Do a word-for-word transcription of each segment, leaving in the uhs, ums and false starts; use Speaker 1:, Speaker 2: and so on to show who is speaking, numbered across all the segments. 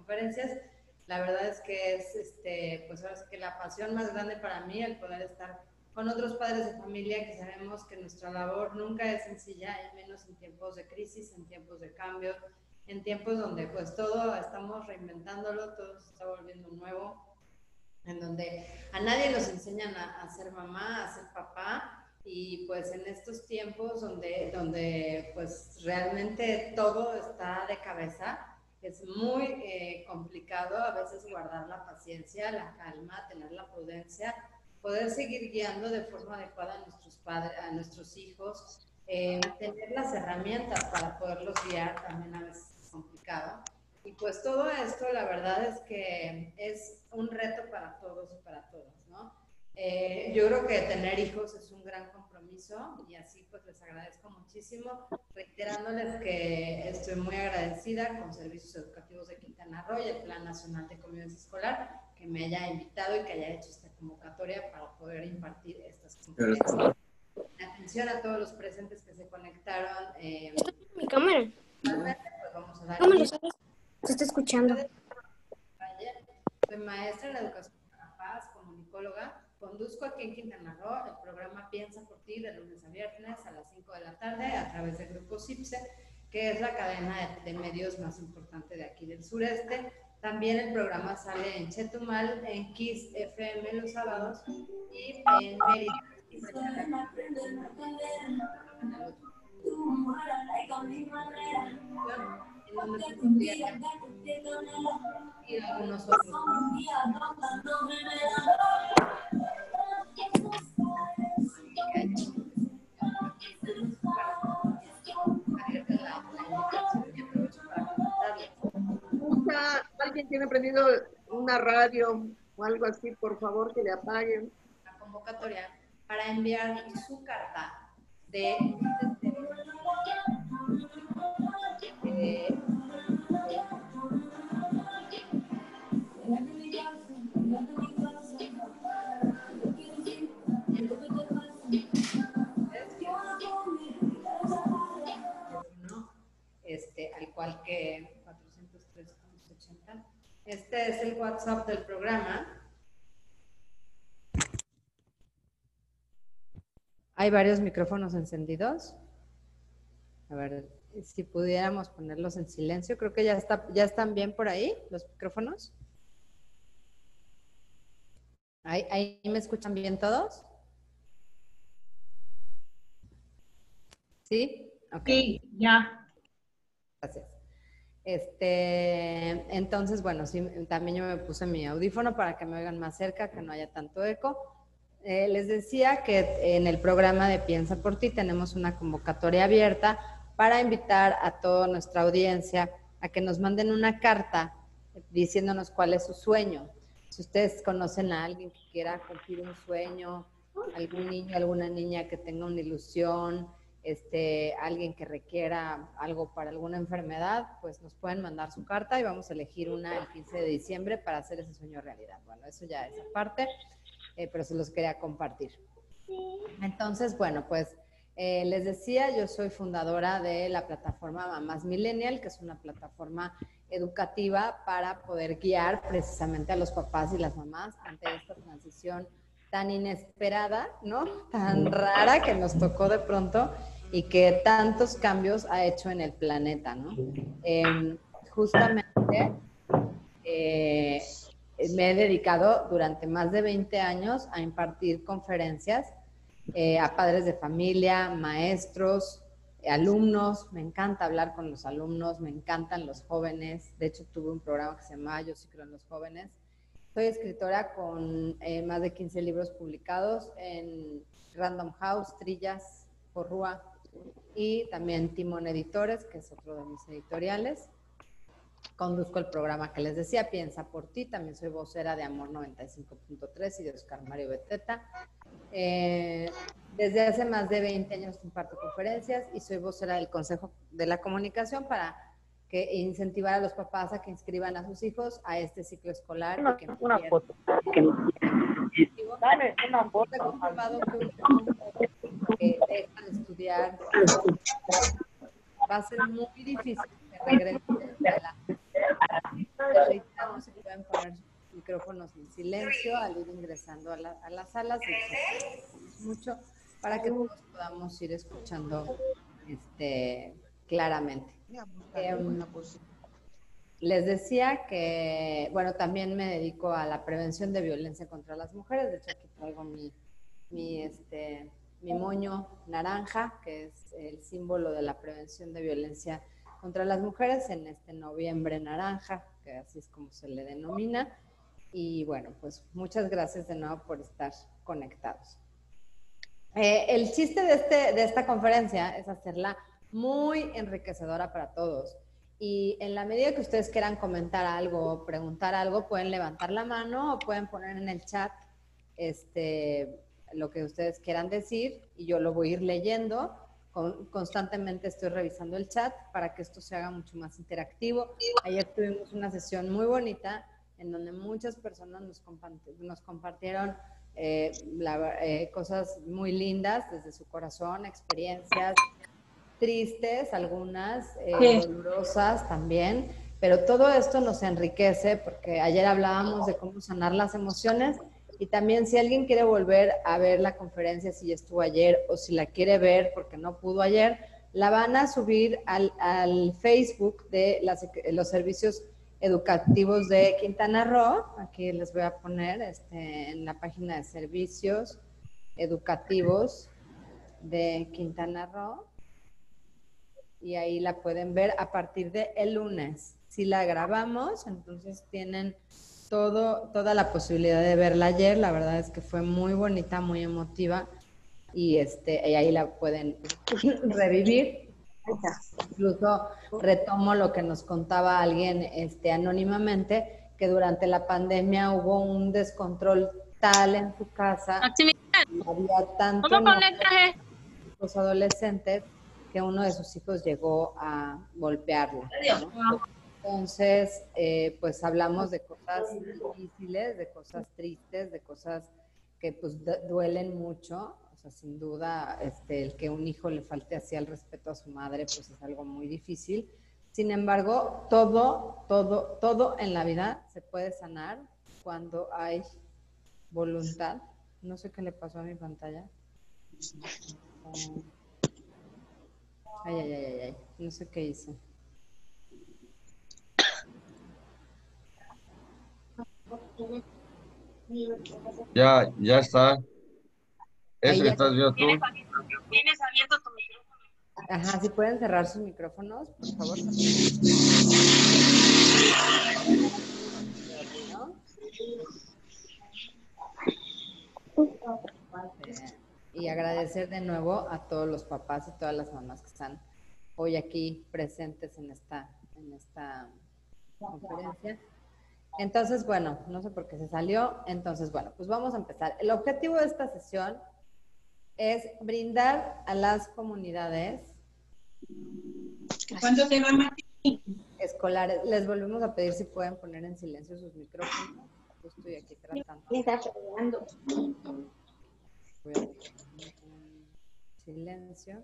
Speaker 1: conferencias. La verdad es que es, este, pues ahora sí que la pasión más grande para mí, el poder estar con otros padres de familia que sabemos que nuestra labor nunca es sencilla, y menos en tiempos de crisis, en tiempos de cambio, en tiempos donde pues todo estamos reinventándolo, todo se está volviendo nuevo, en donde a nadie nos enseñan a, a ser mamá, a ser papá, y pues en estos tiempos donde, donde pues realmente todo está de cabeza, es muy eh, complicado a veces guardar la paciencia, la calma, tener la prudencia, poder seguir guiando de forma adecuada a nuestros padres, a nuestros hijos, eh, tener las herramientas para poderlos guiar también a veces es complicado. Y pues todo esto, la verdad es que es un reto para todos y para todas, ¿no? Eh, yo creo que tener hijos es un gran compromiso y así pues les agradezco muchísimo, reiterándoles que estoy muy agradecida con Servicios Educativos de Quintana Roo y el Plan Nacional de Convivencia Escolar que me haya invitado y que haya hecho esta convocatoria para poder impartir estas conferencias. Atención a todos los presentes que se conectaron. Eh,
Speaker 2: Mi cámara.
Speaker 1: Pues vamos a dar
Speaker 2: ¿Cómo lo sabes? Se está escuchando.
Speaker 1: Soy maestra en Educación para la Paz, comunicóloga. Conduzco aquí en Quintana Roo el programa Piensa por Ti de lunes a viernes a las cinco de la tarde a través del grupo CIPSE, que es la cadena de, de medios más importante de aquí del sureste. También el programa sale en Chetumal, en Kiss F M los sábados y en Mérida. Y algunos otros.
Speaker 3: ¿Alguien tiene prendido una radio o algo así? Por favor, que le apaguen.
Speaker 1: La convocatoria para enviar su carta de, de, de este, al cual que cuatrocientos tres ochenta. Este es el WhatsApp del programa. Hay varios micrófonos encendidos. A ver, si pudiéramos ponerlos en silencio. Creo que ya, está, ya están bien por ahí los micrófonos. ¿Ahí, ahí me escuchan bien todos? ¿Sí?
Speaker 3: Okay. Sí, ya.
Speaker 1: Gracias. Este, entonces, bueno, sí, también yo me puse mi audífono para que me oigan más cerca, que no haya tanto eco. Eh, les decía que en el programa de Piensa por Ti tenemos una convocatoria abierta para invitar a toda nuestra audiencia a que nos manden una carta diciéndonos cuál es su sueño. Si ustedes conocen a alguien que quiera cumplir un sueño, algún niño, alguna niña que tenga una ilusión, este, alguien que requiera algo para alguna enfermedad, pues nos pueden mandar su carta y vamos a elegir una el quince de diciembre para hacer ese sueño realidad. Bueno, eso ya es aparte, eh, pero se los quería compartir. Entonces, bueno, pues eh, les decía, yo soy fundadora de la plataforma Mamás Millennial, que es una plataforma educativa para poder guiar precisamente a los papás y las mamás ante esta transición tan inesperada, ¿no? Tan rara que nos tocó de pronto y que tantos cambios ha hecho en el planeta, ¿no? Eh, justamente eh, me he dedicado durante más de veinte años a impartir conferencias eh, a padres de familia, maestros, alumnos. Me encanta hablar con los alumnos, me encantan los jóvenes. De hecho, tuve un programa que se llamaba Yo sí creo en los jóvenes. Soy escritora con eh, más de quince libros publicados en Random House, Trillas, Porrúa y también Timón Editores, que es otro de mis editoriales. Conduzco el programa que les decía, Piensa por Ti. También soy vocera de Amor noventa y cinco punto tres y de Oscar Mario Beteta. Eh, desde hace más de veinte años imparto conferencias y soy vocera del Consejo de la Comunicación para que incentivar a los papás a que inscriban a sus hijos a este ciclo escolar.
Speaker 3: Una,
Speaker 1: y que
Speaker 3: una foto. Que Dame una foto.
Speaker 1: Está comprobado que un niño que deja de estudiar va a ser muy difícil que regrese a la escuela. les reiteramos si pueden poner sus micrófonos en silencio al ir ingresando a, la, a las salas, y mucho para que todos podamos ir escuchando este, claramente. Eh, les decía que, bueno, también me dedico a la prevención de violencia contra las mujeres. De hecho, aquí traigo mi, mi, este, mi moño naranja, que es el símbolo de la prevención de violencia contra las mujeres en este noviembre naranja, que así es como se le denomina. Y bueno, pues muchas gracias de nuevo por estar conectados. Eh, el chiste de, este, de esta conferencia es hacerla muy enriquecedora para todos. Y en la medida que ustedes quieran comentar algo o preguntar algo, pueden levantar la mano o pueden poner en el chat este, lo que ustedes quieran decir y yo lo voy a ir leyendo. Con, constantemente estoy revisando el chat para que esto se haga mucho más interactivo. Ayer tuvimos una sesión muy bonita en donde muchas personas nos, compart nos compartieron eh, la, eh, cosas muy lindas desde su corazón, experiencias tristes, algunas eh, sí. dolorosas también, pero todo esto nos enriquece porque ayer hablábamos de cómo sanar las emociones y también si alguien quiere volver a ver la conferencia, si ya estuvo ayer o si la quiere ver porque no pudo ayer, la van a subir al, al Facebook de las, los servicios educativos de Quintana Roo. Aquí les voy a poner este, en la página de servicios educativos de Quintana Roo. Y ahí la pueden ver a partir de el lunes. Si la grabamos, entonces tienen todo, toda la posibilidad de verla ayer. La verdad es que fue muy bonita, muy emotiva y, este, y ahí la pueden revivir. Incluso retomo lo que nos contaba alguien este, anónimamente, que durante la pandemia hubo un descontrol tal en su casa, había tanto
Speaker 4: ¿Cómo conectas esto?
Speaker 1: Los adolescentes que uno de sus hijos llegó a golpearla, ¿no? Entonces, eh, pues hablamos de cosas difíciles, de cosas tristes, de cosas que pues duelen mucho. O sea, sin duda, este, el que un hijo le falte así al respeto a su madre, pues es algo muy difícil. Sin embargo, todo, todo, todo en la vida se puede sanar cuando hay voluntad. No sé qué le pasó a mi pantalla. Um, Ay, ay, ay, ay, ay, no sé qué hice.
Speaker 5: Ya, ya está. Ese
Speaker 1: ya
Speaker 5: estás viendo tú.
Speaker 4: Tienes abierto tu micrófono.
Speaker 1: Ajá, si pueden cerrar sus micrófonos, por favor. Y agradecer de nuevo a todos los papás y todas las mamás que están hoy aquí presentes en esta, en esta conferencia. Entonces, bueno, no sé por qué se salió. Entonces, bueno, pues vamos a empezar. El objetivo de esta sesión es brindar a las comunidades
Speaker 4: ¿Cuándo te va, Martín?
Speaker 1: Escolares. Les volvemos a pedir si pueden poner en silencio sus micrófonos. Yo estoy aquí tratando.
Speaker 2: Me está fregando.
Speaker 1: Voy a poner en silencio.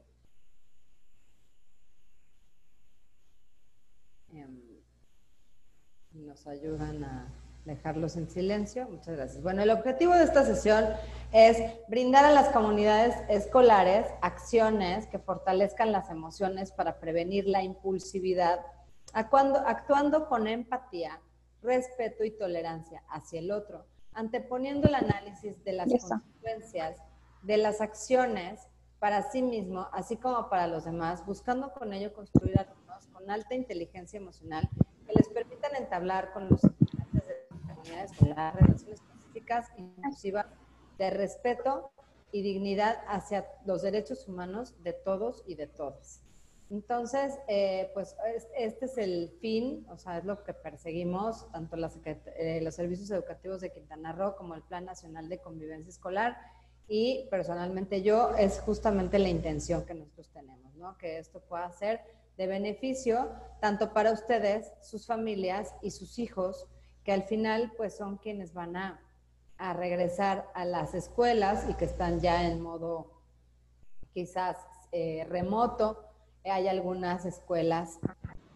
Speaker 1: Um, nos ayudan a dejarlos en silencio. Muchas gracias. Bueno, el objetivo de esta sesión es brindar a las comunidades escolares acciones que fortalezcan las emociones para prevenir la impulsividad, actuando, actuando con empatía, respeto y tolerancia hacia el otro, anteponiendo el análisis de las consecuencias de las acciones para sí mismo, así como para los demás, buscando con ello construir alumnos con alta inteligencia emocional que les permitan entablar con los estudiantes de la comunidad escolar relaciones pacíficas, inclusivas, de respeto y dignidad hacia los derechos humanos de todos y de todas. Entonces, eh, pues este es el fin, o sea, es lo que perseguimos, tanto las, eh, los servicios educativos de Quintana Roo como el Plan Nacional de Convivencia Escolar, y personalmente yo, es justamente la intención que nosotros tenemos, ¿no? Que esto pueda ser de beneficio tanto para ustedes, sus familias y sus hijos, que al final pues son quienes van a, a regresar a las escuelas y que están ya en modo quizás eh, remoto. Hay algunas escuelas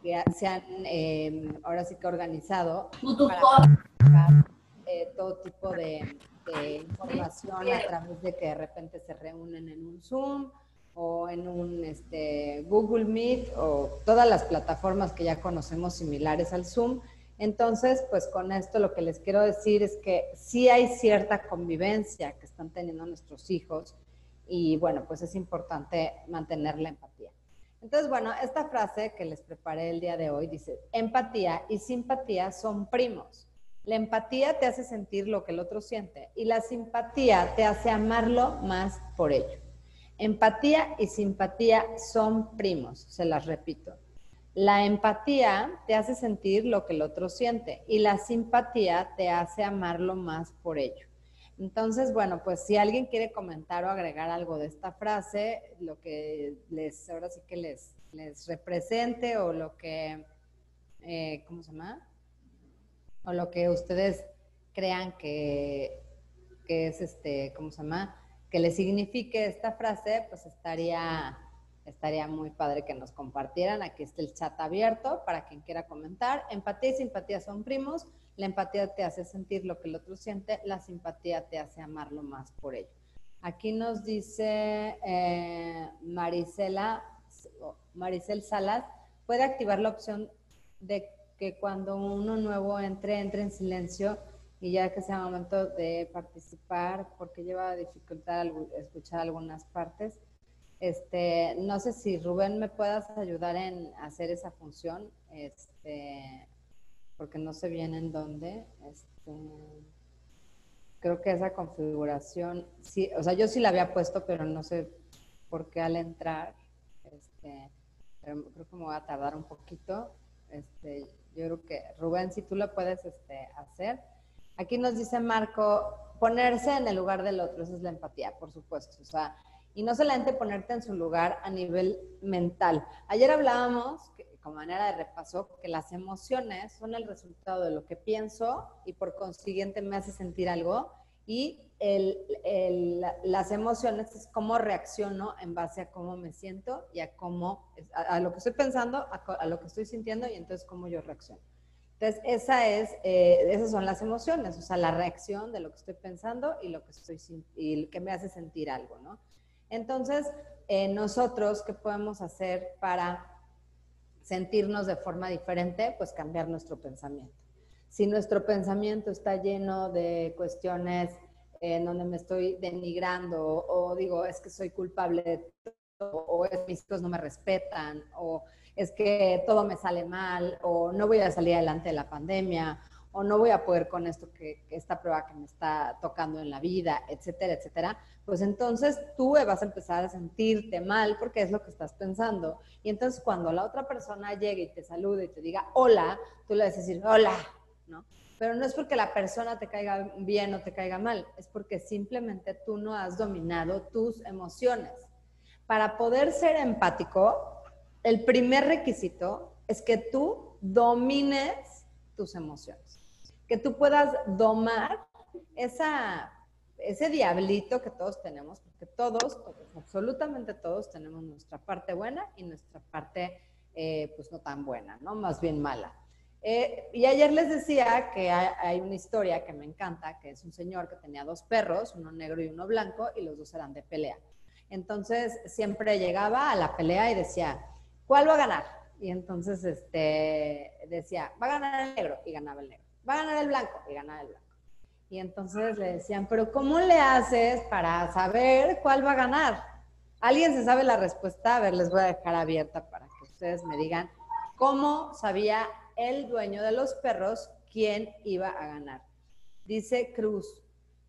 Speaker 1: que se han eh, ahora sí que organizado para eh, todo tipo de, de información a través de que de repente se reúnen en un Zoom o en un este, Google Meet o todas las plataformas que ya conocemos similares al Zoom. Entonces, pues con esto lo que les quiero decir es que sí hay cierta convivencia que están teniendo nuestros hijos y bueno, pues es importante mantener la empatía. Entonces, bueno, esta frase que les preparé el día de hoy dice, empatía y simpatía son primos. La empatía te hace sentir lo que el otro siente y la simpatía te hace amarlo más por ello. Empatía y simpatía son primos, se las repito. La empatía te hace sentir lo que el otro siente y la simpatía te hace amarlo más por ello. Entonces, bueno, pues si alguien quiere comentar o agregar algo de esta frase, lo que les, ahora sí que les, les represente o lo que, eh, ¿cómo se llama? O lo que ustedes crean que, que es, este, ¿cómo se llama? Que les signifique esta frase, pues estaría, estaría muy padre que nos compartieran. Aquí está el chat abierto para quien quiera comentar. Empatía y simpatía son primos. La empatía te hace sentir lo que el otro siente, la simpatía te hace amarlo más por ello. Aquí nos dice eh, Marisela, Maricel Salas, puede activar la opción de que cuando uno nuevo entre, entre en silencio y ya que sea momento de participar, porque lleva dificultad al escuchar algunas partes. Este, no sé si Rubén me puedas ayudar en hacer esa función, este, porque no sé bien en dónde. Este, creo que esa configuración, sí, o sea, yo sí la había puesto, pero no sé por qué al entrar, este, pero creo que me voy a tardar un poquito. Este, yo creo que Rubén, si tú lo puedes este, hacer. Aquí nos dice Marco, ponerse en el lugar del otro, esa es la empatía, por supuesto. O sea, y no solamente ponerte en su lugar a nivel mental. Ayer hablábamos, que, como manera de repaso, que las emociones son el resultado de lo que pienso y por consiguiente me hace sentir algo. Y el, el, las emociones es cómo reacciono en base a cómo me siento y a cómo, a, a lo que estoy pensando, a, a lo que estoy sintiendo y entonces cómo yo reacciono. Entonces, esa es, eh, esas son las emociones, o sea, la reacción de lo que estoy pensando y lo que estoy y que me hace sentir algo, ¿no? Entonces, eh, nosotros, ¿qué podemos hacer para sentirnos de forma diferente? Pues cambiar nuestro pensamiento. Si nuestro pensamiento está lleno de cuestiones en donde me estoy denigrando o, o digo, es que soy culpable de todo, o es que mis hijos no me respetan, o es que todo me sale mal, o no voy a salir adelante de la pandemia, o no voy a poder con esto que, que esta prueba que me está tocando en la vida, etcétera, etcétera, pues entonces tú vas a empezar a sentirte mal porque es lo que estás pensando. Y entonces cuando la otra persona llegue y te salude y te diga hola, tú le vas a decir hola, ¿no? Pero no es porque la persona te caiga bien o te caiga mal, es porque simplemente tú no has dominado tus emociones. Para poder ser empático, el primer requisito es que tú domines tus emociones, que tú puedas domar esa, ese diablito que todos tenemos, porque todos, todos, absolutamente todos tenemos nuestra parte buena y nuestra parte eh, pues no tan buena, ¿no? Más bien mala. Eh, y ayer les decía que hay, hay una historia que me encanta, que es un señor que tenía dos perros, uno negro y uno blanco, y los dos eran de pelea. Entonces siempre llegaba a la pelea y decía, ¿cuál va a ganar? Y entonces este, decía, va a ganar el negro, y ganaba el negro. Va a ganar el blanco, y ganaba el blanco. Y entonces le decían, pero ¿cómo le haces para saber cuál va a ganar? ¿Alguien se sabe la respuesta? A ver, les voy a dejar abierta para que ustedes me digan cómo sabía el dueño de los perros quién iba a ganar. Dice Cruz,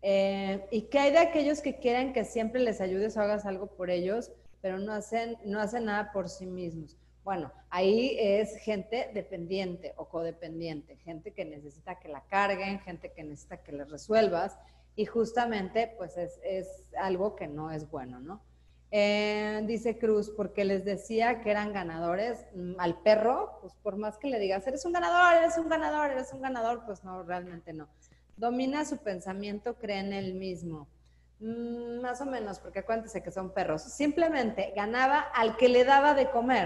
Speaker 1: eh, ¿y qué hay de aquellos que quieren que siempre les ayudes o hagas algo por ellos, pero no hacen, no hacen nada por sí mismos? Bueno, ahí es gente dependiente o codependiente, gente que necesita que la carguen, gente que necesita que les resuelvas, y justamente pues es, es algo que no es bueno, ¿no? Eh, dice Cruz, porque les decía que eran ganadores, al perro, pues por más que le digas, eres un ganador, eres un ganador, eres un ganador, pues no, realmente no. Domina su pensamiento, cree en él mismo. Mm, más o menos, porque acuérdense que son perros. Simplemente ganaba al que le daba de comer.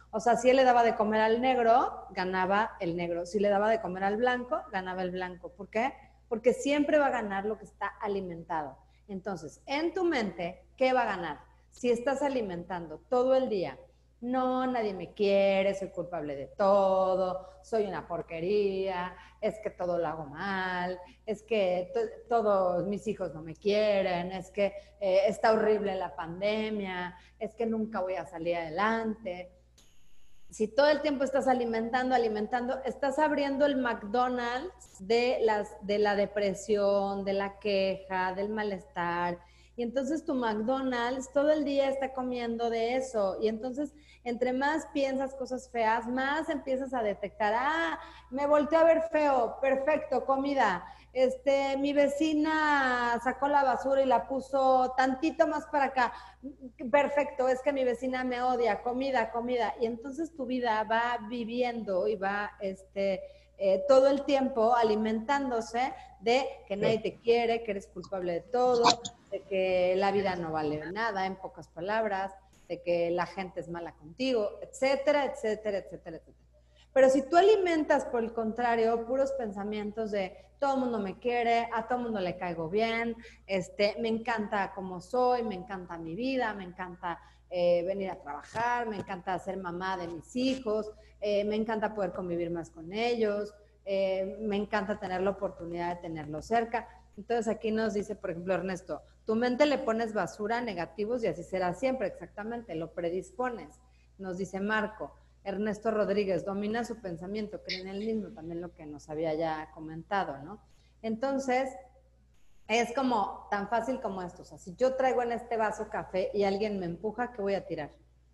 Speaker 1: O sea, si él le daba de comer al negro, ganaba el negro. Si le daba de comer al blanco, ganaba el blanco. ¿Por qué? Porque siempre va a ganar lo que está alimentado. Entonces, en tu mente, ¿qué va a ganar? Si estás alimentando todo el día, no, nadie me quiere, soy culpable de todo, soy una porquería, es que todo lo hago mal, es que to todos mis hijos no me quieren, es que eh, está horrible la pandemia, es que nunca voy a salir adelante. Si todo el tiempo estás alimentando, alimentando, estás abriendo el McDonald's de, las, de la depresión, de la queja, del malestar. Y entonces tu McDonald's todo el día está comiendo de eso. Y entonces, entre más piensas cosas feas, más empiezas a detectar, ah, me volteé a ver feo, perfecto, comida. Este, mi vecina sacó la basura y la puso tantito más para acá. Perfecto, es que mi vecina me odia, comida, comida. Y entonces tu vida va viviendo y va este, eh, todo el tiempo alimentándose de que nadie te quiere, que eres culpable de todo, de que la vida no vale nada, en pocas palabras, de que la gente es mala contigo, etcétera, etcétera, etcétera, etcétera. Pero si tú alimentas, por el contrario, puros pensamientos de todo el mundo me quiere, a todo el mundo le caigo bien, este, me encanta cómo soy, me encanta mi vida, me encanta eh, venir a trabajar, me encanta ser mamá de mis hijos, eh, me encanta poder convivir más con ellos, eh, me encanta tener la oportunidad de tenerlos cerca. Entonces aquí nos dice, por ejemplo, Ernesto, tu mente le pones basura, negativos y así será siempre, exactamente, lo predispones. Nos dice Marco, Ernesto Rodríguez, domina su pensamiento, cree en él mismo, también lo que nos había ya comentado, ¿no? Entonces, es como tan fácil como esto. O sea, si yo traigo en este vaso café y alguien me empuja, ¿qué voy a tirar?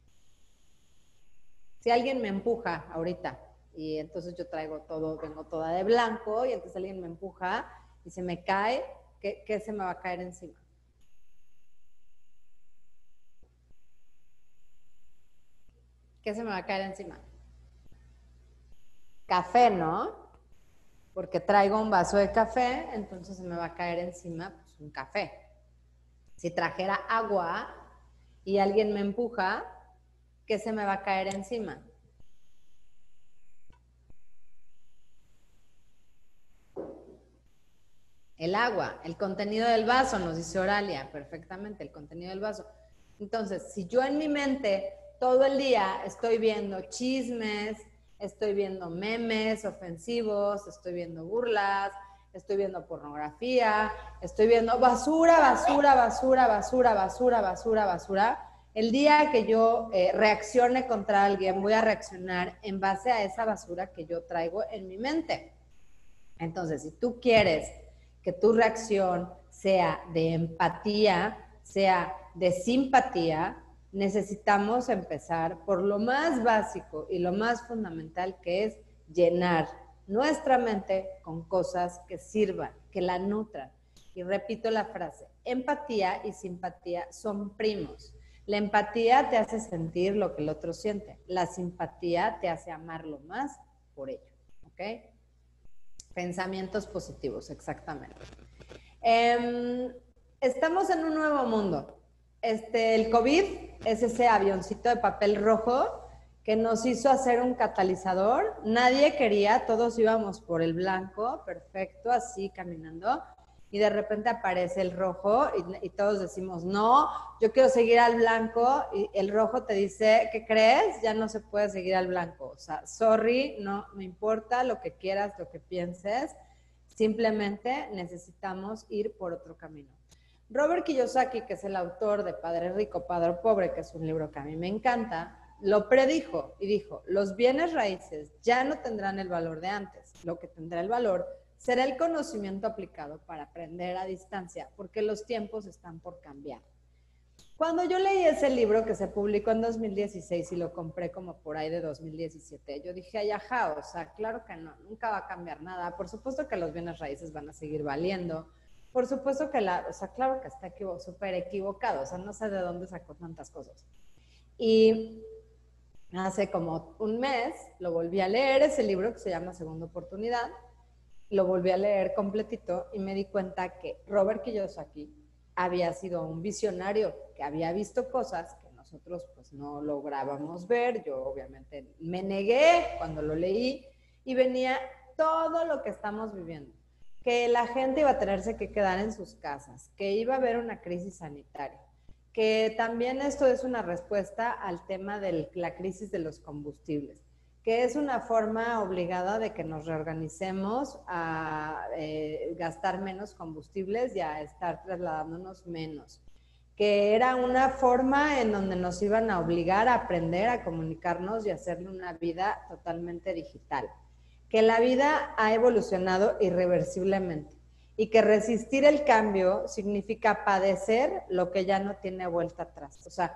Speaker 1: Si alguien me empuja ahorita y entonces yo traigo todo, vengo toda de blanco y entonces alguien me empuja y se me cae, ¿qué, qué se me va a caer encima? ¿Qué se me va a caer encima? Café, ¿no? Porque traigo un vaso de café, entonces se me va a caer encima pues, un café. Si trajera agua y alguien me empuja, ¿qué se me va a caer encima? El agua, el contenido del vaso, nos dice Oralia, perfectamente, el contenido del vaso. Entonces, si yo en mi mente todo el día estoy viendo chismes, estoy viendo memes ofensivos, estoy viendo burlas, estoy viendo pornografía, estoy viendo basura, basura, basura, basura, basura, basura, basura, el día que yo eh, reaccione contra alguien, voy a reaccionar en base a esa basura que yo traigo en mi mente. Entonces, si tú quieres que tu reacción sea de empatía, sea de simpatía, necesitamos empezar por lo más básico y lo más fundamental, que es llenar nuestra mente con cosas que sirvan, que la nutran. Y repito la frase, empatía y simpatía son primos. La empatía te hace sentir lo que el otro siente. La simpatía te hace amarlo más por ello. ¿Ok? Pensamientos positivos, exactamente. Eh, estamos en un nuevo mundo. Este, el COVID es ese avioncito de papel rojo que nos hizo hacer un catalizador. Nadie quería, todos íbamos por el blanco, perfecto, así caminando. Y de repente aparece el rojo y, y todos decimos, no, yo quiero seguir al blanco. Y el rojo te dice, ¿qué crees? Ya no se puede seguir al blanco. O sea, sorry, no me importa lo que quieras, lo que pienses. Simplemente necesitamos ir por otro camino. Robert Kiyosaki, que es el autor de Padre Rico, Padre Pobre, que es un libro que a mí me encanta, lo predijo y dijo, los bienes raíces ya no tendrán el valor de antes. Lo que tendrá el valor será el conocimiento aplicado para aprender a distancia, porque los tiempos están por cambiar. Cuando yo leí ese libro que se publicó en dos mil dieciséis y lo compré como por ahí de dos mil diecisiete, yo dije, ay, ajá, o sea, claro que no, nunca va a cambiar nada. Por supuesto que los bienes raíces van a seguir valiendo. Por supuesto que la, o sea, claro que está equivo, súper equivocado, o sea, no sé de dónde sacó tantas cosas. Y hace como un mes lo volví a leer, ese libro que se llama Segunda Oportunidad, lo volví a leer completito y me di cuenta que Robert Kiyosaki había sido un visionario que había visto cosas que nosotros nosotros pues no lográbamos ver. Yo obviamente me negué cuando lo leí y venía todo lo que estamos viviendo, que la gente iba a tenerse que quedar en sus casas, que iba a haber una crisis sanitaria, que también esto es una respuesta al tema de la crisis de los combustibles, que es una forma obligada de que nos reorganicemos a eh, gastar menos combustibles y a estar trasladándonos menos, que era una forma en donde nos iban a obligar a aprender a comunicarnos y hacerle una vida totalmente digital, que la vida ha evolucionado irreversiblemente y que resistir el cambio significa padecer lo que ya no tiene vuelta atrás. O sea,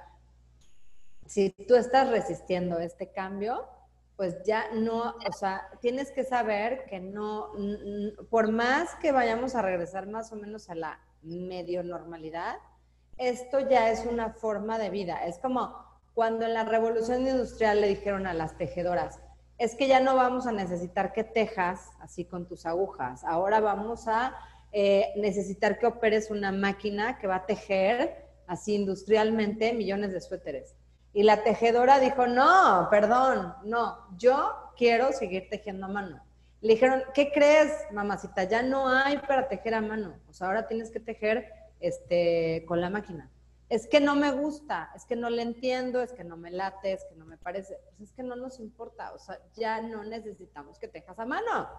Speaker 1: si tú estás resistiendo este cambio, pues ya no, o sea, tienes que saber que no, por más que vayamos a regresar más o menos a la medio normalidad, esto ya es una forma de vida. Es como cuando en la Revolución Industrial le dijeron a las tejedoras, es que ya no vamos a necesitar que tejas así con tus agujas, ahora vamos a eh, necesitar que operes una máquina que va a tejer así industrialmente millones de suéteres. Y la tejedora dijo, no, perdón, no, yo quiero seguir tejiendo a mano. Le dijeron, ¿qué crees, mamacita? Ya no hay para tejer a mano, o sea, ahora tienes que tejer este, con la máquina. Es que no me gusta, es que no le entiendo, es que no me late, es que no me parece. Pues es que no nos importa, o sea, ya no necesitamos que tejas a mano.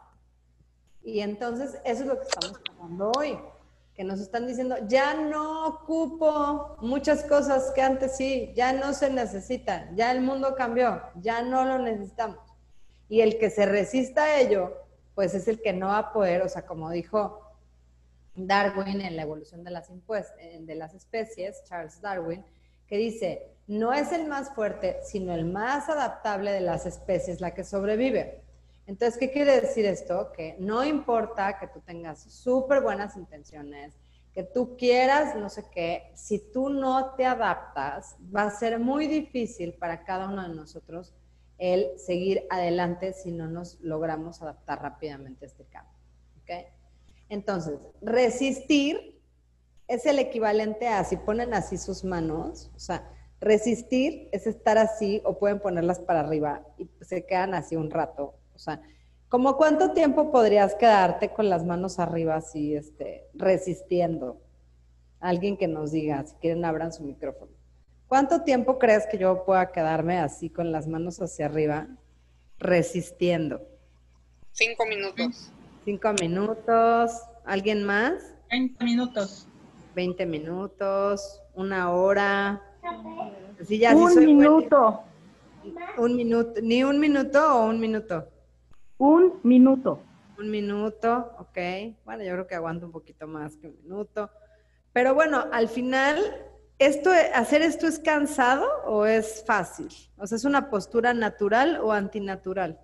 Speaker 1: Y entonces eso es lo que estamos pasando hoy, que nos están diciendo, ya no ocupo muchas cosas que antes sí, ya no se necesitan, ya el mundo cambió, ya no lo necesitamos. Y el que se resista a ello, pues es el que no va a poder, o sea, como dijo Darwin en la evolución de las, de las especies, Charles Darwin, que dice, no es el más fuerte, sino el más adaptable de las especies la que sobrevive. Entonces, ¿qué quiere decir esto? Que no importa que tú tengas súper buenas intenciones, que tú quieras no sé qué, si tú no te adaptas, va a ser muy difícil para cada uno de nosotros el seguir adelante si no nos logramos adaptar rápidamente a este cambio. ¿Okay? Entonces, resistir es el equivalente a, si ponen así sus manos, o sea, resistir es estar así o pueden ponerlas para arriba y se quedan así un rato. O sea, ¿como cuánto tiempo podrías quedarte con las manos arriba así, este, resistiendo? Alguien que nos diga, si quieren abran su micrófono. ¿Cuánto tiempo crees que yo pueda quedarme así con las manos hacia arriba, resistiendo?
Speaker 6: Cinco minutos.
Speaker 1: Cinco minutos. ¿Alguien más?
Speaker 4: veinte minutos.
Speaker 1: Veinte minutos. Una hora. Así ya,
Speaker 7: un
Speaker 1: sí soy
Speaker 7: minuto.
Speaker 1: buena. Un minuto. ¿Ni un minuto o un minuto?
Speaker 7: Un minuto.
Speaker 1: Un minuto, ok. Bueno, yo creo que aguanto un poquito más que un minuto. Pero bueno, al final, esto, ¿hacer esto es cansado o es fácil? O sea, ¿es una postura natural o antinatural?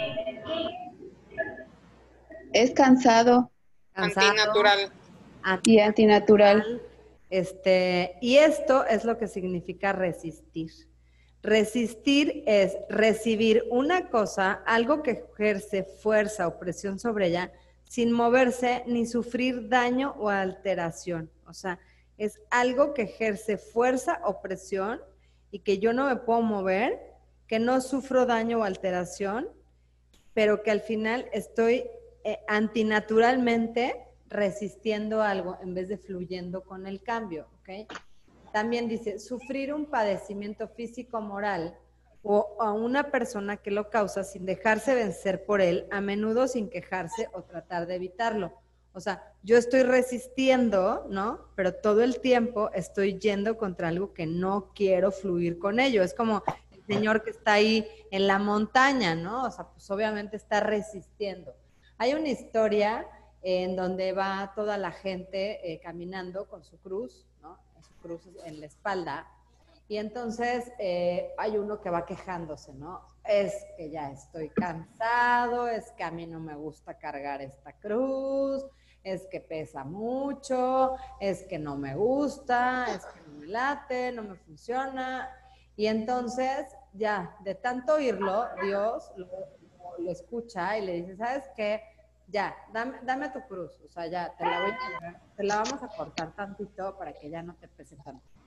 Speaker 8: Es cansado.
Speaker 1: Cansado,
Speaker 6: Antinatural.
Speaker 8: Y antinatural.
Speaker 1: Este, y esto es lo que significa resistir. Resistir es recibir una cosa, algo que ejerce fuerza o presión sobre ella, sin moverse ni sufrir daño o alteración. O sea, es algo que ejerce fuerza o presión y que yo no me puedo mover, que no sufro daño o alteración, pero que al final estoy eh, antinaturalmente resistiendo algo en vez de fluyendo con el cambio, ¿ok? También dice, sufrir un padecimiento físico-moral o a una persona que lo causa sin dejarse vencer por él, a menudo sin quejarse o tratar de evitarlo. O sea, yo estoy resistiendo, ¿no? Pero todo el tiempo estoy yendo contra algo que no quiero fluir con ello. Es como el señor que está ahí en la montaña, ¿no? O sea, pues obviamente está resistiendo. Hay una historia en donde va toda la gente eh, caminando con su cruz, ¿no? Su cruz en la espalda, y entonces eh, hay uno que va quejándose, ¿no? Es que ya estoy cansado, es que a mí no me gusta cargar esta cruz, es que pesa mucho, es que no me gusta, es que no me late, no me funciona, y entonces ya, de tanto oírlo, Dios lo, lo escucha y le dice, ¿sabes qué? Ya, dame, dame tu cruz, o sea, ya, te la, voy a, te la vamos a cortar tantito para que ya no te pese tanto.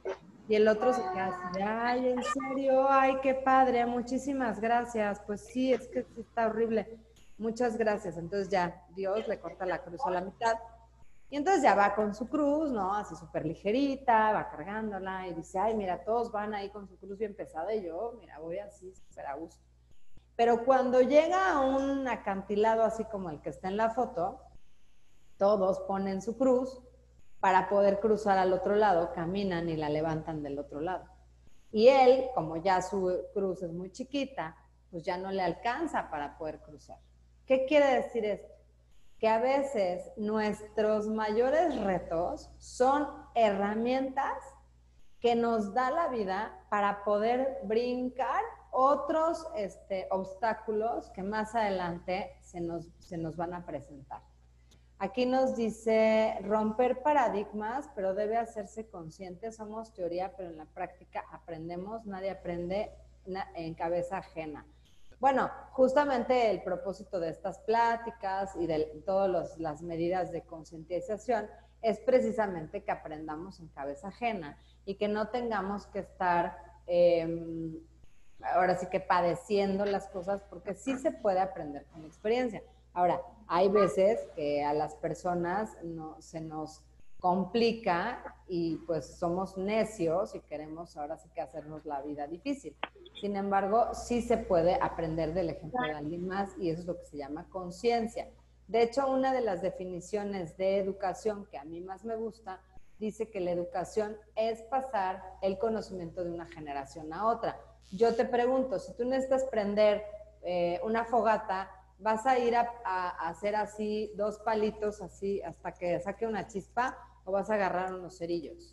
Speaker 1: Y el otro se queda así de, ay, ¿en serio? Ay, qué padre, muchísimas gracias. Pues sí, es que sí está horrible. Muchas gracias. Entonces ya Dios le corta la cruz a la mitad. Y entonces ya va con su cruz, ¿no? Así súper ligerita, va cargándola y dice, ay, mira, todos van ahí con su cruz bien pesada y yo, mira, voy así súper a gusto. Pero cuando llega a un acantilado así como el que está en la foto, todos ponen su cruz para poder cruzar al otro lado, caminan y la levantan del otro lado. Y él, como ya su cruz es muy chiquita, pues ya no le alcanza para poder cruzar. ¿Qué quiere decir esto? Que a veces nuestros mayores retos son herramientas que nos da la vida para poder brincar otros este, obstáculos que más adelante se nos, se nos van a presentar. Aquí nos dice romper paradigmas, pero debe hacerse consciente. Somos teoría, pero en la práctica aprendemos. Nadie aprende en cabeza ajena. Bueno, justamente el propósito de estas pláticas y de todas las medidas de concientización es precisamente que aprendamos en cabeza ajena y que no tengamos que estar, eh, ahora sí que padeciendo las cosas, porque sí se puede aprender con experiencia. Ahora, hay veces que a las personas no, se nos complica y pues somos necios y queremos ahora sí que hacernos la vida difícil. Sin embargo, sí se puede aprender del ejemplo de alguien más y eso es lo que se llama conciencia. De hecho, una de las definiciones de educación que a mí más me gusta dice que la educación es pasar el conocimiento de una generación a otra. Yo te pregunto, si tú necesitas prender eh, una fogata, ¿vas a ir a, a, a hacer así dos palitos así hasta que saque una chispa o vas a agarrar unos cerillos?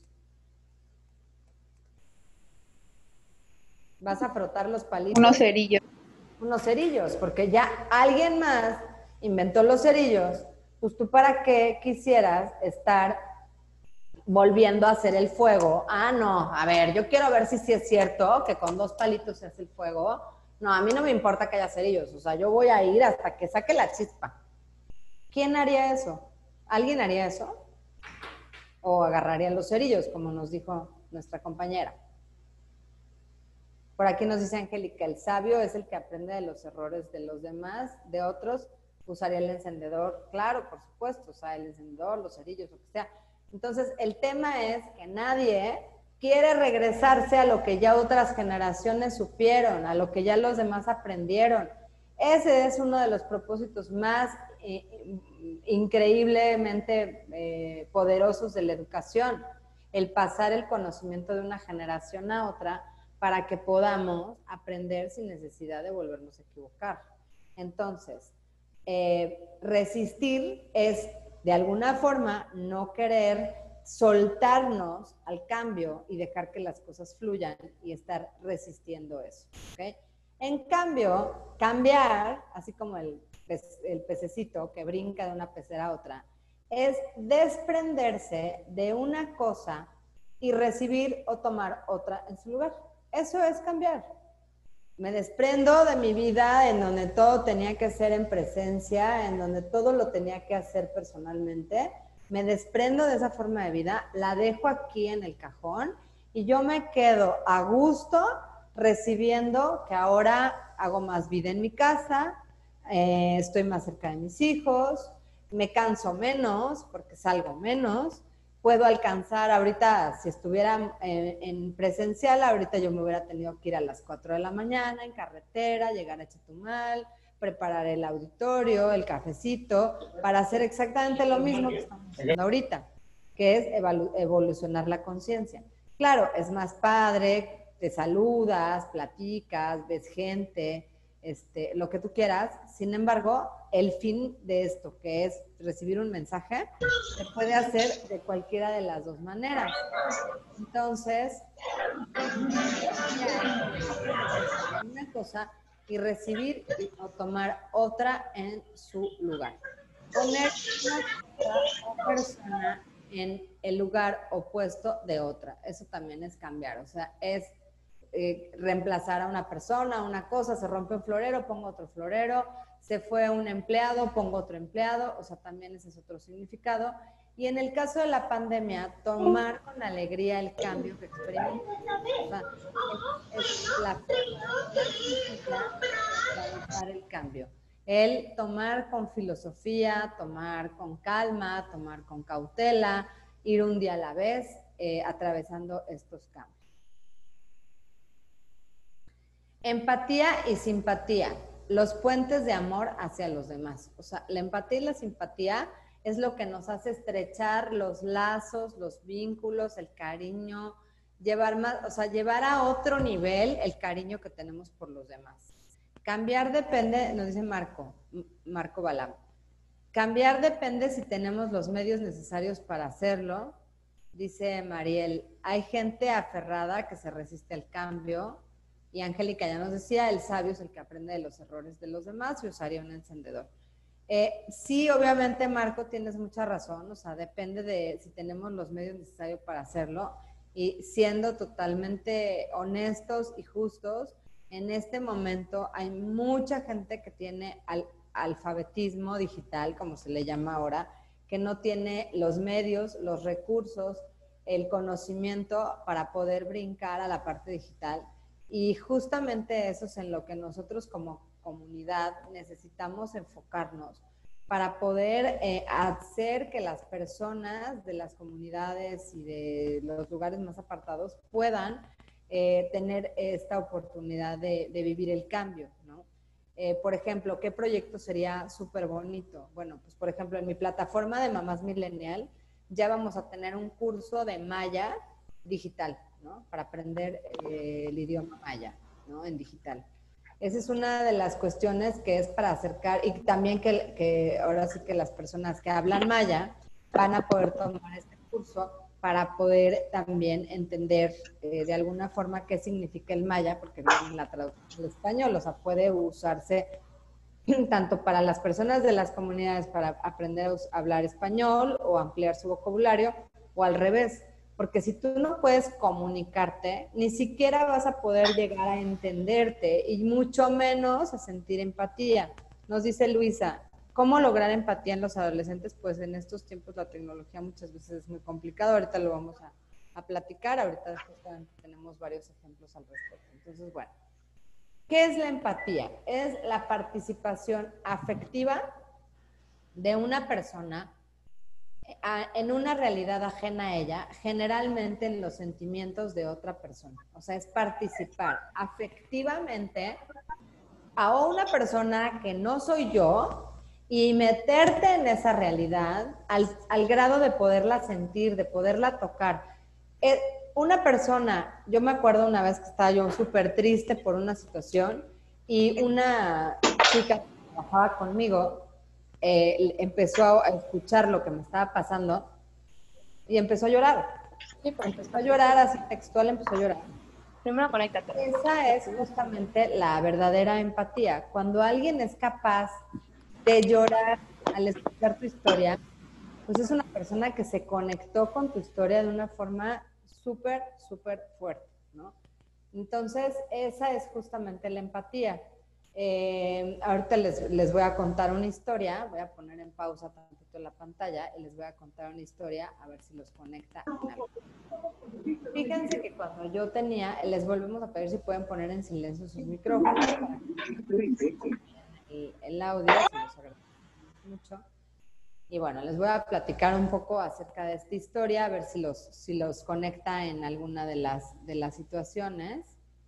Speaker 1: Vas a frotar los palitos.
Speaker 8: Unos cerillos.
Speaker 1: Unos cerillos, porque ya alguien más inventó los cerillos, pues tú para qué quisieras estar volviendo a hacer el fuego. Ah, no, a ver, yo quiero ver si sí es cierto que con dos palitos se hace el fuego. No, a mí no me importa que haya cerillos, o sea, yo voy a ir hasta que saque la chispa. ¿Quién haría eso? ¿Alguien haría eso? ¿O agarraría los cerillos, como nos dijo nuestra compañera? Por aquí nos dice Angélica, el sabio es el que aprende de los errores de los demás, de otros, usaría el encendedor. Claro, por supuesto, o sea, el encendedor, los cerillos, lo que sea. Entonces, el tema es que nadie quiere regresarse a lo que ya otras generaciones supieron, a lo que ya los demás aprendieron. Ese es uno de los propósitos más eh, increíblemente eh, poderosos de la educación, el pasar el conocimiento de una generación a otra para que podamos aprender sin necesidad de volvernos a equivocar. Entonces, eh, resistir es, de alguna forma, no querer soltarnos al cambio y dejar que las cosas fluyan y estar resistiendo eso, ¿ok? En cambio, cambiar, así como el, pez, el pececito que brinca de una pecera a otra, es desprenderse de una cosa y recibir o tomar otra en su lugar. Eso es cambiar. Me desprendo de mi vida en donde todo tenía que ser en presencia, en donde todo lo tenía que hacer personalmente. Me desprendo de esa forma de vida, la dejo aquí en el cajón y yo me quedo a gusto recibiendo que ahora hago más vida en mi casa, eh, estoy más cerca de mis hijos, me canso menos porque salgo menos, puedo alcanzar ahorita, si estuviera en, en presencial, ahorita yo me hubiera tenido que ir a las cuatro de la mañana en carretera, llegar a Chetumal, preparar el auditorio, el cafecito, para hacer exactamente lo mismo que estamos haciendo ahorita, que es evolucionar la conciencia. Claro, es más padre, te saludas, platicas, ves gente, este, lo que tú quieras. Sin embargo, el fin de esto, que es recibir un mensaje, se puede hacer de cualquiera de las dos maneras. Entonces, una cosa y recibir o tomar otra en su lugar. Poner una persona en el lugar opuesto de otra. Eso también es cambiar. O sea, es eh, reemplazar a una persona, una cosa, se rompe un florero, pongo otro florero, Se fue un empleado, pongo otro empleado, o sea, también ese es otro significado. Y en el caso de la pandemia, tomar con alegría el cambio que experimentamos. O sea, es, es la forma de atravesar el cambio. El tomar con filosofía, tomar con calma, tomar con cautela, ir un día a la vez, eh, atravesando estos cambios. Empatía y simpatía, los puentes de amor hacia los demás. O sea, la empatía y la simpatía es lo que nos hace estrechar los lazos, los vínculos, el cariño, llevar más, o sea, llevar a otro nivel el cariño que tenemos por los demás. Cambiar depende, nos dice Marco, Marco Balam, cambiar depende si tenemos los medios necesarios para hacerlo. Dice Mariel, hay gente aferrada que se resiste al cambio. Y Angélica ya nos decía, el sabio es el que aprende de los errores de los demás y usaría un encendedor. Eh, sí, obviamente, Marco, tienes mucha razón, o sea, depende de si tenemos los medios necesarios para hacerlo, y siendo totalmente honestos y justos, en este momento hay mucha gente que tiene al, alfabetismo digital, como se le llama ahora, que no tiene los medios, los recursos, el conocimiento para poder brincar a la parte digital. Y justamente eso es en lo que nosotros como comunidad necesitamos enfocarnos para poder eh, hacer que las personas de las comunidades y de los lugares más apartados puedan eh, tener esta oportunidad de, de vivir el cambio, ¿no? Eh, por ejemplo, ¿qué proyecto sería súper bonito? Bueno, pues por ejemplo, en mi plataforma de Mamás Millennial ya vamos a tener un curso de maya digital, ¿no? Para aprender eh, el idioma maya, ¿no? En digital. Esa es una de las cuestiones que es para acercar, y también que, que ahora sí que las personas que hablan maya van a poder tomar este curso para poder también entender eh, de alguna forma qué significa el maya, porque viene en la traducción al español, o sea, puede usarse tanto para las personas de las comunidades para aprender a hablar español o ampliar su vocabulario, o al revés. Porque si tú no puedes comunicarte, ni siquiera vas a poder llegar a entenderte y mucho menos a sentir empatía. Nos dice Luisa, ¿cómo lograr empatía en los adolescentes? Pues en estos tiempos la tecnología muchas veces es muy complicado. Ahorita lo vamos a, a platicar. Ahorita tenemos varios ejemplos al respecto. Entonces, bueno, ¿qué es la empatía? Es la participación afectiva de una persona en una realidad ajena a ella, generalmente en los sentimientos de otra persona. O sea, es participar afectivamente a una persona que no soy yo y meterte en esa realidad al, al grado de poderla sentir, de poderla tocar. Eh, una persona, yo me acuerdo una vez que estaba yo súper triste por una situación y una chica que trabajaba conmigo Eh, empezó a escuchar lo que me estaba pasando y empezó a llorar. Empezó a llorar, así textual, empezó a llorar.
Speaker 9: Primero conéctate.
Speaker 1: Esa es justamente la verdadera empatía. Cuando alguien es capaz de llorar al escuchar tu historia, pues es una persona que se conectó con tu historia de una forma súper, súper fuerte, ¿no? Entonces, esa es justamente la empatía. Eh, ahorita les, les voy a contar una historia, voy a poner en pausa tantito la pantalla y les voy a contar una historia a ver si los conecta en algo. Fíjense que cuando yo tenía, les volvemos a pedir si pueden poner en silencio sus micrófonos para que el, el audio, se los agradezco mucho. Y bueno, les voy a platicar un poco acerca de esta historia, a ver si los, si los conecta en alguna de las, de las situaciones.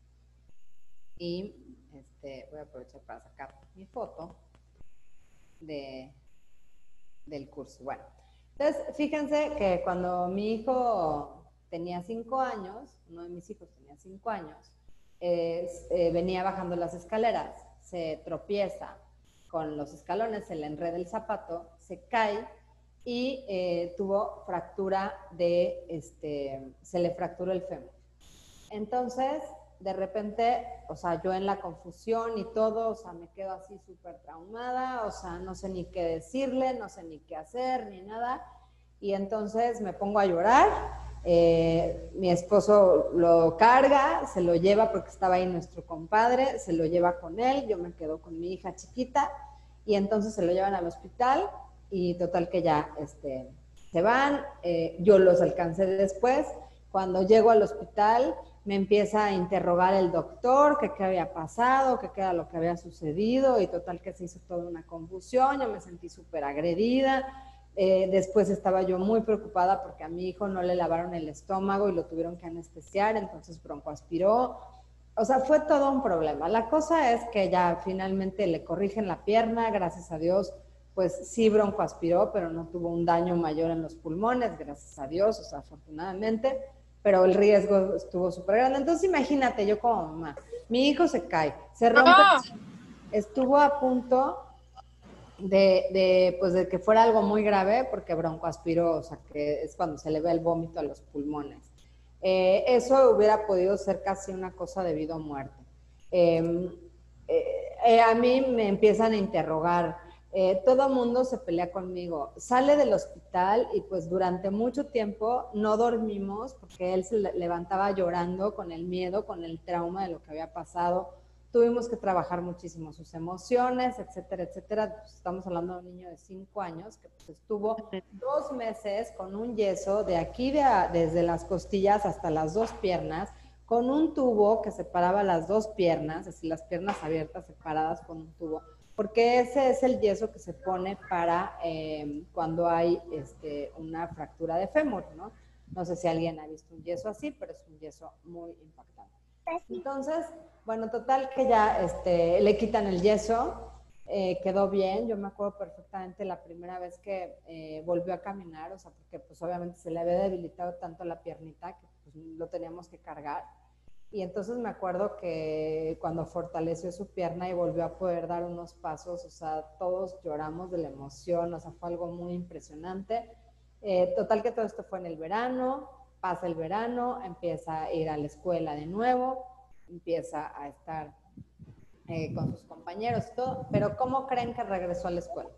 Speaker 1: Y Este, voy a aprovechar para sacar mi foto de, del curso. Bueno, entonces fíjense que cuando mi hijo tenía cinco años, uno de mis hijos tenía cinco años, eh, eh, venía bajando las escaleras, se tropieza con los escalones, se le enreda el zapato, se cae y eh, tuvo fractura de, este, se le fracturó el fémur. Entonces, de repente, o sea, yo en la confusión y todo, o sea, me quedo así súper traumada, o sea, no sé ni qué decirle, no sé ni qué hacer, ni nada, y entonces me pongo a llorar, eh, mi esposo lo carga, se lo lleva porque estaba ahí nuestro compadre, se lo lleva con él, yo me quedo con mi hija chiquita, y entonces se lo llevan al hospital y total que ya este, se van. Eh, yo los alcancé después. Cuando llego al hospital me empieza a interrogar el doctor que qué había pasado, que qué era lo que había sucedido, y total que se hizo toda una confusión. Yo me sentí súper agredida. Eh, después estaba yo muy preocupada porque a mi hijo no le lavaron el estómago y lo tuvieron que anestesiar, entonces broncoaspiró. O sea, fue todo un problema. La cosa es que ya finalmente le corrigen la pierna, gracias a Dios, pues sí broncoaspiró, pero no tuvo un daño mayor en los pulmones, gracias a Dios, o sea, afortunadamente, pero el riesgo estuvo súper grande. Entonces imagínate, yo como mamá, mi hijo se cae, se rompe,
Speaker 4: ¡No!
Speaker 1: estuvo a punto de, de, pues de que fuera algo muy grave, porque broncoaspiró, o sea, que es cuando se le ve el vómito a los pulmones. Eh, eso hubiera podido ser casi una cosa de vida o muerte. Eh, eh, eh, a mí me empiezan a interrogar, eh, todo el mundo se pelea conmigo, sale del hospital y pues durante mucho tiempo no dormimos porque él se levantaba llorando con el miedo, con el trauma de lo que había pasado. Tuvimos que trabajar muchísimo sus emociones, etcétera, etcétera. Pues estamos hablando de un niño de cinco años que pues estuvo dos meses con un yeso de aquí, de a, desde las costillas hasta las dos piernas, con un tubo que separaba las dos piernas, así las piernas abiertas separadas con un tubo, porque ese es el yeso que se pone para eh, cuando hay este, una fractura de fémur, ¿no? No sé si alguien ha visto un yeso así, pero es un yeso muy impactante. Entonces, bueno, total que ya este, le quitan el yeso, eh, quedó bien. Yo me acuerdo perfectamente la primera vez que eh, volvió a caminar, o sea, porque pues obviamente se le había debilitado tanto la piernita que pues, lo teníamos que cargar. Y entonces me acuerdo que cuando fortaleció su pierna y volvió a poder dar unos pasos, o sea, todos lloramos de la emoción, o sea, fue algo muy impresionante. Eh, total que todo esto fue en el verano. Pasa el verano, empieza a ir a la escuela de nuevo, empieza a estar eh, con sus compañeros y todo, pero ¿cómo creen que regresó a la escuela?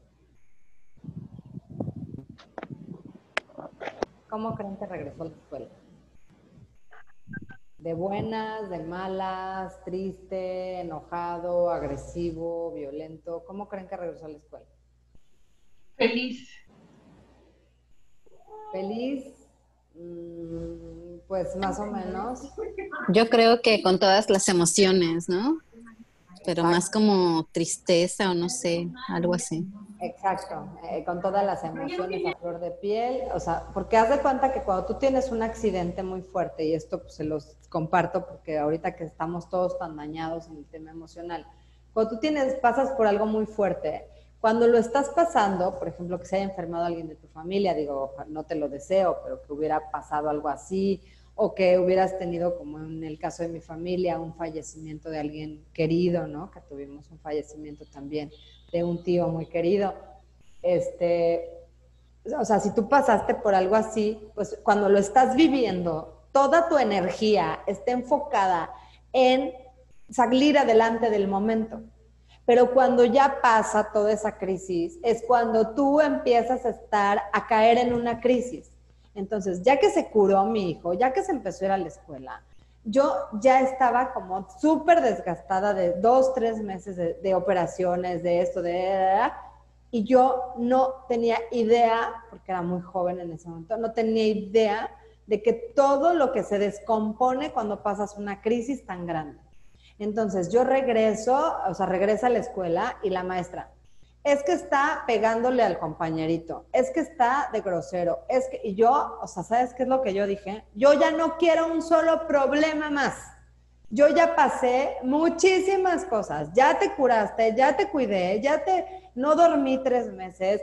Speaker 1: ¿Cómo creen que regresó a la escuela? ¿De buenas, de malas, triste, enojado, agresivo, violento? ¿Cómo creen que regresó a la escuela?
Speaker 4: Feliz.
Speaker 1: ¿Feliz? Pues más o menos.
Speaker 9: Yo creo que con todas las emociones, ¿no? Pero más como tristeza o no sé, algo así.
Speaker 1: Exacto, eh, con todas las emociones a flor de piel, o sea, porque haz de cuenta que cuando tú tienes un accidente muy fuerte, y esto pues se los comparto porque ahorita que estamos todos tan dañados en el tema emocional, cuando tú tienes, pasas por algo muy fuerte, cuando lo estás pasando, por ejemplo, que se haya enfermado alguien de tu familia, digo, no te lo deseo, pero que hubiera pasado algo así, o que hubieras tenido, como en el caso de mi familia, un fallecimiento de alguien querido, ¿no? Que tuvimos un fallecimiento también de un tío muy querido. Este, o sea, si tú pasaste por algo así, pues cuando lo estás viviendo, toda tu energía está enfocada en salir adelante del momento. Pero cuando ya pasa toda esa crisis, es cuando tú empiezas a estar, a caer en una crisis. Entonces, ya que se curó mi hijo, ya que se empezó a ir a la escuela, yo ya estaba como súper desgastada de dos, tres meses de, de operaciones, de esto, de... Y yo no tenía idea, porque era muy joven en ese momento, no tenía idea de que todo lo que se descompone cuando pasas una crisis tan grande. Entonces yo regreso, o sea, regresa a la escuela y la maestra, es que está pegándole al compañerito, es que está de grosero, es que, y yo, o sea, ¿sabes qué es lo que yo dije? Yo ya no quiero un solo problema más. Yo ya pasé muchísimas cosas, ya te curaste, ya te cuidé, ya te, no dormí tres meses,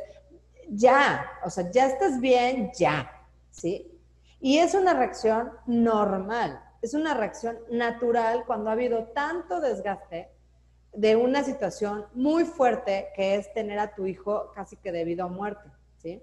Speaker 1: ya, o sea, ya estás bien, ya, ¿sí? Y es una reacción normal. Es una reacción natural cuando ha habido tanto desgaste de una situación muy fuerte que es tener a tu hijo casi que de vida o muerte, ¿sí?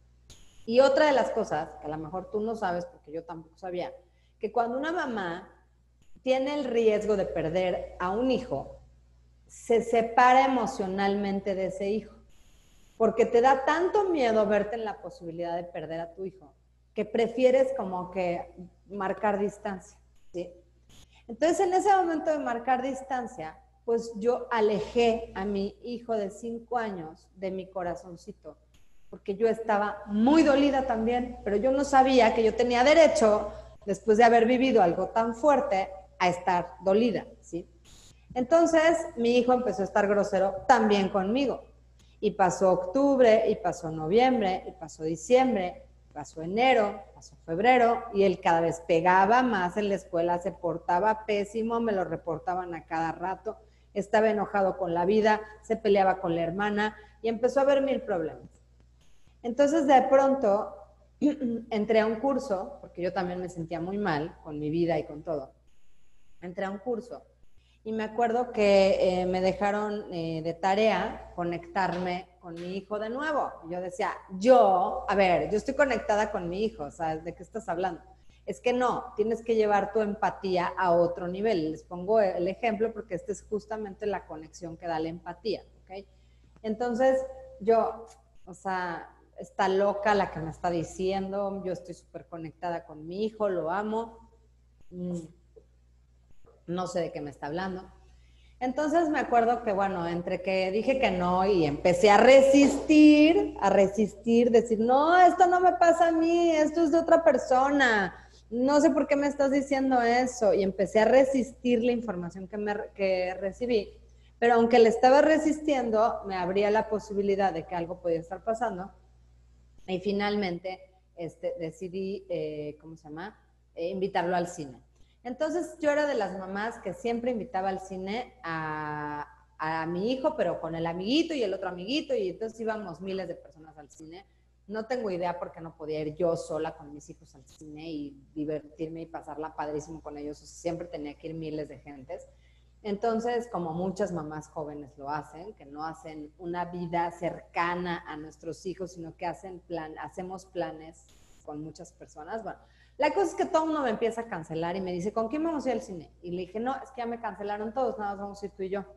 Speaker 1: Y otra de las cosas, que a lo mejor tú no sabes, porque yo tampoco sabía, que cuando una mamá tiene el riesgo de perder a un hijo, se separa emocionalmente de ese hijo, porque te da tanto miedo verte en la posibilidad de perder a tu hijo, que prefieres como que marcar distancia. ¿Sí? Entonces, en ese momento de marcar distancia, pues yo alejé a mi hijo de cinco años de mi corazoncito, porque yo estaba muy dolida también, pero yo no sabía que yo tenía derecho, después de haber vivido algo tan fuerte, a estar dolida, ¿sí? Entonces, mi hijo empezó a estar grosero también conmigo. Y pasó octubre, y pasó noviembre, y pasó diciembre, pasó enero, pasó febrero, y él cada vez pegaba más en la escuela, se portaba pésimo, me lo reportaban a cada rato, estaba enojado con la vida, se peleaba con la hermana, y empezó a haber mil problemas. Entonces, de pronto, entré a un curso, porque yo también me sentía muy mal con mi vida y con todo. Entré a un curso y me acuerdo que eh, me dejaron eh, de tarea conectarme con mi hijo de nuevo. Yo decía, yo, a ver, yo estoy conectada con mi hijo, ¿sabes? ¿De qué estás hablando? Es que no, tienes que llevar tu empatía a otro nivel. Les pongo el ejemplo porque esta es justamente la conexión que da la empatía, ¿ok? Entonces, yo, o sea, está loca la que me está diciendo, yo estoy súper conectada con mi hijo, lo amo, mm, no sé de qué me está hablando. Entonces me acuerdo que, bueno, entre que dije que no y empecé a resistir, a resistir, decir, no, esto no me pasa a mí, esto es de otra persona, no sé por qué me estás diciendo eso, y empecé a resistir la información que, me, que recibí, pero aunque le estaba resistiendo, me abría la posibilidad de que algo podía estar pasando, y finalmente este, decidí, eh, ¿cómo se llama?, eh, invitarlo al cine. Entonces yo era de las mamás que siempre invitaba al cine a, a mi hijo, pero con el amiguito y el otro amiguito, y entonces íbamos miles de personas al cine. No tengo idea por qué no podía ir yo sola con mis hijos al cine y divertirme y pasarla padrísimo con ellos. O sea, siempre tenía que ir miles de gentes. Entonces, como muchas mamás jóvenes lo hacen, que no hacen una vida cercana a nuestros hijos, sino que hacen plan, hacemos planes con muchas personas, bueno, la cosa es que todo el mundo me empieza a cancelar y me dice, ¿con quién vamos a ir al cine? Y le dije, no, es que ya me cancelaron todos, nada más vamos a ir tú y yo.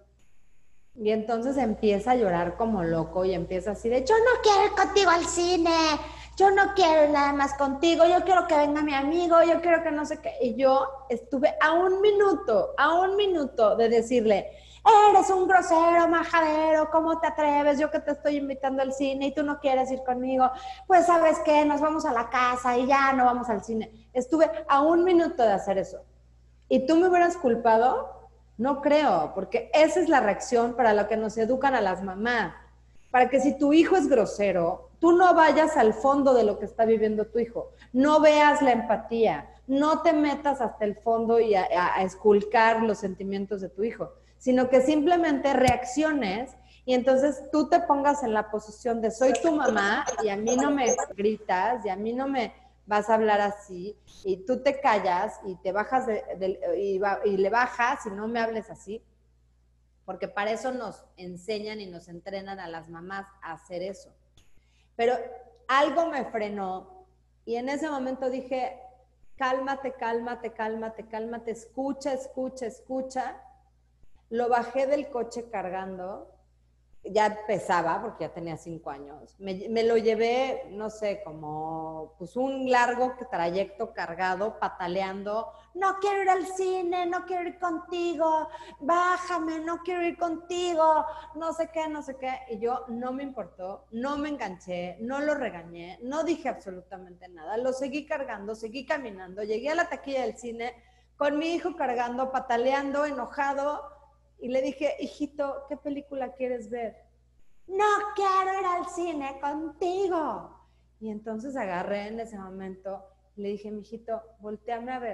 Speaker 1: Y entonces empieza a llorar como loco y empieza así de, yo no quiero ir contigo al cine, yo no quiero ir nada más contigo, yo quiero que venga mi amigo, yo quiero que no sé qué. Y yo estuve a un minuto, a un minuto de decirle, eres un grosero, majadero, ¿cómo te atreves? Yo que te estoy invitando al cine y tú no quieres ir conmigo. Pues, ¿sabes qué? Nos vamos a la casa y ya no vamos al cine. Estuve a un minuto de hacer eso. ¿Y tú me hubieras culpado? No creo, porque esa es la reacción para lo que nos educan a las mamás. Para que si tu hijo es grosero, tú no vayas al fondo de lo que está viviendo tu hijo. No veas la empatía. No te metas hasta el fondo y a, a, a esculcar los sentimientos de tu hijo, sino que simplemente reacciones y entonces tú te pongas en la posición de soy tu mamá y a mí no me gritas y a mí no me vas a hablar así y tú te callas y te bajas de, de, y, va, y le bajas y no me hables así, porque para eso nos enseñan y nos entrenan a las mamás a hacer eso. Pero algo me frenó y en ese momento dije, cálmate, cálmate, cálmate, cálmate, escucha, escucha, escucha. Lo bajé del coche cargando, ya pesaba porque ya tenía cinco años. Me, me lo llevé, no sé, como pues un largo trayecto cargado, pataleando. No quiero ir al cine, no quiero ir contigo, bájame, no quiero ir contigo, no sé qué, no sé qué. Y yo no me importó, no me enganché, no lo regañé, no dije absolutamente nada. Lo seguí cargando, seguí caminando. Llegué a la taquilla del cine con mi hijo cargando, pataleando, enojado. Y le dije, hijito, ¿qué película quieres ver? No quiero ir al cine contigo. Y entonces agarré en ese momento y le dije, mijito, volteame a ver.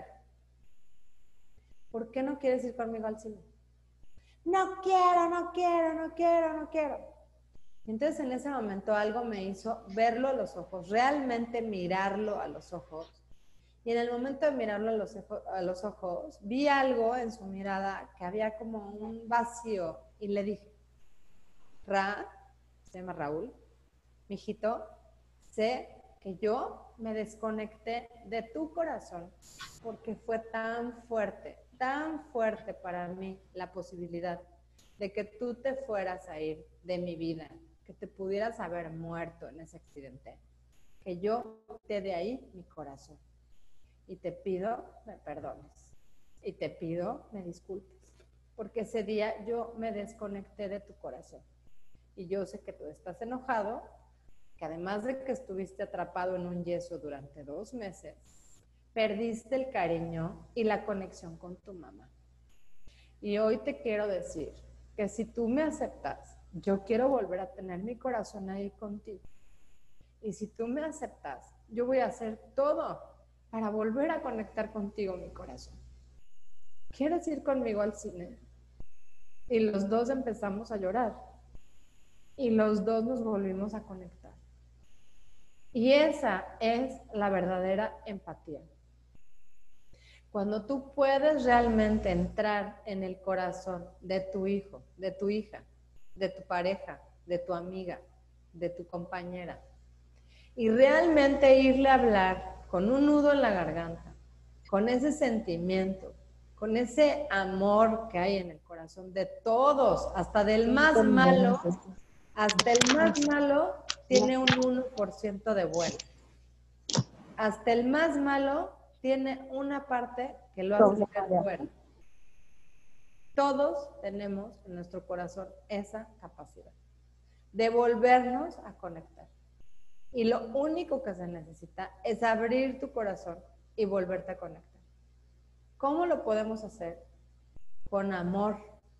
Speaker 1: ¿Por qué no quieres ir conmigo al cine? No quiero, no quiero, no quiero, no quiero. Y entonces en ese momento algo me hizo verlo a los ojos, realmente mirarlo a los ojos. Y en el momento de mirarlo a los, ojos, a los ojos, vi algo en su mirada que había como un vacío. Y le dije, Ra, se llama Raúl, mijito, sé que yo me desconecté de tu corazón porque fue tan fuerte, tan fuerte para mí la posibilidad de que tú te fueras a ir de mi vida, que te pudieras haber muerto en ese accidente, que yo quité de ahí mi corazón. Y te pido me perdones. Y te pido me disculpes. porque ese día yo me desconecté de tu corazón. Y yo sé que tú estás enojado, que además de que estuviste atrapado en un yeso durante dos meses, perdiste el cariño y la conexión con tu mamá. Y hoy te quiero decir que si tú me aceptas, yo quiero volver a tener mi corazón ahí contigo. Y si tú me aceptas, yo voy a hacer todo para volver a conectar contigo, mi corazón. ¿Quieres ir conmigo al cine? Y los dos empezamos a llorar. Y los dos nos volvimos a conectar. Y esa es la verdadera empatía. Cuando tú puedes realmente entrar en el corazón de tu hijo, de tu hija, de tu pareja, de tu amiga, de tu compañera, y realmente irle a hablar con un nudo en la garganta, con ese sentimiento, con ese amor que hay en el corazón de todos, hasta del más malo, hasta el más malo tiene un uno por ciento de bueno. Hasta el más malo tiene una parte que lo hace ser bueno. Todos tenemos en nuestro corazón esa capacidad de volvernos a conectar. Y lo único que se necesita es abrir tu corazón y volverte a conectar. ¿Cómo lo podemos hacer? Con amor,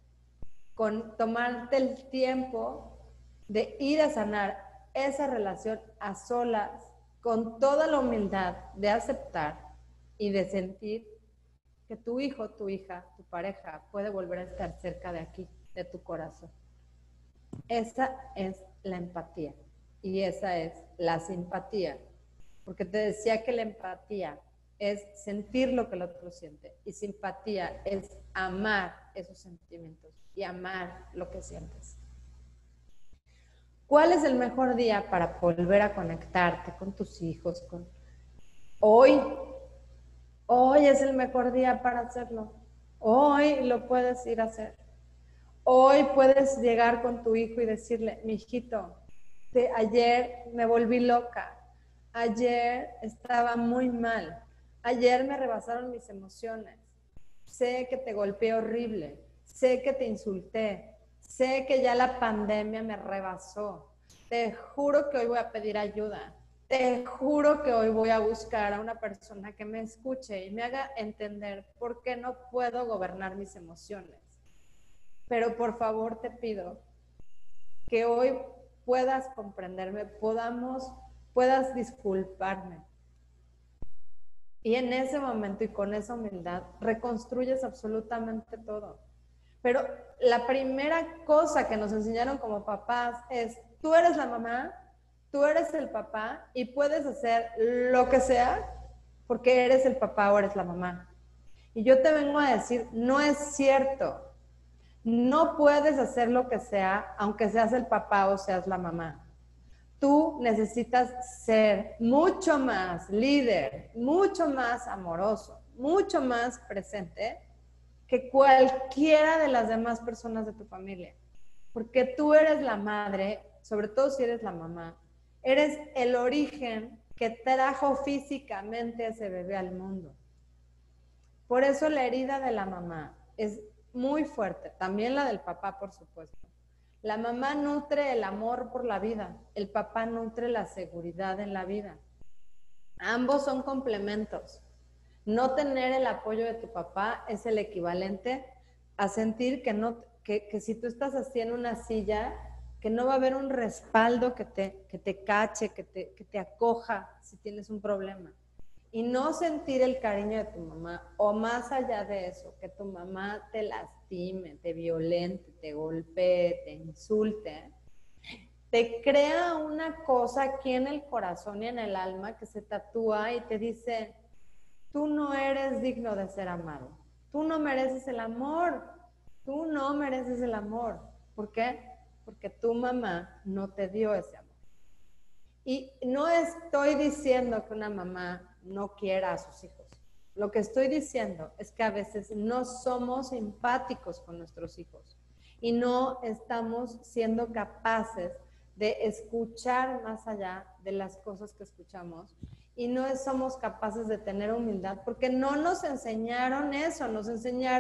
Speaker 1: con tomarte el tiempo de ir a sanar esa relación a solas, con toda la humildad de aceptar y de sentir que tu hijo, tu hija, tu pareja puede volver a estar cerca de aquí, de tu corazón. Esa es la empatía y esa es la simpatía, porque te decía que la empatía es sentir lo que el otro siente y simpatía es amar esos sentimientos y amar lo que sientes. ¿Cuál es el mejor día para volver a conectarte con tus hijos? Con... Hoy, hoy es el mejor día para hacerlo. Hoy lo puedes ir a hacer. Hoy puedes llegar con tu hijo y decirle, mijito, te, ayer me volví loca, ayer estaba muy mal, ayer me rebasaron mis emociones, sé que te golpeé horrible, sé que te insulté, sé que ya la pandemia me rebasó. Te juro que hoy voy a pedir ayuda. Te juro que hoy voy a buscar a una persona que me escuche y me haga entender por qué no puedo gobernar mis emociones. Pero por favor te pido que hoy puedas comprenderme, podamos, puedas disculparme. Y en ese momento y con esa humildad reconstruyes absolutamente todo. Pero la primera cosa que nos enseñaron como papás es, tú eres la mamá, tú eres el papá y puedes hacer lo que sea porque eres el papá o eres la mamá. Y yo te vengo a decir, no es cierto. No puedes hacer lo que sea, aunque seas el papá o seas la mamá. Tú necesitas ser mucho más líder, mucho más amoroso, mucho más presente que cualquiera de las demás personas de tu familia. Porque tú eres la madre, sobre todo si eres la mamá, eres el origen que trajo físicamente a ese bebé al mundo. Por eso la herida de la mamá es muy fuerte, también la del papá, por supuesto. La mamá nutre el amor por la vida, el papá nutre la seguridad en la vida. Ambos son complementos. No tener el apoyo de tu papá es el equivalente a sentir que, no, que, que si tú estás así en una silla, que no va a haber un respaldo que te, que te cache, que te, que te acoja si tienes un problema. Y no sentir el cariño de tu mamá, o más allá de eso, que tu mamá te lastime, te violente, te golpee, te insulte, te crea una cosa aquí en el corazón y en el alma que se tatúa y te dice, tú no eres digno de ser amado, tú no mereces el amor, tú no mereces el amor. ¿Por qué? Porque tu mamá no te dio ese amor. Y no estoy diciendo que una mamá no quiera a sus hijos. Lo que estoy diciendo es que a veces no somos empáticos con nuestros hijos y no estamos siendo capaces de escuchar más allá de las cosas que escuchamos y no somos capaces de tener humildad porque no nos enseñaron eso, nos enseñaron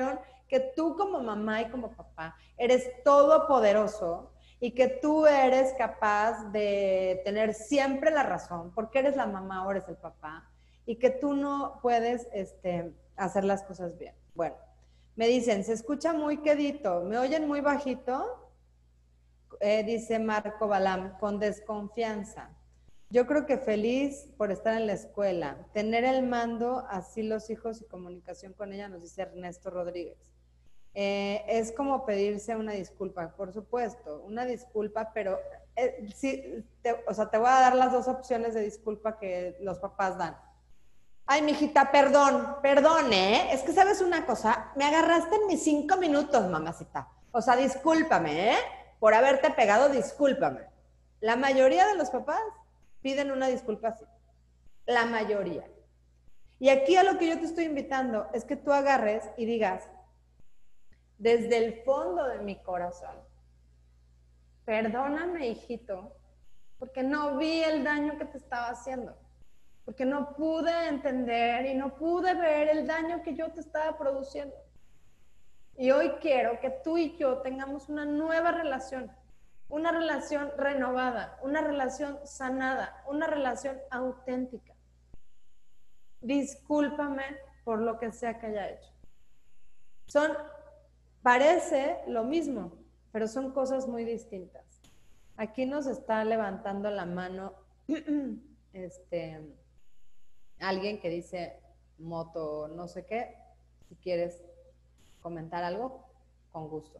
Speaker 1: que tú como mamá y como papá eres todopoderoso y que tú eres capaz de tener siempre la razón, porque eres la mamá o eres el papá, y que tú no puedes este, hacer las cosas bien. Bueno, me dicen, se escucha muy quedito, ¿me oyen muy bajito? Eh, dice Marco Balam, con desconfianza. Yo creo que feliz por estar en la escuela, tener el mando, así los hijos y comunicación con ella, nos dice Ernesto Rodríguez. Eh, es como pedirse una disculpa, por supuesto, una disculpa, pero eh, sí, te, o sea, te voy a dar las dos opciones de disculpa que los papás dan. Ay, mijita, perdón, perdón, ¿eh? Es que sabes una cosa, me agarraste en mis cinco minutos, mamacita. O sea, discúlpame, ¿eh? Por haberte pegado, discúlpame. La mayoría de los papás piden una disculpa así. La mayoría. Y aquí a lo que yo te estoy invitando es que tú agarres y digas, desde el fondo de mi corazón, perdóname, hijito, porque no vi el daño que te estaba haciendo, porque no pude entender y no pude ver el daño que yo te estaba produciendo. Y hoy quiero que tú y yo tengamos una nueva relación, una relación renovada, una relación sanada, una relación auténtica. Discúlpame por lo que sea que haya hecho. Son Parece lo mismo, pero son cosas muy distintas. Aquí nos está levantando la mano este, alguien que dice moto no sé qué. Si quieres comentar algo, con gusto.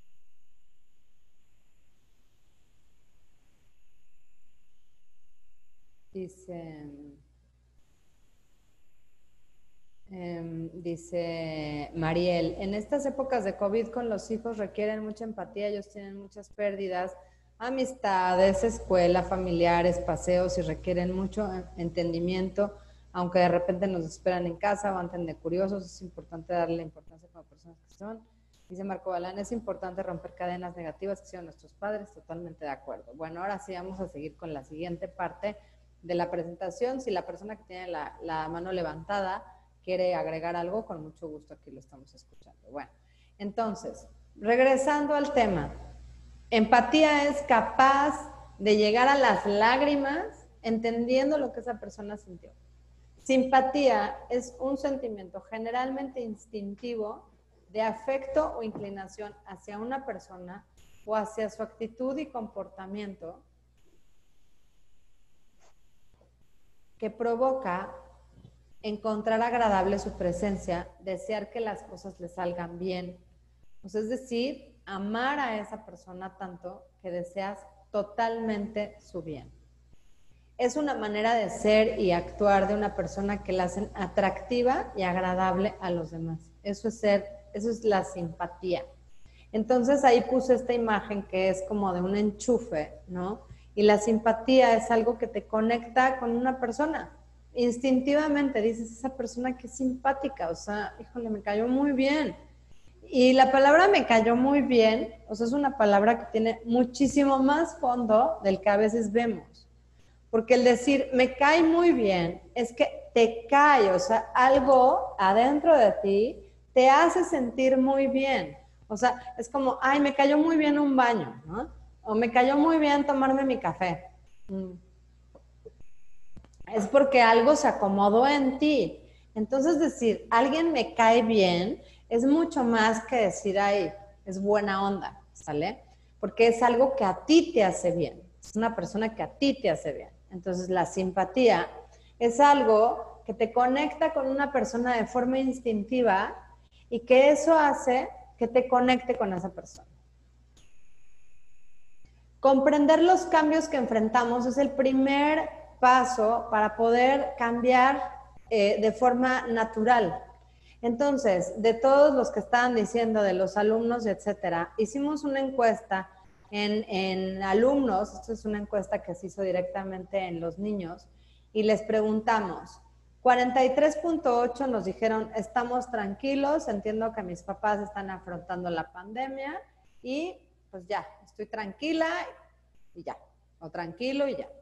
Speaker 1: Dice... Um, dice Mariel, en estas épocas de COVID con los hijos requieren mucha empatía, ellos tienen muchas pérdidas, amistades, escuela, familiares, paseos y requieren mucho entendimiento, aunque de repente nos esperan en casa o anden de curiosos, es importante darle la importancia como personas que son. Dice Marco Balán, es importante romper cadenas negativas que hicieron nuestros padres, totalmente de acuerdo. Bueno, ahora sí vamos a seguir con la siguiente parte de la presentación. Si la persona que tiene la, la mano levantada quiere agregar algo, con mucho gusto aquí lo estamos escuchando. Bueno, entonces, regresando al tema, empatía es capaz de llegar a las lágrimas entendiendo lo que esa persona sintió. Simpatía es un sentimiento generalmente instintivo de afecto o inclinación hacia una persona o hacia su actitud y comportamiento que provoca encontrar agradable su presencia, desear que las cosas le salgan bien. O sea, es decir, amar a esa persona tanto que deseas totalmente su bien. Es una manera de ser y actuar de una persona que la hacen atractiva y agradable a los demás. Eso es ser, eso es la simpatía. Entonces ahí puse esta imagen que es como de un enchufe, ¿no? Y la simpatía es algo que te conecta con una persona. Instintivamente dices, esa persona que es simpática, o sea, híjole, me cayó muy bien. Y la palabra me cayó muy bien, o sea, es una palabra que tiene muchísimo más fondo del que a veces vemos. Porque el decir, me cae muy bien, es que te cae, o sea, algo adentro de ti te hace sentir muy bien. O sea, es como, ay, me cayó muy bien un baño, ¿no? O me cayó muy bien tomarme mi café. Mm. Es porque algo se acomodó en ti. Entonces decir, alguien me cae bien, es mucho más que decir, ay, es buena onda, ¿sale? Porque es algo que a ti te hace bien. Es una persona que a ti te hace bien. Entonces la simpatía es algo que te conecta con una persona de forma instintiva y que eso hace que te conecte con esa persona. Comprender los cambios que enfrentamos es el primer paso para poder cambiar eh, de forma natural. Entonces, de todos los que estaban diciendo, de los alumnos, etcétera, hicimos una encuesta en, en alumnos, esto es una encuesta que se hizo directamente en los niños, y les preguntamos, cuarenta y tres punto ocho nos dijeron, estamos tranquilos, entiendo que mis papás están afrontando la pandemia y pues ya, estoy tranquila y ya, o tranquilo y ya.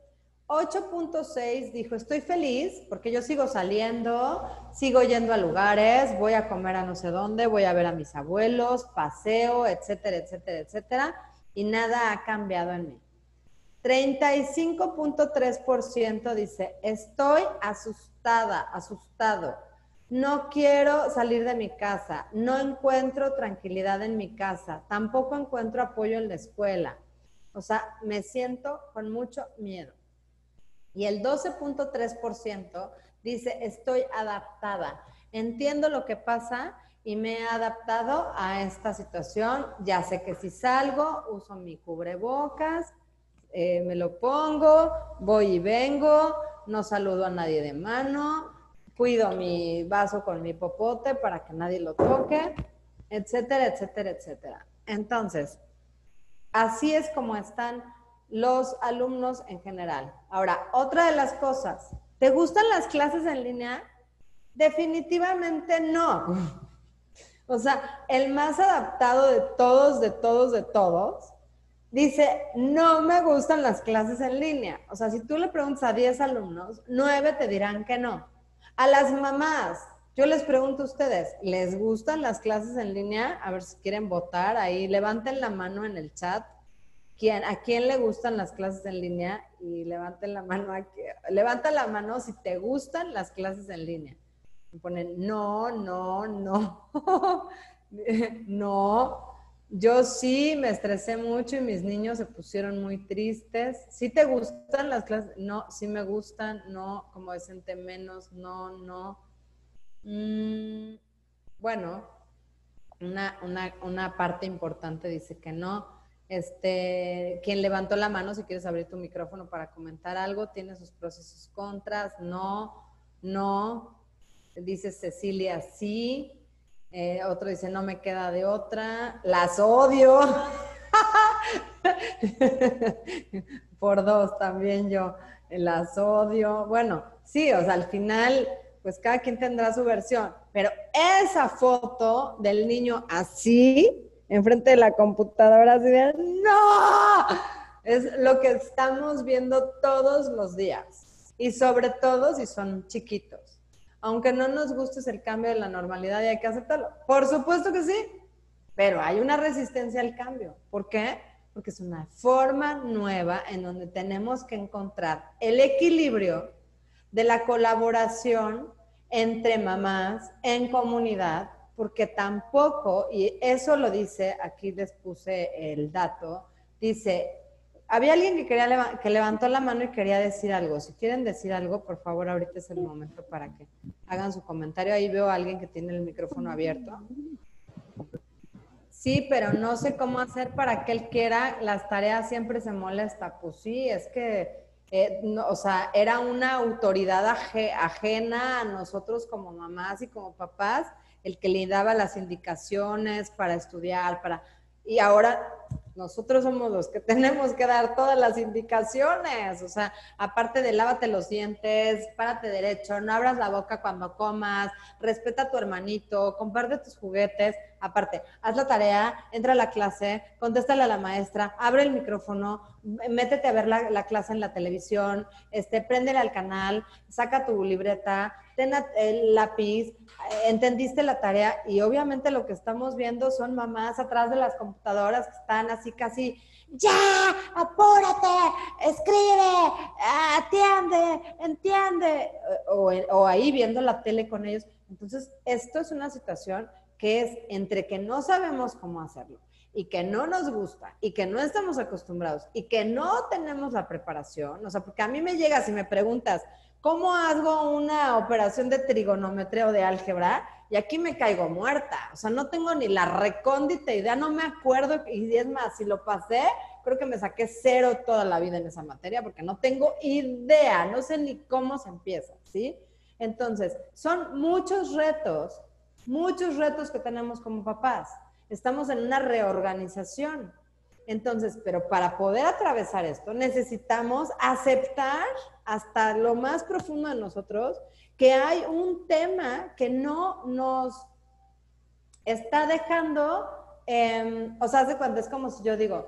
Speaker 1: ocho punto seis dijo, estoy feliz porque yo sigo saliendo, sigo yendo a lugares, voy a comer a no sé dónde, voy a ver a mis abuelos, paseo, etcétera, etcétera, etcétera, y nada ha cambiado en mí. treinta y cinco punto tres por ciento dice, estoy asustada, asustado, no quiero salir de mi casa, no encuentro tranquilidad en mi casa, tampoco encuentro apoyo en la escuela, o sea, me siento con mucho miedo. Y el doce punto tres por ciento dice, estoy adaptada, entiendo lo que pasa y me he adaptado a esta situación, ya sé que si salgo, uso mi cubrebocas, eh, me lo pongo, voy y vengo, no saludo a nadie de mano, cuido mi vaso con mi popote para que nadie lo toque, etcétera, etcétera, etcétera. Entonces, así es como están los alumnos en general. Ahora, otra de las cosas, ¿te gustan las clases en línea? Definitivamente no. O sea, el más adaptado de todos, de todos, de todos, dice, no me gustan las clases en línea. O sea, si tú le preguntas a diez alumnos, nueve te dirán que no. A las mamás, yo les pregunto a ustedes, ¿les gustan las clases en línea? A ver si quieren votar ahí, levanten la mano en el chat. ¿Quién, ¿A quién le gustan las clases en línea? Y levanten la mano aquí. Levanta la mano si te gustan las clases en línea. Me ponen, no, no, no. No. Yo sí me estresé mucho y mis niños se pusieron muy tristes. ¿Sí te gustan las clases? No, sí me gustan. No, como decente menos. No, no. Mm, bueno, una, una, una parte importante dice que no. Este, quien levantó la mano, si quieres abrir tu micrófono para comentar algo, tiene sus pros y sus contras. No, no. Dice Cecilia, sí. Eh, otro dice, no me queda de otra. Las odio. Por dos también yo. Las odio. Bueno, sí, o sea, al final, pues cada quien tendrá su versión. Pero esa foto del niño así, enfrente de la computadora, así de, ¡no! Es lo que estamos viendo todos los días. Y sobre todo si son chiquitos. Aunque no nos guste el cambio de la normalidad y hay que aceptarlo. Por supuesto que sí, pero hay una resistencia al cambio. ¿Por qué? Porque es una forma nueva en donde tenemos que encontrar el equilibrio de la colaboración entre mamás en comunidad, porque tampoco, y eso lo dice, aquí les puse el dato, dice, había alguien que, quería, que levantó la mano y quería decir algo. Si quieren decir algo, por favor, ahorita es el momento para que hagan su comentario. Ahí veo a alguien que tiene el micrófono abierto. Sí, pero no sé cómo hacer para que él quiera, las tareas siempre se molesta. Pues sí, es que, eh, no, o sea, era una autoridad aje, ajena a nosotros como mamás y como papás, el que le daba las indicaciones para estudiar, para... Y ahora nosotros somos los que tenemos que dar todas las indicaciones, o sea, aparte de lávate los dientes, párate derecho, no abras la boca cuando comas, respeta a tu hermanito, comparte tus juguetes, aparte, haz la tarea, entra a la clase, contéstale a la maestra, abre el micrófono, métete a ver la, la clase en la televisión, este, préndele al canal, saca tu libreta, ten el lápiz, entendiste la tarea y obviamente lo que estamos viendo son mamás atrás de las computadoras que están así casi, ya, apúrate, escribe, atiende, entiende, o, o ahí viendo la tele con ellos. Entonces, esto es una situación que es entre que no sabemos cómo hacerlo y que no nos gusta y que no estamos acostumbrados y que no tenemos la preparación, o sea, porque a mí me llega si me preguntas, ¿cómo hago una operación de trigonometría o de álgebra? Y aquí me caigo muerta. O sea, no tengo ni la recóndita idea, no me acuerdo. Y es más, si lo pasé, creo que me saqué cero toda la vida en esa materia porque no tengo idea, no sé ni cómo se empieza, ¿sí? Entonces, son muchos retos, muchos retos que tenemos como papás. Estamos en una reorganización. Entonces, pero para poder atravesar esto, necesitamos aceptar hasta lo más profundo de nosotros que hay un tema que no nos está dejando, eh, o sea, hace cuenta, es como si yo digo,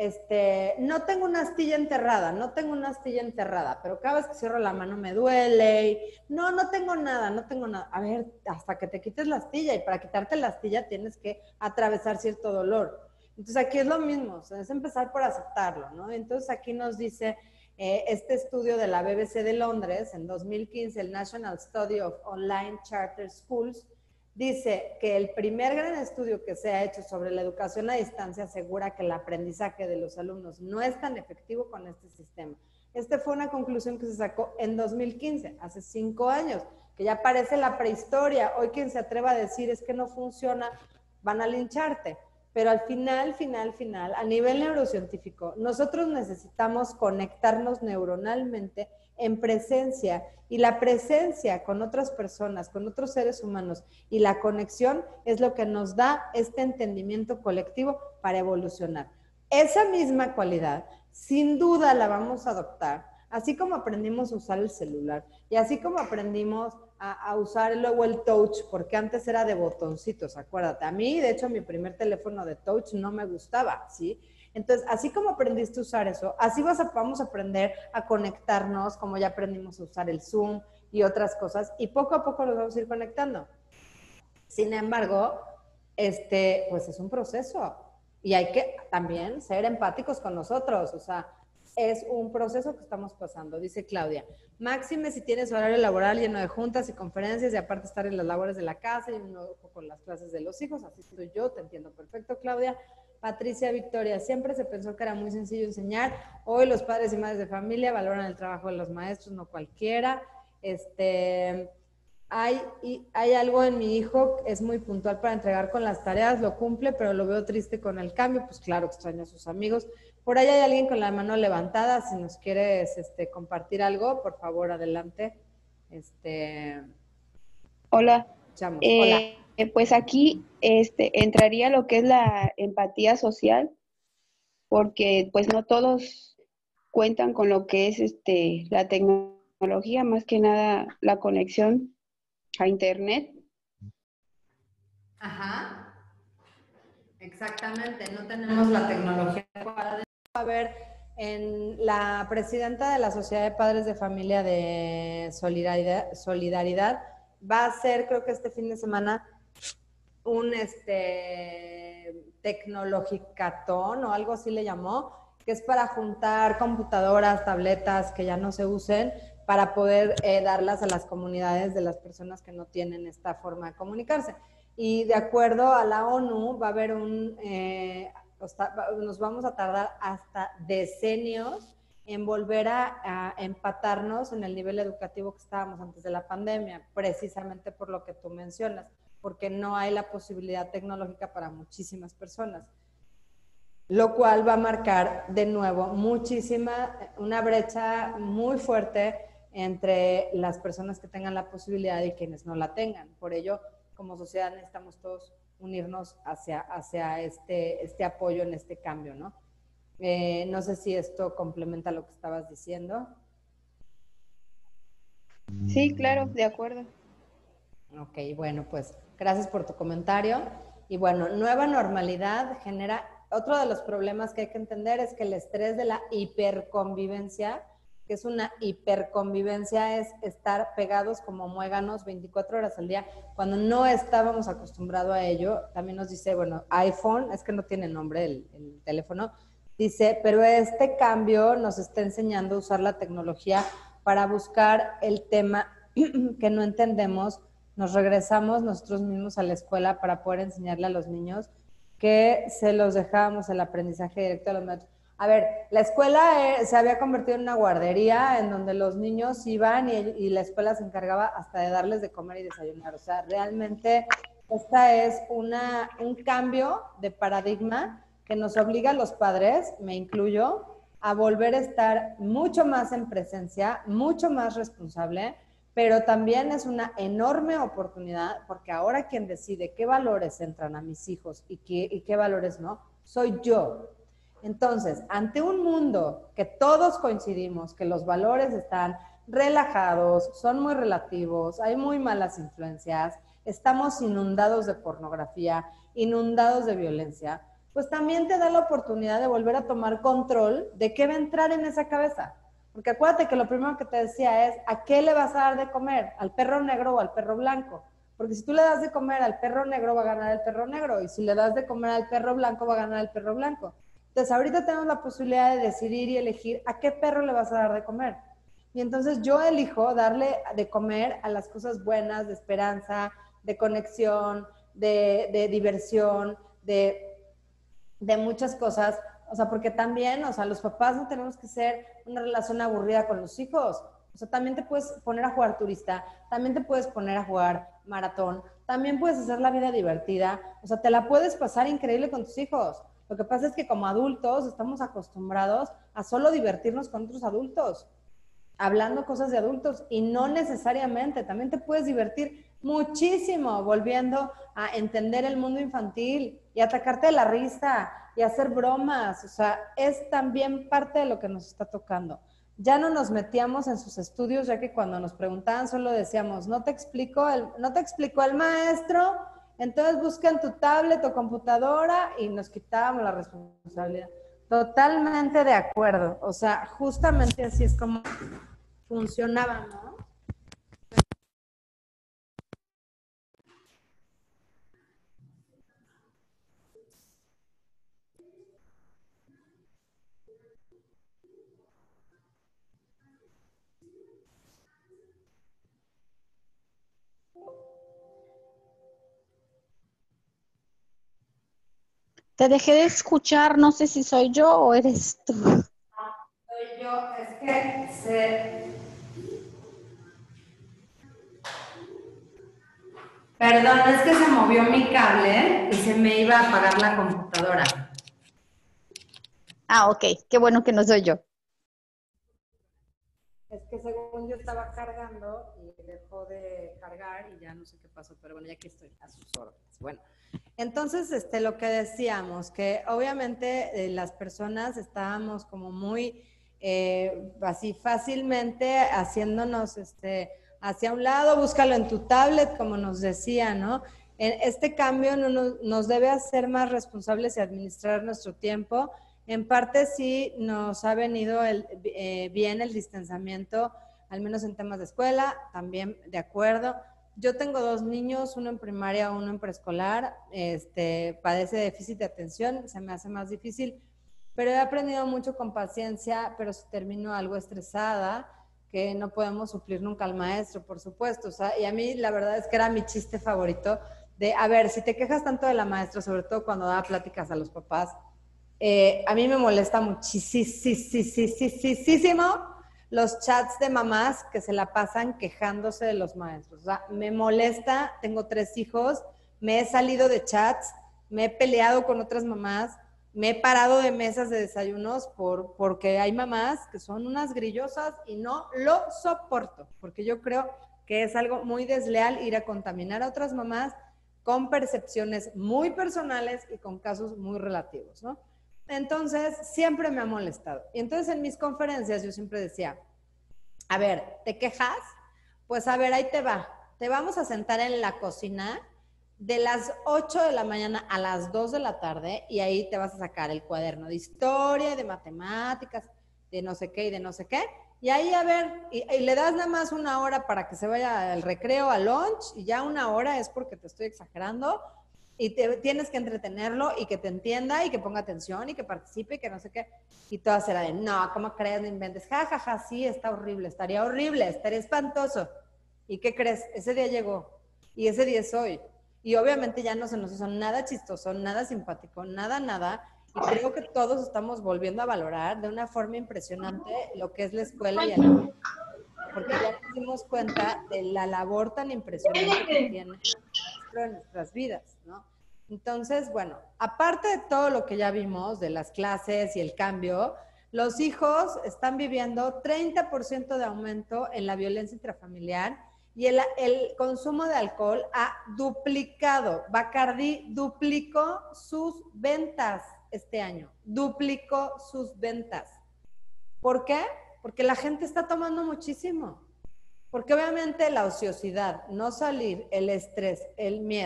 Speaker 1: este, no tengo una astilla enterrada, no tengo una astilla enterrada, pero cada vez que cierro la mano me duele, y, no, no tengo nada, no tengo nada. A ver, hasta que te quites la astilla, y para quitarte la astilla tienes que atravesar cierto dolor. Entonces aquí es lo mismo, o sea, es empezar por aceptarlo, ¿no? Entonces aquí nos dice eh, este estudio de la B B C de Londres, en dos mil quince, el National Study of Online Charter Schools, dice que el primer gran estudio que se ha hecho sobre la educación a distancia asegura que el aprendizaje de los alumnos no es tan efectivo con este sistema. Esta fue una conclusión que se sacó en dos mil quince, hace cinco años, que ya parece la prehistoria. Hoy quien se atreva a decir es que no funciona, van a lincharte. Pero al final, final, final, a nivel neurocientífico, nosotros necesitamos conectarnos neuronalmente en presencia, y la presencia con otras personas, con otros seres humanos, y la conexión es lo que nos da este entendimiento colectivo para evolucionar. Esa misma cualidad, sin duda la vamos a adoptar, así como aprendimos a usar el celular, y así como aprendimos a, a usar luego el touch, porque antes era de botoncitos, acuérdate. A mí, de hecho, mi primer teléfono de touch no me gustaba, ¿sí? Entonces, así como aprendiste a usar eso, así vas a, vamos a aprender a conectarnos, como ya aprendimos a usar el Zoom y otras cosas, y poco a poco los vamos a ir conectando. Sin embargo, este, pues es un proceso, y hay que también ser empáticos con nosotros, o sea, es un proceso que estamos pasando, dice Claudia. Máxime si tienes horario laboral lleno de juntas y conferencias, y aparte estar en las labores de la casa y uno con las clases de los hijos, así soy yo, te entiendo perfecto, Claudia. Patricia Victoria, siempre se pensó que era muy sencillo enseñar. Hoy los padres y madres de familia valoran el trabajo de los maestros, no cualquiera. Este, hay, y hay algo en mi hijo, es muy puntual para entregar con las tareas, lo cumple, pero lo veo triste con el cambio. Pues claro, extraña a sus amigos. Por ahí hay alguien con la mano levantada, si nos quieres este, compartir algo, por favor, adelante. Este,
Speaker 8: Hola.
Speaker 1: Chamos,
Speaker 8: eh,
Speaker 1: hola.
Speaker 8: Pues aquí este, entraría lo que es la empatía social, porque pues no todos cuentan con lo que es este, la tecnología, más que nada la conexión a internet.
Speaker 1: Ajá, exactamente, no tenemos la tecnología adecuada. A ver, en la presidenta de la Sociedad de Padres de Familia de Solidaridad, Solidaridad va a ser, creo que este fin de semana, un este, tecnologicatón o algo así le llamó, que es para juntar computadoras, tabletas que ya no se usen, para poder eh, darlas a las comunidades de las personas que no tienen esta forma de comunicarse. Y de acuerdo a la ONU, va a haber un, eh, nos vamos a tardar hasta decenios en volver a, a empatarnos en el nivel educativo que estábamos antes de la pandemia, precisamente por lo que tú mencionas, porque no hay la posibilidad tecnológica para muchísimas personas, lo cual va a marcar de nuevo muchísima, una brecha muy fuerte entre las personas que tengan la posibilidad y quienes no la tengan. Por ello, como sociedad necesitamos todos unirnos hacia, hacia este, este apoyo en este cambio, ¿no? Eh, no sé si esto complementa lo que estabas diciendo.
Speaker 8: Sí, claro, de acuerdo.
Speaker 1: Ok, bueno, pues gracias por tu comentario. Y bueno, nueva normalidad genera, otro de los problemas que hay que entender es que el estrés de la hiperconvivencia, que es una hiperconvivencia, es estar pegados como muéganos veinticuatro horas al día, cuando no estábamos acostumbrados a ello. También nos dice, bueno, iPhone, es que no tiene nombre el, el teléfono, dice, pero este cambio nos está enseñando a usar la tecnología para buscar el tema que no entendemos. Nos regresamos nosotros mismos a la escuela para poder enseñarle a los niños que se los dejábamos el aprendizaje directo a los maestros. A ver, la escuela eh, se había convertido en una guardería en donde los niños iban y, y la escuela se encargaba hasta de darles de comer y desayunar. O sea, realmente esta es una, un cambio de paradigma que nos obliga a los padres, me incluyo, a volver a estar mucho más en presencia, mucho más responsable, pero también es una enorme oportunidad, porque ahora quien decide qué valores entran a mis hijos y qué, y qué valores no, soy yo. Entonces, ante un mundo que todos coincidimos que los valores están relajados, son muy relativos, hay muy malas influencias, estamos inundados de pornografía, inundados de violencia, pues también te da la oportunidad de volver a tomar control de qué va a entrar en esa cabeza. Porque acuérdate que lo primero que te decía es, ¿a qué le vas a dar de comer? ¿Al perro negro o al perro blanco? Porque si tú le das de comer al perro negro, va a ganar el perro negro. Y si le das de comer al perro blanco, va a ganar el perro blanco. Entonces, ahorita tenemos la posibilidad de decidir y elegir a qué perro le vas a dar de comer. Y entonces yo elijo darle de comer a las cosas buenas, de esperanza, de conexión, de, de diversión, de, de muchas cosas. O sea, porque también, o sea, los papás no tenemos que ser una relación aburrida con los hijos. O sea, también te puedes poner a jugar turista, también te puedes poner a jugar maratón, también puedes hacer la vida divertida. O sea, te la puedes pasar increíble con tus hijos. Lo que pasa es que como adultos estamos acostumbrados a solo divertirnos con otros adultos, hablando cosas de adultos, y no necesariamente. También te puedes divertir muchísimo volviendo a entender el mundo infantil y atacarte de la risa y hacer bromas. O sea, es también parte de lo que nos está tocando. Ya no nos metíamos en sus estudios, ya que cuando nos preguntaban solo decíamos, no te explicó el, no te explicó el maestro, entonces busca en tu tablet o computadora, y nos quitábamos la responsabilidad. Totalmente de acuerdo. O sea, justamente así es como funcionaba, ¿no?
Speaker 10: Te dejé de escuchar, no sé si soy yo o eres tú.
Speaker 1: Soy yo, es que se... Perdón, es que se movió mi cable y se me iba a apagar la computadora.
Speaker 10: Ah, ok, qué bueno que no soy yo.
Speaker 1: Es que según yo estaba cargando y dejó de cargar y ya no sé qué pasó, pero bueno, ya aquí estoy a sus órdenes. Bueno, entonces este, lo que decíamos, que obviamente eh, las personas estábamos como muy eh, así fácilmente haciéndonos este, hacia un lado, búscalo en tu tablet, como nos decía, ¿no? En este cambio no nos, nos debe hacer más responsables y administrar nuestro tiempo. En parte sí nos ha venido el, eh, bien el distanciamiento, al menos en temas de escuela, también de acuerdo. Yo tengo dos niños, uno en primaria, uno en preescolar, este, padece de déficit de atención, se me hace más difícil, pero he aprendido mucho con paciencia, pero si termino algo estresada, que no podemos suplir nunca al maestro, por supuesto. O sea, y a mí la verdad es que era mi chiste favorito de, a ver, si te quejas tanto de la maestra, sobre todo cuando daba pláticas a los papás, Eh, a mí me molesta muchísimo los chats de mamás que se la pasan quejándose de los maestros. O sea, me molesta, tengo tres hijos, me he salido de chats, me he peleado con otras mamás, me he parado de mesas de desayunos por, porque hay mamás que son unas grillosas y no lo soporto, porque yo creo que es algo muy desleal ir a contaminar a otras mamás con percepciones muy personales y con casos muy relativos, ¿no? Entonces, siempre me ha molestado. Y entonces en mis conferencias yo siempre decía, a ver, ¿te quejas? Pues a ver, ahí te va. Te vamos a sentar en la cocina de las ocho de la mañana a las dos de la tarde y ahí te vas a sacar el cuaderno de historia, de matemáticas, de no sé qué y de no sé qué. Y ahí, a ver, y, y le das nada más una hora para que se vaya al recreo, al lunch, y ya una hora es porque te estoy exagerando. Y te, tienes que entretenerlo y que te entienda y que ponga atención y que participe y que no sé qué. Y toda será de, no, ¿cómo crees? No inventes. Ja, ja, ja, sí, está horrible, estaría horrible, estaría espantoso. ¿Y qué crees? Ese día llegó y ese día es hoy. Y obviamente ya no se nos hizo nada chistoso, nada simpático, nada, nada. Y creo que todos estamos volviendo a valorar de una forma impresionante lo que es la escuela y el... Porque ya nos dimos cuenta de la labor tan impresionante que tiene en nuestras vidas, ¿no? Entonces, bueno, aparte de todo lo que ya vimos de las clases y el cambio, los hijos están viviendo treinta por ciento de aumento en la violencia intrafamiliar y el, el consumo de alcohol ha duplicado. Bacardi duplicó sus ventas este año, duplicó sus ventas. ¿Por qué? Porque la gente está tomando muchísimo. Porque obviamente la ociosidad, no salir, el estrés, el miedo,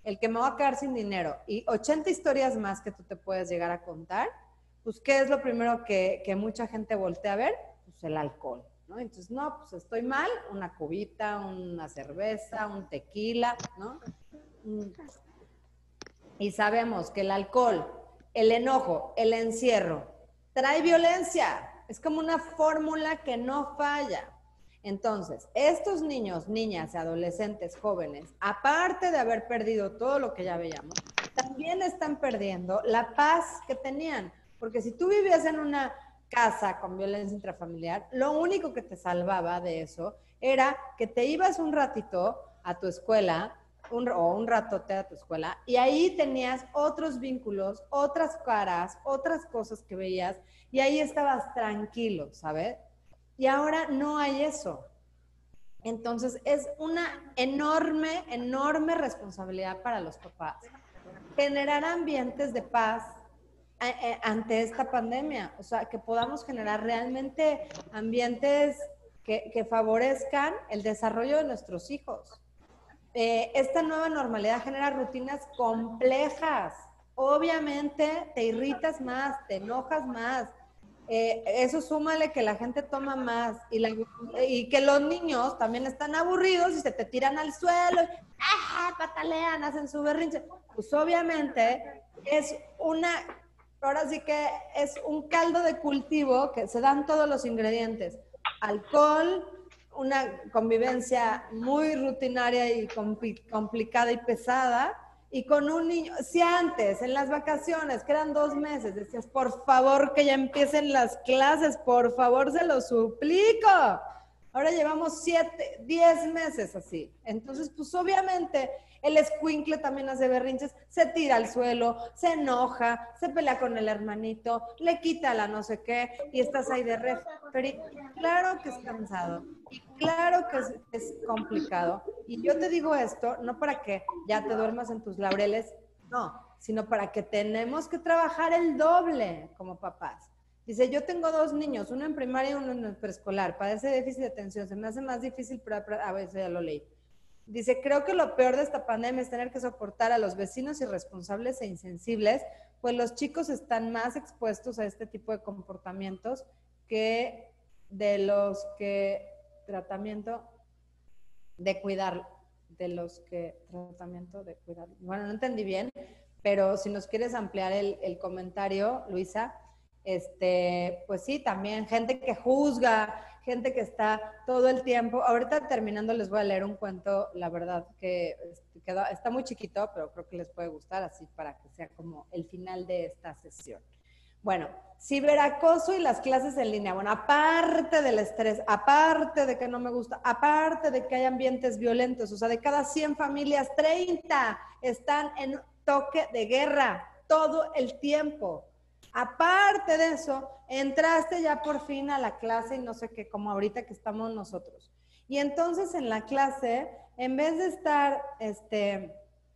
Speaker 1: el que me voy a quedar sin dinero y ochenta historias más que tú te puedes llegar a contar, pues ¿qué es lo primero que, que mucha gente voltea a ver? Pues el alcohol, ¿no? Entonces, no, pues estoy mal, una cubita, una cerveza, un tequila, ¿no? Y sabemos que el alcohol, el enojo, el encierro, trae violencia. Es como una fórmula que no falla. Entonces, estos niños, niñas, adolescentes, jóvenes, aparte de haber perdido todo lo que ya veíamos, también están perdiendo la paz que tenían. Porque si tú vivías en una casa con violencia intrafamiliar, lo único que te salvaba de eso era que te ibas un ratito a tu escuela, un, o un ratote a tu escuela, y ahí tenías otros vínculos, otras caras, otras cosas que veías, y ahí estabas tranquilo, ¿sabes? Y ahora no hay eso. Entonces es una enorme, enorme responsabilidad para los papás generar ambientes de paz eh, ante esta pandemia. O sea, que podamos generar realmente ambientes que, que favorezcan el desarrollo de nuestros hijos. Eh, esta nueva normalidad genera rutinas complejas. Obviamente te irritas más, te enojas más. Eh, eso súmale que la gente toma más y, la, y que los niños también están aburridos y se te tiran al suelo, ¡ah! Patalean, hacen su berrinche. Pues obviamente es una, ahora sí que es un caldo de cultivo que se dan todos los ingredientes. Alcohol, una convivencia muy rutinaria y compli- complicada y pesada, y con un niño, si antes, en las vacaciones, que eran dos meses, decías, por favor, que ya empiecen las clases, por favor, se lo suplico. Ahora llevamos siete, diez meses así. Entonces, pues obviamente, el escuincle también hace berrinches, se tira al suelo, se enoja, se pelea con el hermanito, le quita la no sé qué, y estás ahí de referee. Claro que es cansado, y claro que es, es complicado. Y yo te digo esto, no para que ya te duermas en tus laureles, no, sino para que tenemos que trabajar el doble como papás. Dice, yo tengo dos niños, uno en primaria y uno en preescolar, padece déficit de atención, se me hace más difícil, pero a veces ya lo leí. Dice, creo que lo peor de esta pandemia es tener que soportar a los vecinos irresponsables e insensibles, pues los chicos están más expuestos a este tipo de comportamientos que de los que tratamiento de cuidar, de los que tratamiento de cuidar. Bueno, no entendí bien, pero si nos quieres ampliar el, el comentario, Luisa, este, pues sí, también gente que juzga, gente que está todo el tiempo. Ahorita terminando les voy a leer un cuento, la verdad que quedó, está muy chiquito, pero creo que les puede gustar, así para que sea como el final de esta sesión. Bueno, ciberacoso y las clases en línea. Bueno, aparte del estrés, aparte de que no me gusta, aparte de que hay ambientes violentos, o sea, de cada cien familias, treinta están en toque de guerra todo el tiempo. Aparte de eso, entraste ya por fin a la clase y no sé qué, como ahorita que estamos nosotros. Y entonces en la clase, en vez de estar, este,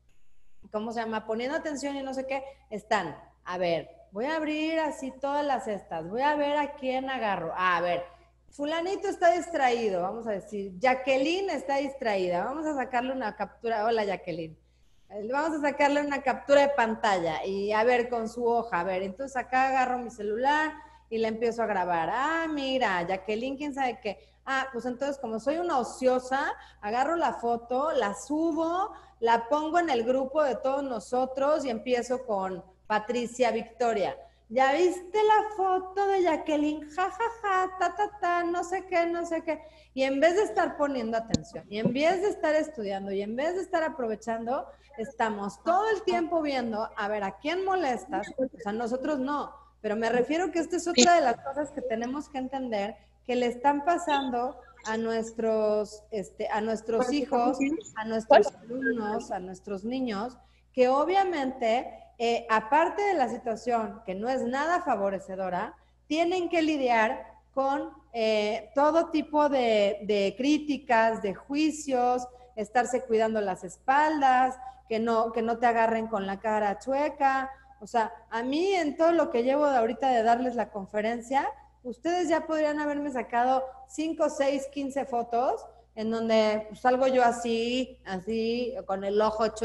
Speaker 1: ¿cómo se llama? Poniendo atención y no sé qué, están, a ver, voy a abrir así todas las estas, voy a ver a quién agarro. Ah, a ver, fulanito está distraído, vamos a decir, Jacqueline está distraída, vamos a sacarle una captura. Hola, Jacqueline. Vamos a sacarle una captura de pantalla y a ver con su hoja, a ver, entonces acá agarro mi celular y le empiezo a grabar. Ah, mira, Jacqueline, quién sabe qué. Ah, pues entonces como soy una ociosa, agarro la foto, la subo, la pongo en el grupo de todos nosotros y empiezo con Patricia Victoria. ¿Ya viste la foto de Jacqueline? Ja, ja, ja, ta, ta, ta, no sé qué, no sé qué. Y en vez de estar poniendo atención, y en vez de estar estudiando, y en vez de estar aprovechando, estamos todo el tiempo viendo a ver a quién molestas. O sea, nosotros no, pero me refiero que esta es otra de las cosas que tenemos que entender que le están pasando a nuestros, este, a nuestros hijos, a nuestros alumnos, a nuestros niños, que obviamente, eh, aparte de la situación que no es nada favorecedora, tienen que lidiar con eh, todo tipo de, de críticas, de juicios, estarse cuidando las espaldas, que no, que no te agarren con la cara chueca. O sea, a mí en todo lo que llevo de ahorita de darles la conferencia, ustedes ya podrían haberme sacado cinco, seis, quince fotos en donde pues, salgo yo así, así, con el ojo chueco.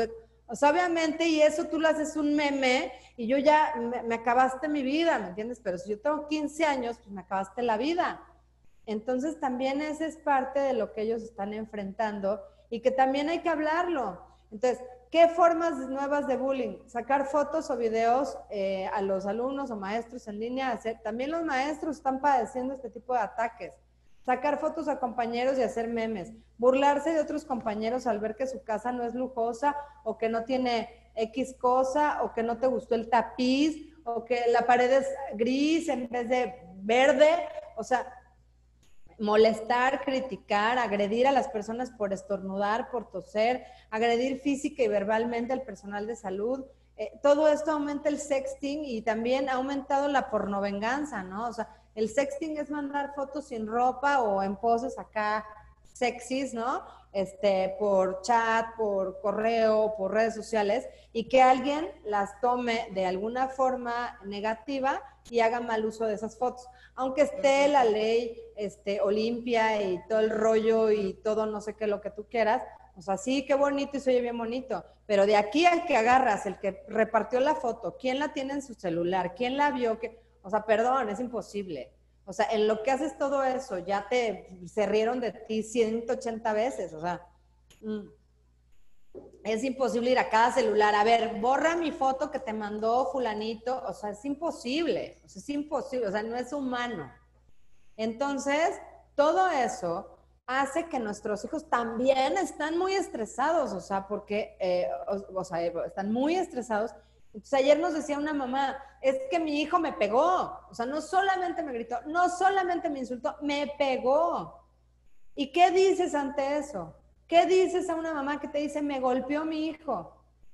Speaker 1: O sea, obviamente, y eso tú lo haces un meme y yo ya me, me acabaste mi vida, ¿me entiendes? Pero si yo tengo quince años, pues me acabaste la vida. Entonces también esa es parte de lo que ellos están enfrentando y que también hay que hablarlo. Entonces, ¿qué formas nuevas de bullying? Sacar fotos o videos eh, a los alumnos o maestros en línea. Hacer, también los maestros están padeciendo este tipo de ataques. Sacar fotos a compañeros y hacer memes. Burlarse de otros compañeros al ver que su casa no es lujosa o que no tiene X cosa o que no te gustó el tapiz o que la pared es gris en vez de verde. O sea, molestar, criticar, agredir a las personas por estornudar, por toser, agredir física y verbalmente al personal de salud. Eh, todo esto aumenta el sexting y también ha aumentado la pornovenganza, ¿no? O sea, el sexting es mandar fotos sin ropa o en poses acá sexys, ¿no? Este, por chat, por correo, por redes sociales, y que alguien las tome de alguna forma negativa y haga mal uso de esas fotos. Aunque esté la ley este, Olimpia y todo el rollo y todo no sé qué, lo que tú quieras, o sea, sí, qué bonito y se oye bien bonito, pero de aquí al que agarras, el que repartió la foto, quién la tiene en su celular, quién la vio, que, o sea, perdón, es imposible. O sea, en lo que haces todo eso, ya te se rieron de ti ciento ochenta veces, o sea, mm, es imposible ir a cada celular, a ver, borra mi foto que te mandó fulanito, o sea, es imposible, o sea, es imposible, o sea, no es humano. Entonces, todo eso hace que nuestros hijos también están muy estresados, o sea, porque, eh, o, o sea, están muy estresados. Entonces, ayer nos decía una mamá, es que mi hijo me pegó, o sea, no solamente me gritó, no solamente me insultó, me pegó. ¿Y qué dices ante eso? ¿Qué dices a una mamá que te dice, me golpeó mi hijo?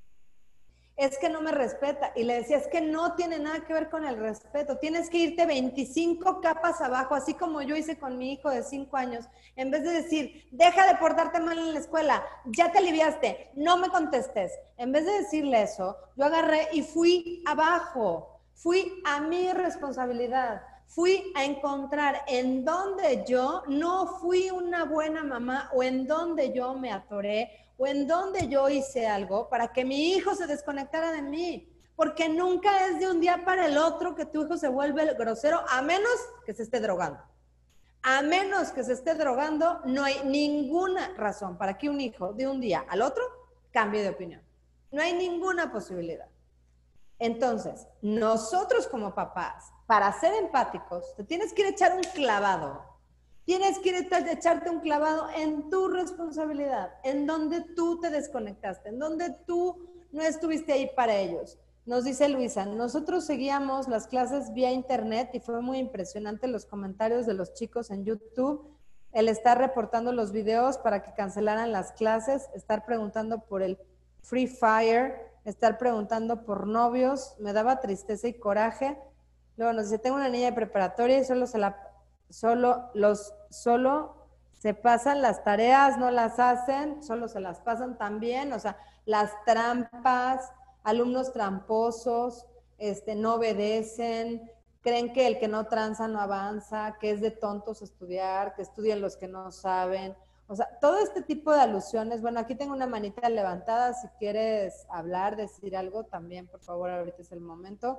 Speaker 1: Es que no me respeta. Y le decía, es que no tiene nada que ver con el respeto. Tienes que irte veinticinco capas abajo, así como yo hice con mi hijo de cinco años. En vez de decir, deja de portarte mal en la escuela, ya te aliviaste, no me contestes. En vez de decirle eso, yo agarré y fui abajo. Fui a mi responsabilidad. Fui a encontrar en dónde yo no fui una buena mamá o en dónde yo me atoré o en dónde yo hice algo para que mi hijo se desconectara de mí. Porque nunca es de un día para el otro que tu hijo se vuelve grosero, a menos que se esté drogando. A menos que se esté drogando, no hay ninguna razón para que un hijo de un día al otro cambie de opinión. No hay ninguna posibilidad. Entonces, nosotros como papás, para ser empáticos, te tienes que ir a echar un clavado. Tienes que ir a echarte un clavado en tu responsabilidad, en donde tú te desconectaste, en donde tú no estuviste ahí para ellos. Nos dice Luisa, nosotros seguíamos las clases vía internet y fue muy impresionante los comentarios de los chicos en YouTube, el estar reportando los videos para que cancelaran las clases, estar preguntando por el Free Fire, estar preguntando por novios, me daba tristeza y coraje. Luego nos dice, tengo una niña de preparatoria y solo se la, solo los, solo se pasan las tareas, no las hacen, solo se las pasan también, o sea, las trampas, alumnos tramposos, este, no obedecen, creen que el que no tranza no avanza, que es de tontos estudiar, que estudian los que no saben. O sea, todo este tipo de alusiones. Bueno, aquí tengo una manita levantada, si quieres hablar, decir algo también, por favor, ahorita es el momento.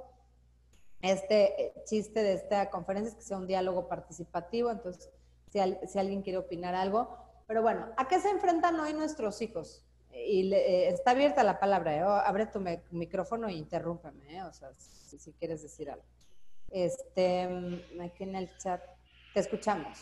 Speaker 1: Este chiste de esta conferencia es que sea un diálogo participativo, entonces, si, al, si alguien quiere opinar algo. Pero bueno, ¿a qué se enfrentan hoy nuestros hijos? Y le, eh, está abierta la palabra, ¿eh? Abre tu me, micrófono e interrúmpeme, ¿eh? O sea, si, si quieres decir algo. Este, aquí en el chat, te escuchamos.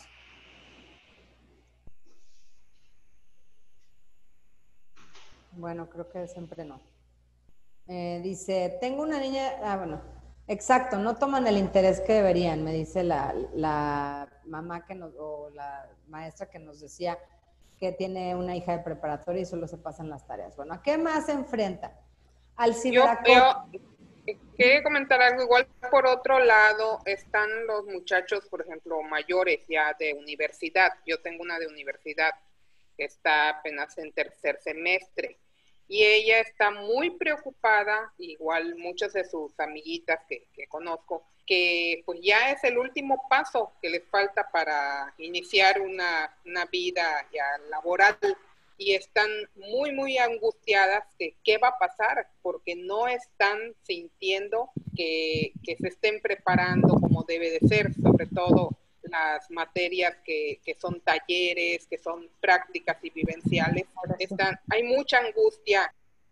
Speaker 1: Bueno, creo que siempre no. Eh, dice, tengo una niña, ah, bueno, exacto, no toman el interés que deberían, me dice la, la mamá que nos, o la maestra que nos decía que tiene una hija de preparatoria y solo se pasan las tareas. Bueno, ¿a qué más se enfrenta? Al ciberacoso.
Speaker 6: Yo veo, quería comentar algo, igual por otro lado están los muchachos, por ejemplo, mayores ya de universidad. Yo tengo una de universidad que está apenas en tercer semestre. Y ella está muy preocupada, igual muchas de sus amiguitas que, que conozco, que pues ya es el último paso que les falta para iniciar una, una vida ya laboral. y están muy, muy angustiadas de qué va a pasar, porque no están sintiendo que, que se estén preparando como debe de ser, sobre todo las materias que, que son talleres, que son prácticas y vivenciales. Están, hay mucha angustia.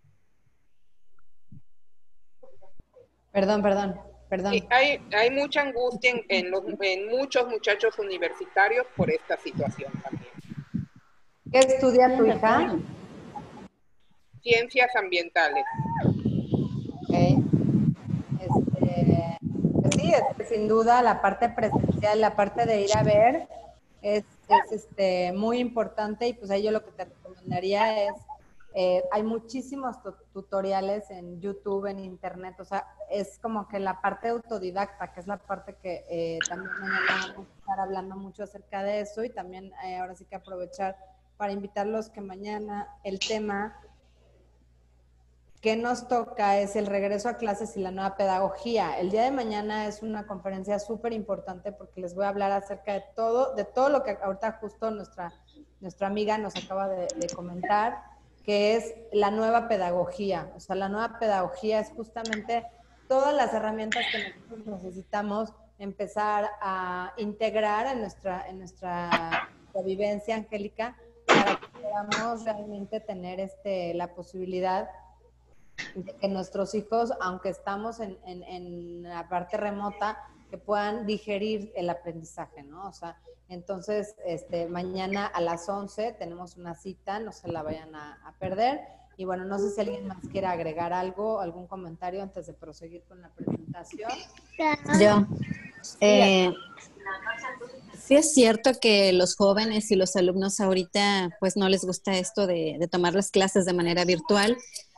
Speaker 1: Perdón, perdón, perdón.
Speaker 6: Sí, hay, hay mucha angustia en, en, los, en muchos muchachos universitarios por esta situación también.
Speaker 1: ¿Qué estudia tu hija?
Speaker 6: Ciencias ambientales.
Speaker 1: Okay. Este, pues sí, es, sin duda la parte presencial, la parte de ir a ver es, es este, muy importante, y pues ahí yo lo que te recomendaría es, eh, hay muchísimos tutoriales en YouTube, en internet, o sea, es como que la parte autodidacta, que es la parte que eh, también mañana vamos a estar hablando mucho acerca de eso, y también eh, ahora sí que aprovechar para invitarlos que mañana el tema que nos toca es el regreso a clases y la nueva pedagogía. El día de mañana es una conferencia súper importante porque les voy a hablar acerca de todo, de todo lo que ahorita justo nuestra, nuestra amiga nos acaba de, de comentar, que es la nueva pedagogía. O sea, la nueva pedagogía es justamente todas las herramientas que nosotros necesitamos empezar a integrar en nuestra, en nuestra, nuestra vivencia, Angélica, para que podamos realmente tener este, la posibilidad de que nuestros hijos, aunque estamos en, en, en la parte remota, que puedan digerir el aprendizaje, ¿no? O sea, entonces, este, mañana a las once tenemos una cita, no se la vayan a, a perder. Y bueno, no sé si alguien más quiere agregar algo, algún comentario antes de proseguir con la presentación.
Speaker 9: Yo. Eh, sí es cierto que los jóvenes y los alumnos ahorita pues no les gusta esto de, de tomar las clases de manera virtual,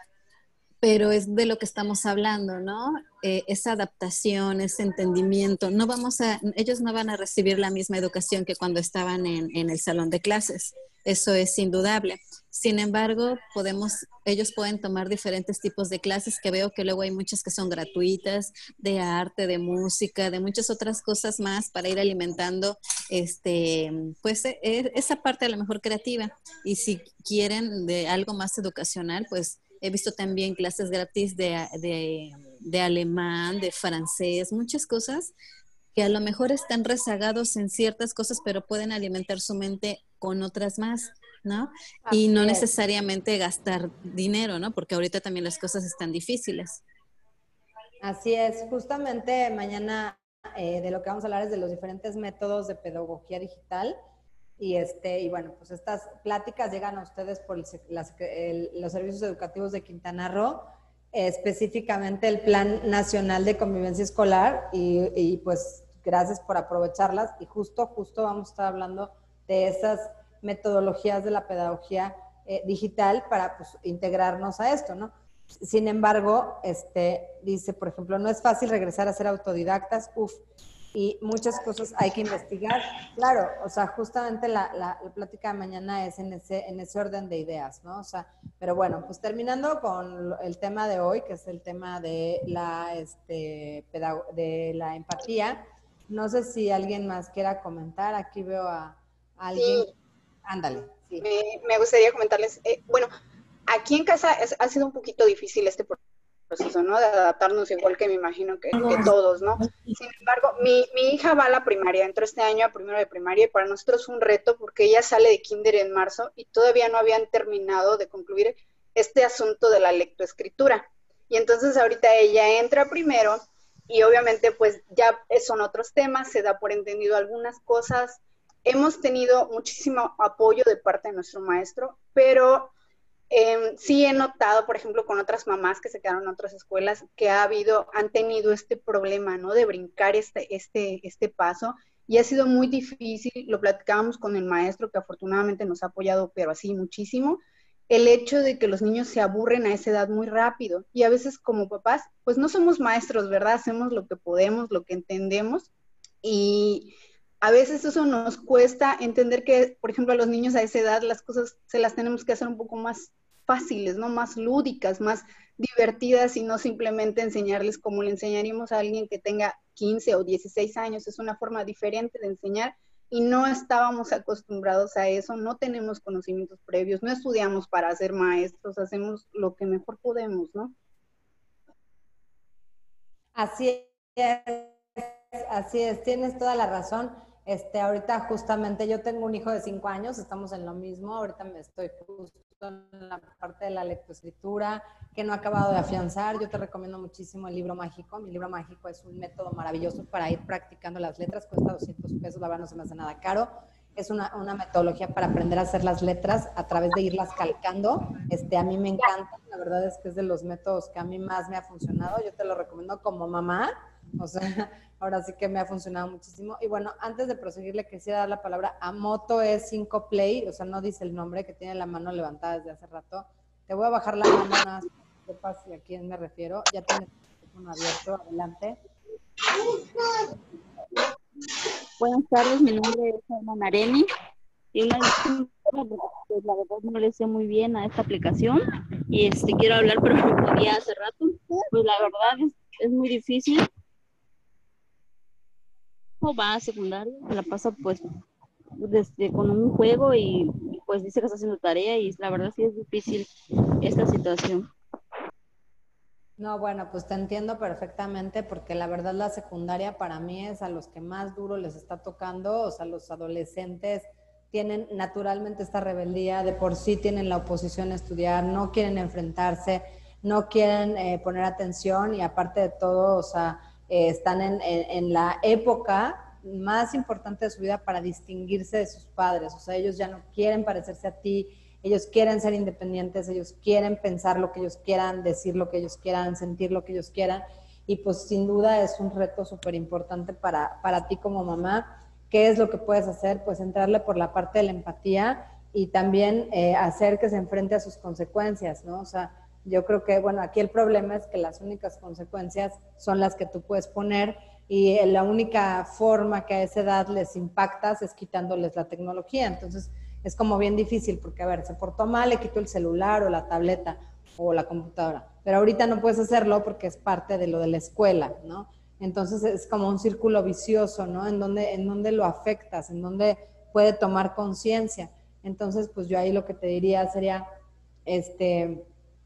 Speaker 9: pero es de lo que estamos hablando, ¿no? Eh, esa adaptación, ese entendimiento. No vamos a, ellos no van a recibir la misma educación que cuando estaban en, en el salón de clases. Eso es indudable. Sin embargo, podemos, ellos pueden tomar diferentes tipos de clases, que veo que luego hay muchas que son gratuitas, de arte, de música, de muchas otras cosas más para ir alimentando este, pues, e, esa parte a lo mejor creativa. Y si quieren de algo más educacional, pues he visto también clases gratis de, de, de alemán, de francés, muchas cosas que a lo mejor están rezagados en ciertas cosas, pero pueden alimentar su mente con otras más, ¿no? Y no necesariamente gastar dinero, ¿no? Porque ahorita también las cosas están difíciles.
Speaker 1: Así es. Justamente mañana eh, de lo que vamos a hablar es de los diferentes métodos de pedagogía digital. Y, este, y bueno, pues estas pláticas llegan a ustedes por el, las, el, los servicios educativos de Quintana Roo, eh, específicamente el Plan Nacional de Convivencia Escolar, y, y pues gracias por aprovecharlas. Y justo, justo vamos a estar hablando de esas metodologías de la pedagogía eh, digital para pues, integrarnos a esto, ¿no? Sin embargo, este, dice, por ejemplo, no es fácil regresar a ser autodidactas, uf, y muchas cosas hay que investigar. Claro, o sea, justamente la, la, la plática de mañana es en ese, en ese orden de ideas, ¿no? O sea, pero bueno, pues terminando con el tema de hoy, que es el tema de la, este, de la empatía, no sé si alguien más quiera comentar. Aquí veo a, a alguien.
Speaker 11: Sí.
Speaker 1: Ándale. Sí.
Speaker 11: Me, me gustaría comentarles, eh, bueno, aquí en casa es, ha sido un poquito difícil este proceso, ¿no? De adaptarnos igual que me imagino que, que todos, ¿no? Sin embargo, mi, mi hija va a la primaria, entró este año a primero de primaria, y para nosotros fue un reto porque ella sale de kinder en marzo y todavía no habían terminado de concluir este asunto de la lectoescritura. Y entonces ahorita ella entra primero y obviamente pues ya son otros temas, se da por entendido algunas cosas. Hemos tenido muchísimo apoyo de parte de nuestro maestro, pero eh, sí he notado, por ejemplo, con otras mamás que se quedaron en otras escuelas, que ha habido, han tenido este problema, ¿no? De brincar este, este, este paso, y ha sido muy difícil. Lo platicábamos con el maestro, que afortunadamente nos ha apoyado, pero así muchísimo, el hecho de que los niños se aburren a esa edad muy rápido, y a veces como papás, pues no somos maestros, ¿verdad? Hacemos lo que podemos, lo que entendemos, y a veces eso nos cuesta entender que, por ejemplo, a los niños a esa edad las cosas se las tenemos que hacer un poco más fáciles, ¿no? Más lúdicas, más divertidas, y no simplemente enseñarles como le enseñaríamos a alguien que tenga quince o dieciséis años. Es una forma diferente de enseñar, y no estábamos acostumbrados a eso, no tenemos conocimientos previos, no estudiamos para ser maestros, hacemos lo que mejor podemos, ¿no?
Speaker 1: Así es, así es, tienes toda la razón. Este, ahorita justamente yo tengo un hijo de cinco años, estamos en lo mismo, ahorita me estoy justo en la parte de la lectoescritura que no he acabado de afianzar. Yo te recomiendo muchísimo el libro mágico. Mi libro mágico es un método maravilloso para ir practicando las letras, cuesta doscientos pesos, la verdad no se me hace nada caro. Es una, una metodología para aprender a hacer las letras a través de irlas calcando. Este, a mí me encanta, la verdad es que es de los métodos que a mí más me ha funcionado. Yo te lo recomiendo como mamá, o sea, ahora sí que me ha funcionado muchísimo. Y bueno, antes de proseguir, le quisiera dar la palabra a Moto E cinco Play, o sea, no dice el nombre, que tiene la mano levantada desde hace rato. Te voy a bajar la mano, nada más, sepas a quién me refiero. Ya tienes el teléfono abierto, adelante.
Speaker 12: Buenas tardes, mi nombre es Alma Areni y una pues, la verdad no le sé muy bien a esta aplicación y este quiero hablar pero no podía hace rato, pues la verdad es, es muy difícil. Va a secundaria, se la pasa pues desde con un juego y, y pues dice que está haciendo tarea y la verdad sí es difícil esta situación.
Speaker 1: No, bueno, pues te entiendo perfectamente porque la verdad la secundaria para mí es a los que más duro les está tocando, o sea, los adolescentes tienen naturalmente esta rebeldía, de por sí tienen la oposición a estudiar, no quieren enfrentarse, no quieren eh, poner atención y aparte de todo, o sea, eh, están en, en, en la época más importante de su vida para distinguirse de sus padres, o sea, ellos ya no quieren parecerse a ti, ellos quieren ser independientes, ellos quieren pensar lo que ellos quieran, decir lo que ellos quieran, sentir lo que ellos quieran, y pues sin duda es un reto súper importante para, para ti como mamá. ¿Qué es lo que puedes hacer? Pues entrarle por la parte de la empatía y también eh, hacer que se enfrente a sus consecuencias, ¿no? O sea, yo creo que, bueno, aquí el problema es que las únicas consecuencias son las que tú puedes poner y la única forma que a esa edad les impactas es quitándoles la tecnología, entonces es como bien difícil porque, a ver, se portó mal, le quito el celular o la tableta o la computadora, pero ahorita no puedes hacerlo porque es parte de lo de la escuela, ¿no? Entonces es como un círculo vicioso, ¿no? En donde, en donde lo afectas, en donde puede tomar conciencia. Entonces, pues yo ahí lo que te diría sería, este,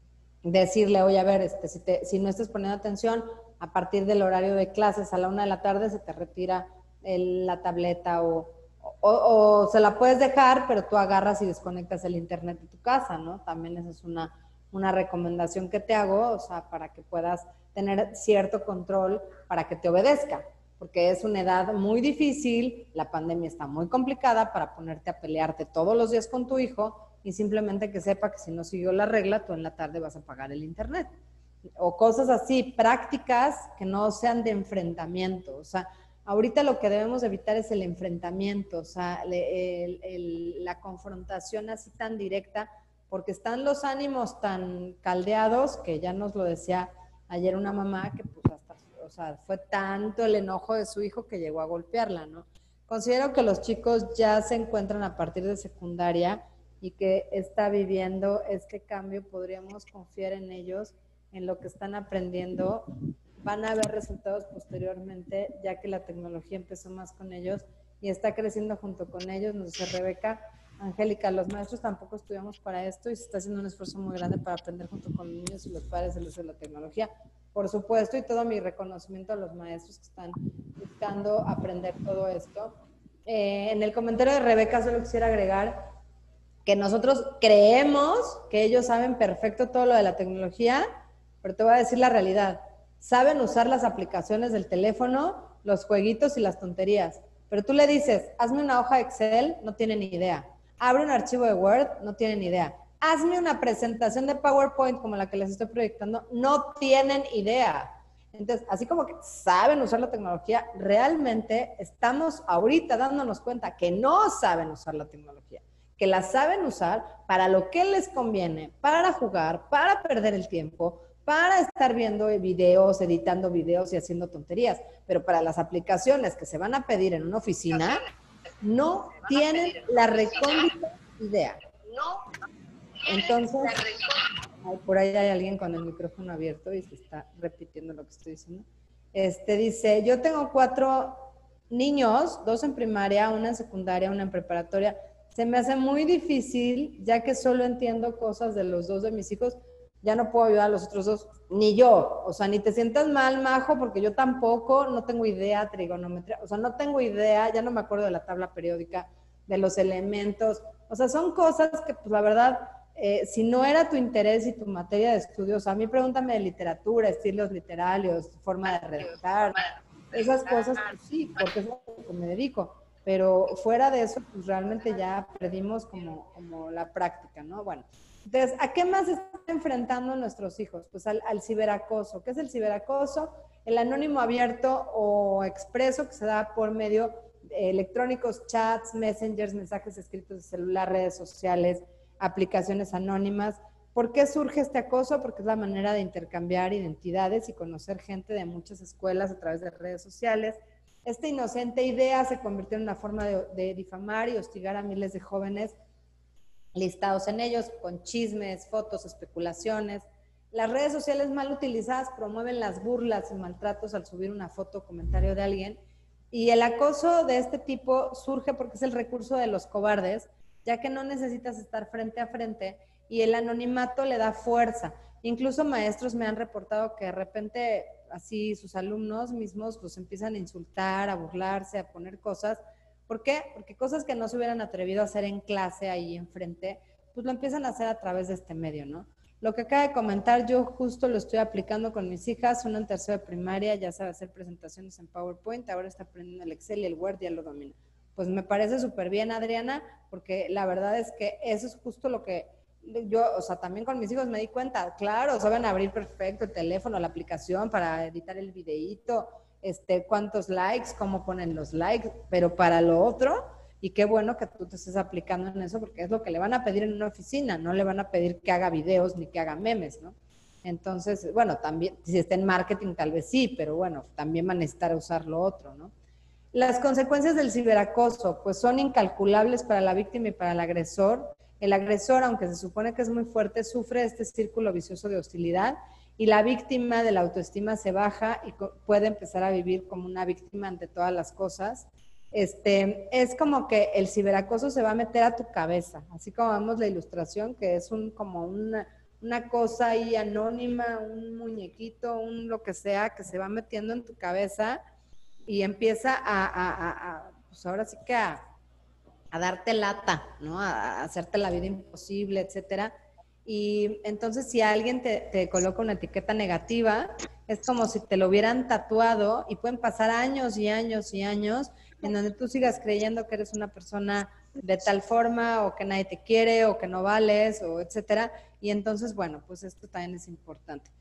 Speaker 1: decirle, oye, a ver, este, si, te, si no estás poniendo atención, a partir del horario de clases a la una de la tarde se te retira el, la tableta o, o, o se la puedes dejar, pero tú agarras y desconectas el internet de tu casa, ¿no? También esa es una, una recomendación que te hago, o sea, para que puedas tener cierto control para que te obedezca, porque es una edad muy difícil, la pandemia está muy complicada para ponerte a pelearte todos los días con tu hijo y simplemente que sepa que si no siguió la regla, tú en la tarde vas a pagar el internet. O cosas así, prácticas que no sean de enfrentamiento. O sea, ahorita lo que debemos evitar es el enfrentamiento, o sea, el, el, la confrontación así tan directa, porque están los ánimos tan caldeados, que ya nos lo decía ayer una mamá, que pues hasta, o sea, fue tanto el enojo de su hijo que llegó a golpearla, ¿no? Considero que los chicos ya se encuentran a partir de secundaria y que está viviendo este cambio, podríamos confiar en ellos, en lo que están aprendiendo, van a ver resultados posteriormente, ya que la tecnología empezó más con ellos y está creciendo junto con ellos. Nos dice Rebeca, Angélica, los maestros tampoco estudiamos para esto y se está haciendo un esfuerzo muy grande para aprender junto con los niños y los padres el uso de la tecnología. Por supuesto, y todo mi reconocimiento a los maestros que están buscando aprender todo esto. Eh, en el comentario de Rebeca solo quisiera agregar que nosotros creemos que ellos saben perfecto todo lo de la tecnología, pero te voy a decir la realidad. Saben usar las aplicaciones del teléfono, los jueguitos y las tonterías, pero tú le dices, hazme una hoja Excel, no tienen ni idea. Abre un archivo de Word, no tienen ni idea. Hazme una presentación de PowerPoint como la que les estoy proyectando, no tienen idea. Entonces, así como que saben usar la tecnología, realmente estamos ahorita dándonos cuenta que no saben usar la tecnología, que la saben usar para lo que les conviene, para jugar, para perder el tiempo, para estar viendo videos, editando videos y haciendo tonterías, pero para las aplicaciones que se van a pedir en una oficina, no tienen la recóndita idea. Entonces, ay, por ahí hay alguien con el micrófono abierto y se está repitiendo lo que estoy diciendo. Este dice, yo tengo cuatro niños, dos en primaria, una en secundaria, una en preparatoria, se me hace muy difícil, ya que solo entiendo cosas de los dos de mis hijos, ya no puedo ayudar a los otros dos, ni yo, o sea, ni te sientas mal, Majo, porque yo tampoco, no tengo idea, trigonometría, o sea, no tengo idea, ya no me acuerdo de la tabla periódica, de los elementos, o sea, son cosas que, pues, la verdad, eh, si no era tu interés y tu materia de estudios, a mí pregúntame de literatura, estilos literarios, forma de redactar, esas cosas, pues sí, porque es a lo que me dedico. Pero fuera de eso, pues realmente ya perdimos como, como la práctica, ¿no? Bueno, entonces, ¿a qué más se están enfrentando nuestros hijos? Pues al, al ciberacoso. ¿Qué es el ciberacoso? El anónimo abierto o expreso que se da por medio de electrónicos, chats, messengers, mensajes escritos de celular, redes sociales, aplicaciones anónimas. ¿Por qué surge este acoso? Porque es la manera de intercambiar identidades y conocer gente de muchas escuelas a través de redes sociales. Esta inocente idea se convirtió en una forma de, de difamar y hostigar a miles de jóvenes listados en ellos con chismes, fotos, especulaciones. Las redes sociales mal utilizadas promueven las burlas y maltratos al subir una foto o comentario de alguien. Y el acoso de este tipo surge porque es el recurso de los cobardes, ya que no necesitas estar frente a frente y el anonimato le da fuerza. Incluso maestros me han reportado que de repente así sus alumnos mismos los empiezan a insultar, a burlarse, a poner cosas. ¿Por qué? Porque cosas que no se hubieran atrevido a hacer en clase ahí enfrente, pues lo empiezan a hacer a través de este medio, ¿no? Lo que acaba de comentar, yo justo lo estoy aplicando con mis hijas, una en tercero de primaria, ya sabe hacer presentaciones en PowerPoint, ahora está aprendiendo el Excel y el Word, ya lo domina. Pues me parece súper bien, Adriana, porque la verdad es que eso es justo lo que yo, o sea, también con mis hijos me di cuenta, claro, saben abrir perfecto el teléfono, la aplicación para editar el videíto, este, cuántos likes, cómo ponen los likes, pero para lo otro, y qué bueno que tú te estés aplicando en eso, porque es lo que le van a pedir en una oficina, no le van a pedir que haga videos ni que haga memes, ¿no? Entonces, bueno, también, si está en marketing tal vez sí, pero bueno, también va a necesitar usar lo otro, ¿no? Las consecuencias del ciberacoso, pues son incalculables para la víctima y para el agresor. El agresor, aunque se supone que es muy fuerte, sufre este círculo vicioso de hostilidad y la víctima de la autoestima se baja y puede empezar a vivir como una víctima ante todas las cosas. Este, es como que el ciberacoso se va a meter a tu cabeza, así como vemos la ilustración, que es un, como una, una cosa ahí anónima, un muñequito, un lo que sea, que se va metiendo en tu cabeza y empieza a, a, a, a pues ahora sí que a, a darte lata, ¿no? A, a hacerte la vida imposible, etcétera. Y entonces si alguien te, te coloca una etiqueta negativa, es como si te lo hubieran tatuado y pueden pasar años y años y años en donde tú sigas creyendo que eres una persona de tal forma o que nadie te quiere o que no vales o etcétera. Y entonces, bueno, pues esto también es importante.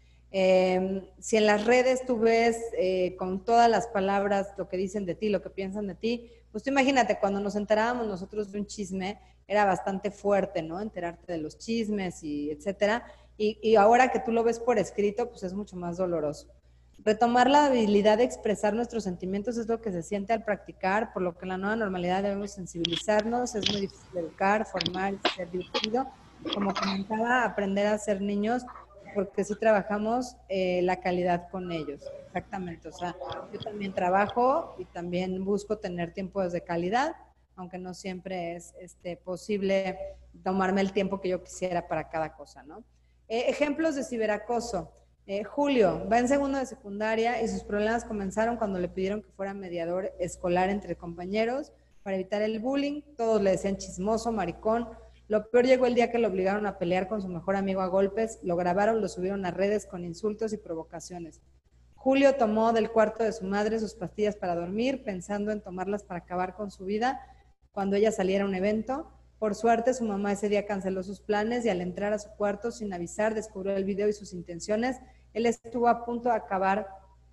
Speaker 1: Eh, si en las redes tú ves eh, con todas las palabras lo que dicen de ti, lo que piensan de ti, pues tú imagínate, cuando nos enterábamos nosotros de un chisme, era bastante fuerte, ¿no? Enterarte de los chismes y etcétera. Y, y ahora que tú lo ves por escrito, pues es mucho más doloroso. Retomar la habilidad de expresar nuestros sentimientos es lo que se siente al practicar, por lo que en la nueva normalidad debemos sensibilizarnos, es muy difícil educar, formar, ser divertido. Como comentaba, aprender a ser niños, porque sí trabajamos eh, la calidad con ellos, exactamente. O sea, yo también trabajo y también busco tener tiempos de calidad, aunque no siempre es este, posible tomarme el tiempo que yo quisiera para cada cosa, ¿no? Eh, ejemplos de ciberacoso. Eh, Julio va en segundo de secundaria y sus problemas comenzaron cuando le pidieron que fuera mediador escolar entre compañeros para evitar el bullying. Todos le decían chismoso, maricón. Lo peor llegó el día que lo obligaron a pelear con su mejor amigo a golpes, lo grabaron, lo subieron a redes con insultos y provocaciones. Julio tomó del cuarto de su madre sus pastillas para dormir, pensando en tomarlas para acabar con su vida cuando ella saliera a un evento. Por suerte, su mamá ese día canceló sus planes y al entrar a su cuarto sin avisar, descubrió el video y sus intenciones. Él estuvo a punto de acabar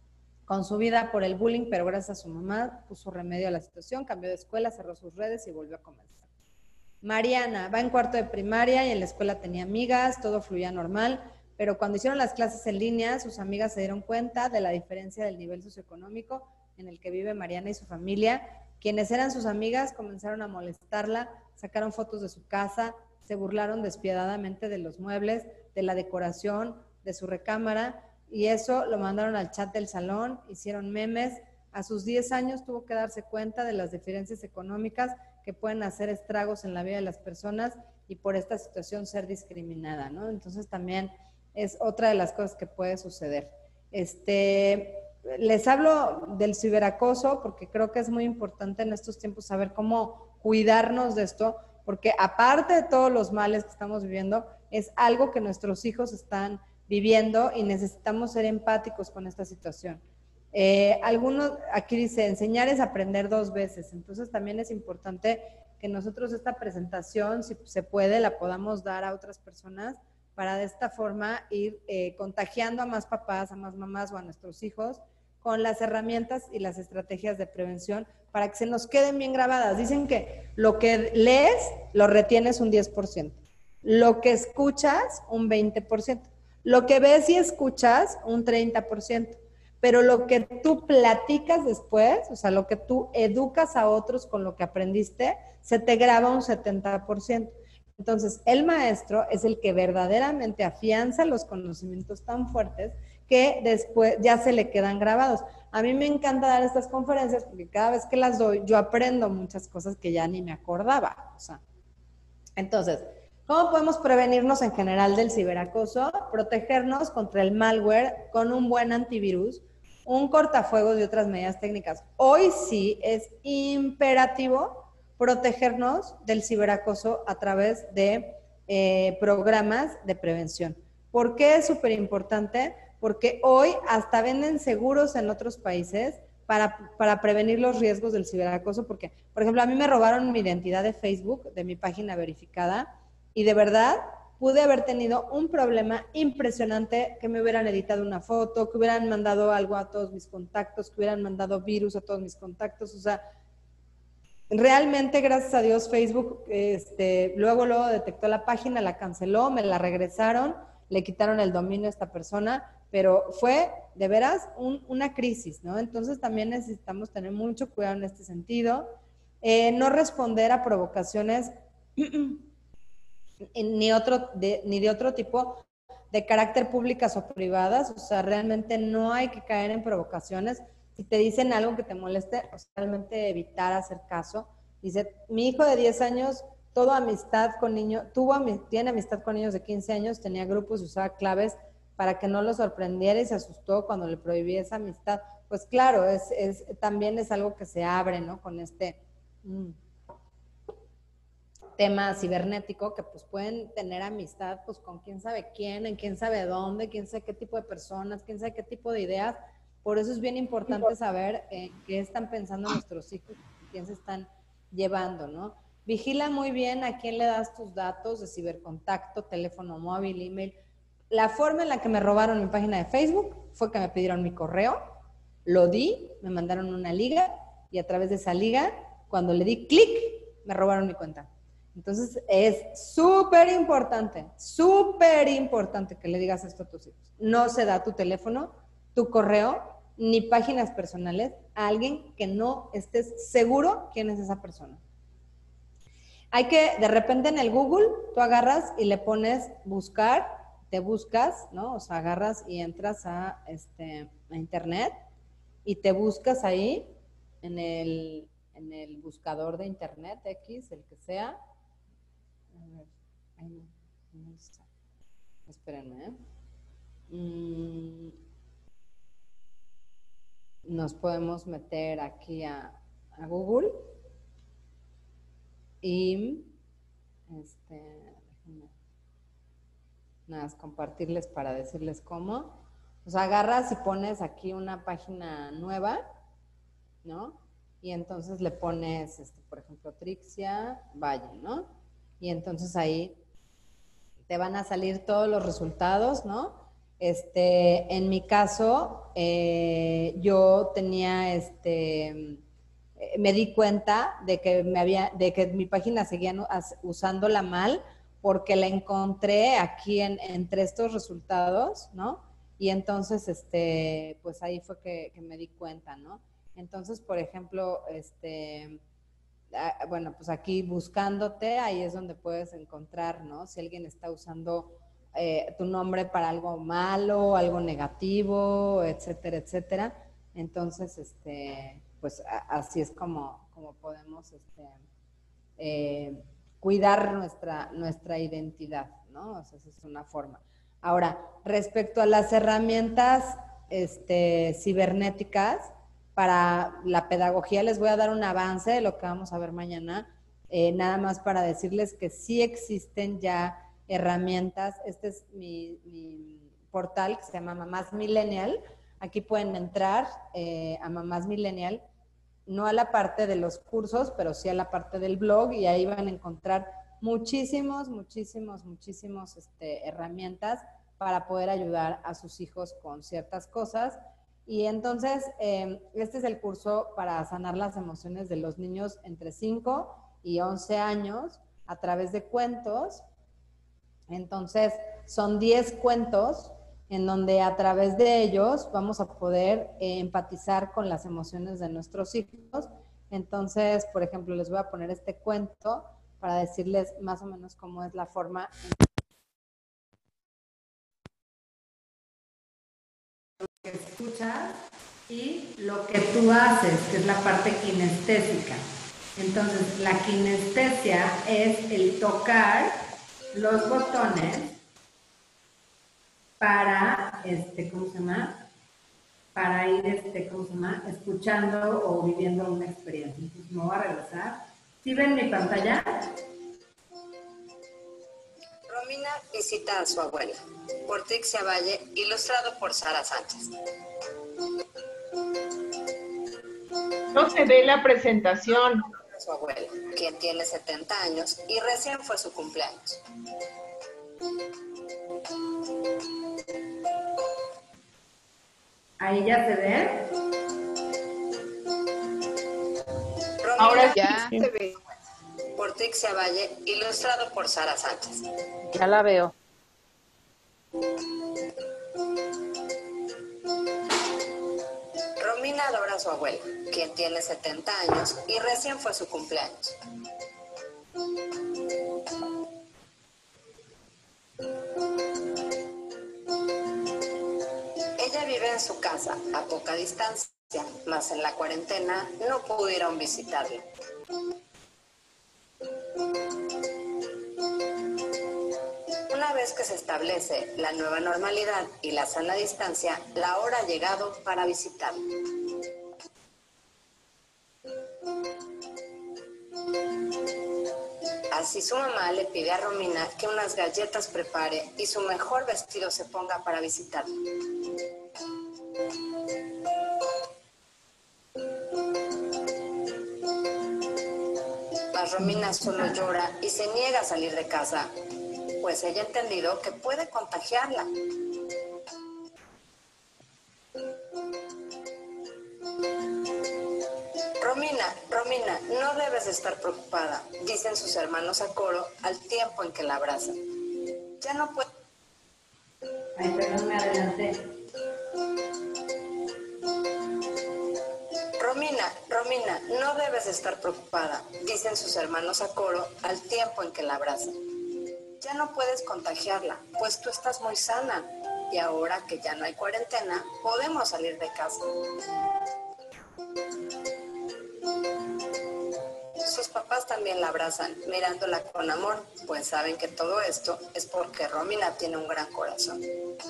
Speaker 1: con su vida por el bullying, pero gracias a su mamá puso remedio a la situación, cambió de escuela, cerró sus redes y volvió a comenzar. Mariana va en cuarto de primaria y en la escuela tenía amigas, todo fluía normal, pero cuando hicieron las clases en línea, sus amigas se dieron cuenta de la diferencia del nivel socioeconómico en el que vive Mariana y su familia. Quienes eran sus amigas comenzaron a molestarla, sacaron fotos de su casa, se burlaron despiadadamente de los muebles, de la decoración, de su recámara, y eso lo mandaron al chat del salón, hicieron memes, A sus diez años tuvo que darse cuenta de las diferencias económicas que pueden hacer estragos en la vida de las personas y por esta situación ser discriminada, ¿no? Entonces también es otra de las cosas que puede suceder. Este, les hablo del ciberacoso porque creo que es muy importante en estos tiempos saber cómo cuidarnos de esto, porque aparte de todos los males que estamos viviendo, es algo que nuestros hijos están viviendo y necesitamos ser empáticos con esta situación. Eh, algunos, aquí dice, enseñar es aprender dos veces, entonces también es importante que nosotros esta presentación, si se puede, la podamos dar a otras personas para de esta forma ir eh, contagiando a más papás, a más mamás o a nuestros hijos con las herramientas y las estrategias de prevención para que se nos queden bien grabadas. Dicen que lo que lees lo retienes un diez por ciento, lo que escuchas un veinte por ciento, lo que ves y escuchas un treinta por ciento, pero lo que tú platicas después, o sea, lo que tú educas a otros con lo que aprendiste, se te graba un setenta por ciento. Entonces, el maestro es el que verdaderamente afianza los conocimientos tan fuertes que después ya se le quedan grabados. A mí me encanta dar estas conferencias porque cada vez que las doy, yo aprendo muchas cosas que ya ni me acordaba. O sea, entonces, ¿cómo podemos prevenirnos en general del ciberacoso? Protegernos contra el malware con un buen antivirus, un cortafuegos y otras medidas técnicas. Hoy sí es imperativo protegernos del ciberacoso a través de eh, programas de prevención. ¿Por qué es súper importante? Porque hoy hasta venden seguros en otros países para, para prevenir los riesgos del ciberacoso, porque, por ejemplo, a mí me robaron mi identidad de Facebook, de mi página verificada, y de verdad pude haber tenido un problema impresionante, que me hubieran editado una foto, que hubieran mandado algo a todos mis contactos, que hubieran mandado virus a todos mis contactos, o sea, realmente, gracias a Dios, Facebook este, luego, luego detectó la página, la canceló, me la regresaron, le quitaron el dominio a esta persona, pero fue de veras un, una crisis, ¿no? Entonces también necesitamos tener mucho cuidado en este sentido, eh, no responder a provocaciones ni, otro de, ni de otro tipo de carácter públicas o privadas, o sea, realmente no hay que caer en provocaciones. Si te dicen algo que te moleste, o sea, realmente evitar hacer caso. Dice, mi hijo de diez años, tuvo amistad con niños, tuvo, tiene amistad con niños de quince años, tenía grupos y usaba claves para que no lo sorprendiera y se asustó cuando le prohibí esa amistad. Pues claro, es, es, también es algo que se abre, ¿no? Con este mm, tema cibernético, que pues pueden tener amistad pues con quién sabe quién, en quién sabe dónde, quién sabe qué tipo de personas, quién sabe qué tipo de ideas. Por eso es bien importante saber eh, qué están pensando nuestros hijos, quién se están llevando, ¿no? Vigila muy bien a quién le das tus datos de cibercontacto, teléfono móvil, email. La forma en la que me robaron mi página de Facebook fue que me pidieron mi correo, lo di, me mandaron una liga y a través de esa liga, cuando le di clic, me robaron mi cuenta. Entonces es súper importante, súper importante que le digas esto a tus hijos. No se da tu teléfono, tu correo, ni páginas personales a alguien que no estés seguro quién es esa persona. Hay que, de repente en el Google, tú agarras y le pones buscar, te buscas, ¿no? O sea, agarras y entras a, este, a internet y te buscas ahí en el, en el buscador de internet X, el que sea. A ver, ahí no, no está. Espérenme, ¿eh? Mm, nos podemos meter aquí a, a Google y este, déjenme nada más compartirles para decirles cómo. O sea, agarras y pones aquí una página nueva, ¿no? Y entonces le pones, este, por ejemplo, Trixia Valle, ¿no? Y entonces ahí te van a salir todos los resultados, ¿no? Este, en mi caso, eh, yo tenía, este, me di cuenta de que me había, de que mi página seguía usándola mal porque la encontré aquí en, entre estos resultados, ¿no? Y entonces, este, pues ahí fue que, que me di cuenta, ¿no? Entonces, por ejemplo, este, bueno, pues aquí buscándote, ahí es donde puedes encontrar, ¿no? Si alguien está usando eh, tu nombre para algo malo, algo negativo, etcétera, etcétera. Entonces, este, pues a, así es como, como podemos este, eh, cuidar nuestra, nuestra identidad, ¿no? O sea, esa es una forma. Ahora, respecto a las herramientas este, cibernéticas, para la pedagogía les voy a dar un avance de lo que vamos a ver mañana, eh, nada más para decirles que sí existen ya herramientas. Este es mi, mi portal que se llama Mamás Millennial. Aquí pueden entrar eh, a Mamás Millennial, no a la parte de los cursos, pero sí a la parte del blog, y ahí van a encontrar muchísimos, muchísimos, muchísimos este, herramientas para poder ayudar a sus hijos con ciertas cosas. Y entonces, eh, este es el curso para sanar las emociones de los niños entre cinco y once años a través de cuentos. Entonces, son diez cuentos en donde a través de ellos vamos a poder eh, empatizar con las emociones de nuestros hijos. Entonces, por ejemplo, les voy a poner este cuento para decirles más o menos cómo es la forma que escuchas y lo que tú haces, que es la parte kinestésica. Entonces, la kinestesia es el tocar los botones para, este, ¿cómo se llama? Para ir, este, ¿cómo se llama? Escuchando o viviendo una experiencia. Entonces, me voy a regresar. ¿Sí ven mi pantalla?
Speaker 13: Romina visita a su abuela, por Trixia Valle, ilustrado por Sara Sánchez.
Speaker 4: No se ve la presentación.
Speaker 13: Su abuela, quien tiene setenta años y recién fue su cumpleaños.
Speaker 1: Ahí ya se ve.
Speaker 13: Romina
Speaker 4: Ahora
Speaker 13: ya se ve. Por Trixia Valle, ilustrado por Sara Sánchez.
Speaker 14: Ya la veo.
Speaker 13: Romina adora a su abuela, quien tiene setenta años y recién fue su cumpleaños. Ella vive en su casa, a poca distancia, mas en la cuarentena no pudieron visitarla. Una vez que se establece la nueva normalidad y la sana distancia, la hora ha llegado para visitarla. Así su mamá le pide a Romina que unas galletas prepare y su mejor vestido se ponga para visitarla. Mas Romina solo llora y se niega a salir de casa, pues ella ha entendido que puede contagiarla. Romina, Romina, no debes estar preocupada, dicen sus hermanos a coro al tiempo en que la abrazan. Ya no puede...
Speaker 1: Ay, perdón, me adelanté.
Speaker 13: Romina, Romina, no debes estar preocupada, dicen sus hermanos a coro al tiempo en que la abrazan. Ya no puedes contagiarla, pues tú estás muy sana. Y ahora que ya no hay cuarentena, podemos salir de casa. Sus papás también la abrazan, mirándola con amor, pues saben que todo esto es porque Romina tiene un gran corazón.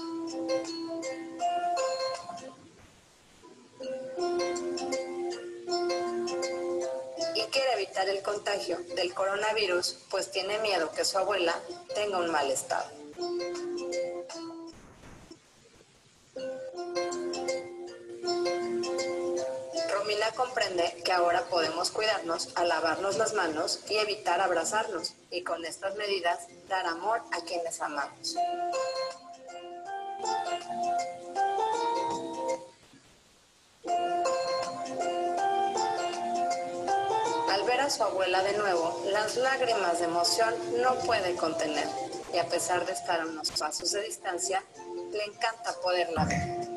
Speaker 13: Y quiere evitar el contagio del coronavirus, pues tiene miedo que su abuela tenga un mal estado. Romina comprende que ahora podemos cuidarnos al lavarnos las manos y evitar abrazarnos, y con estas medidas dar amor a quienes amamos. Al ver a su abuela de nuevo, las lágrimas de emoción no puede contener, y a pesar de estar a unos pasos de distancia, le encanta poderla ver.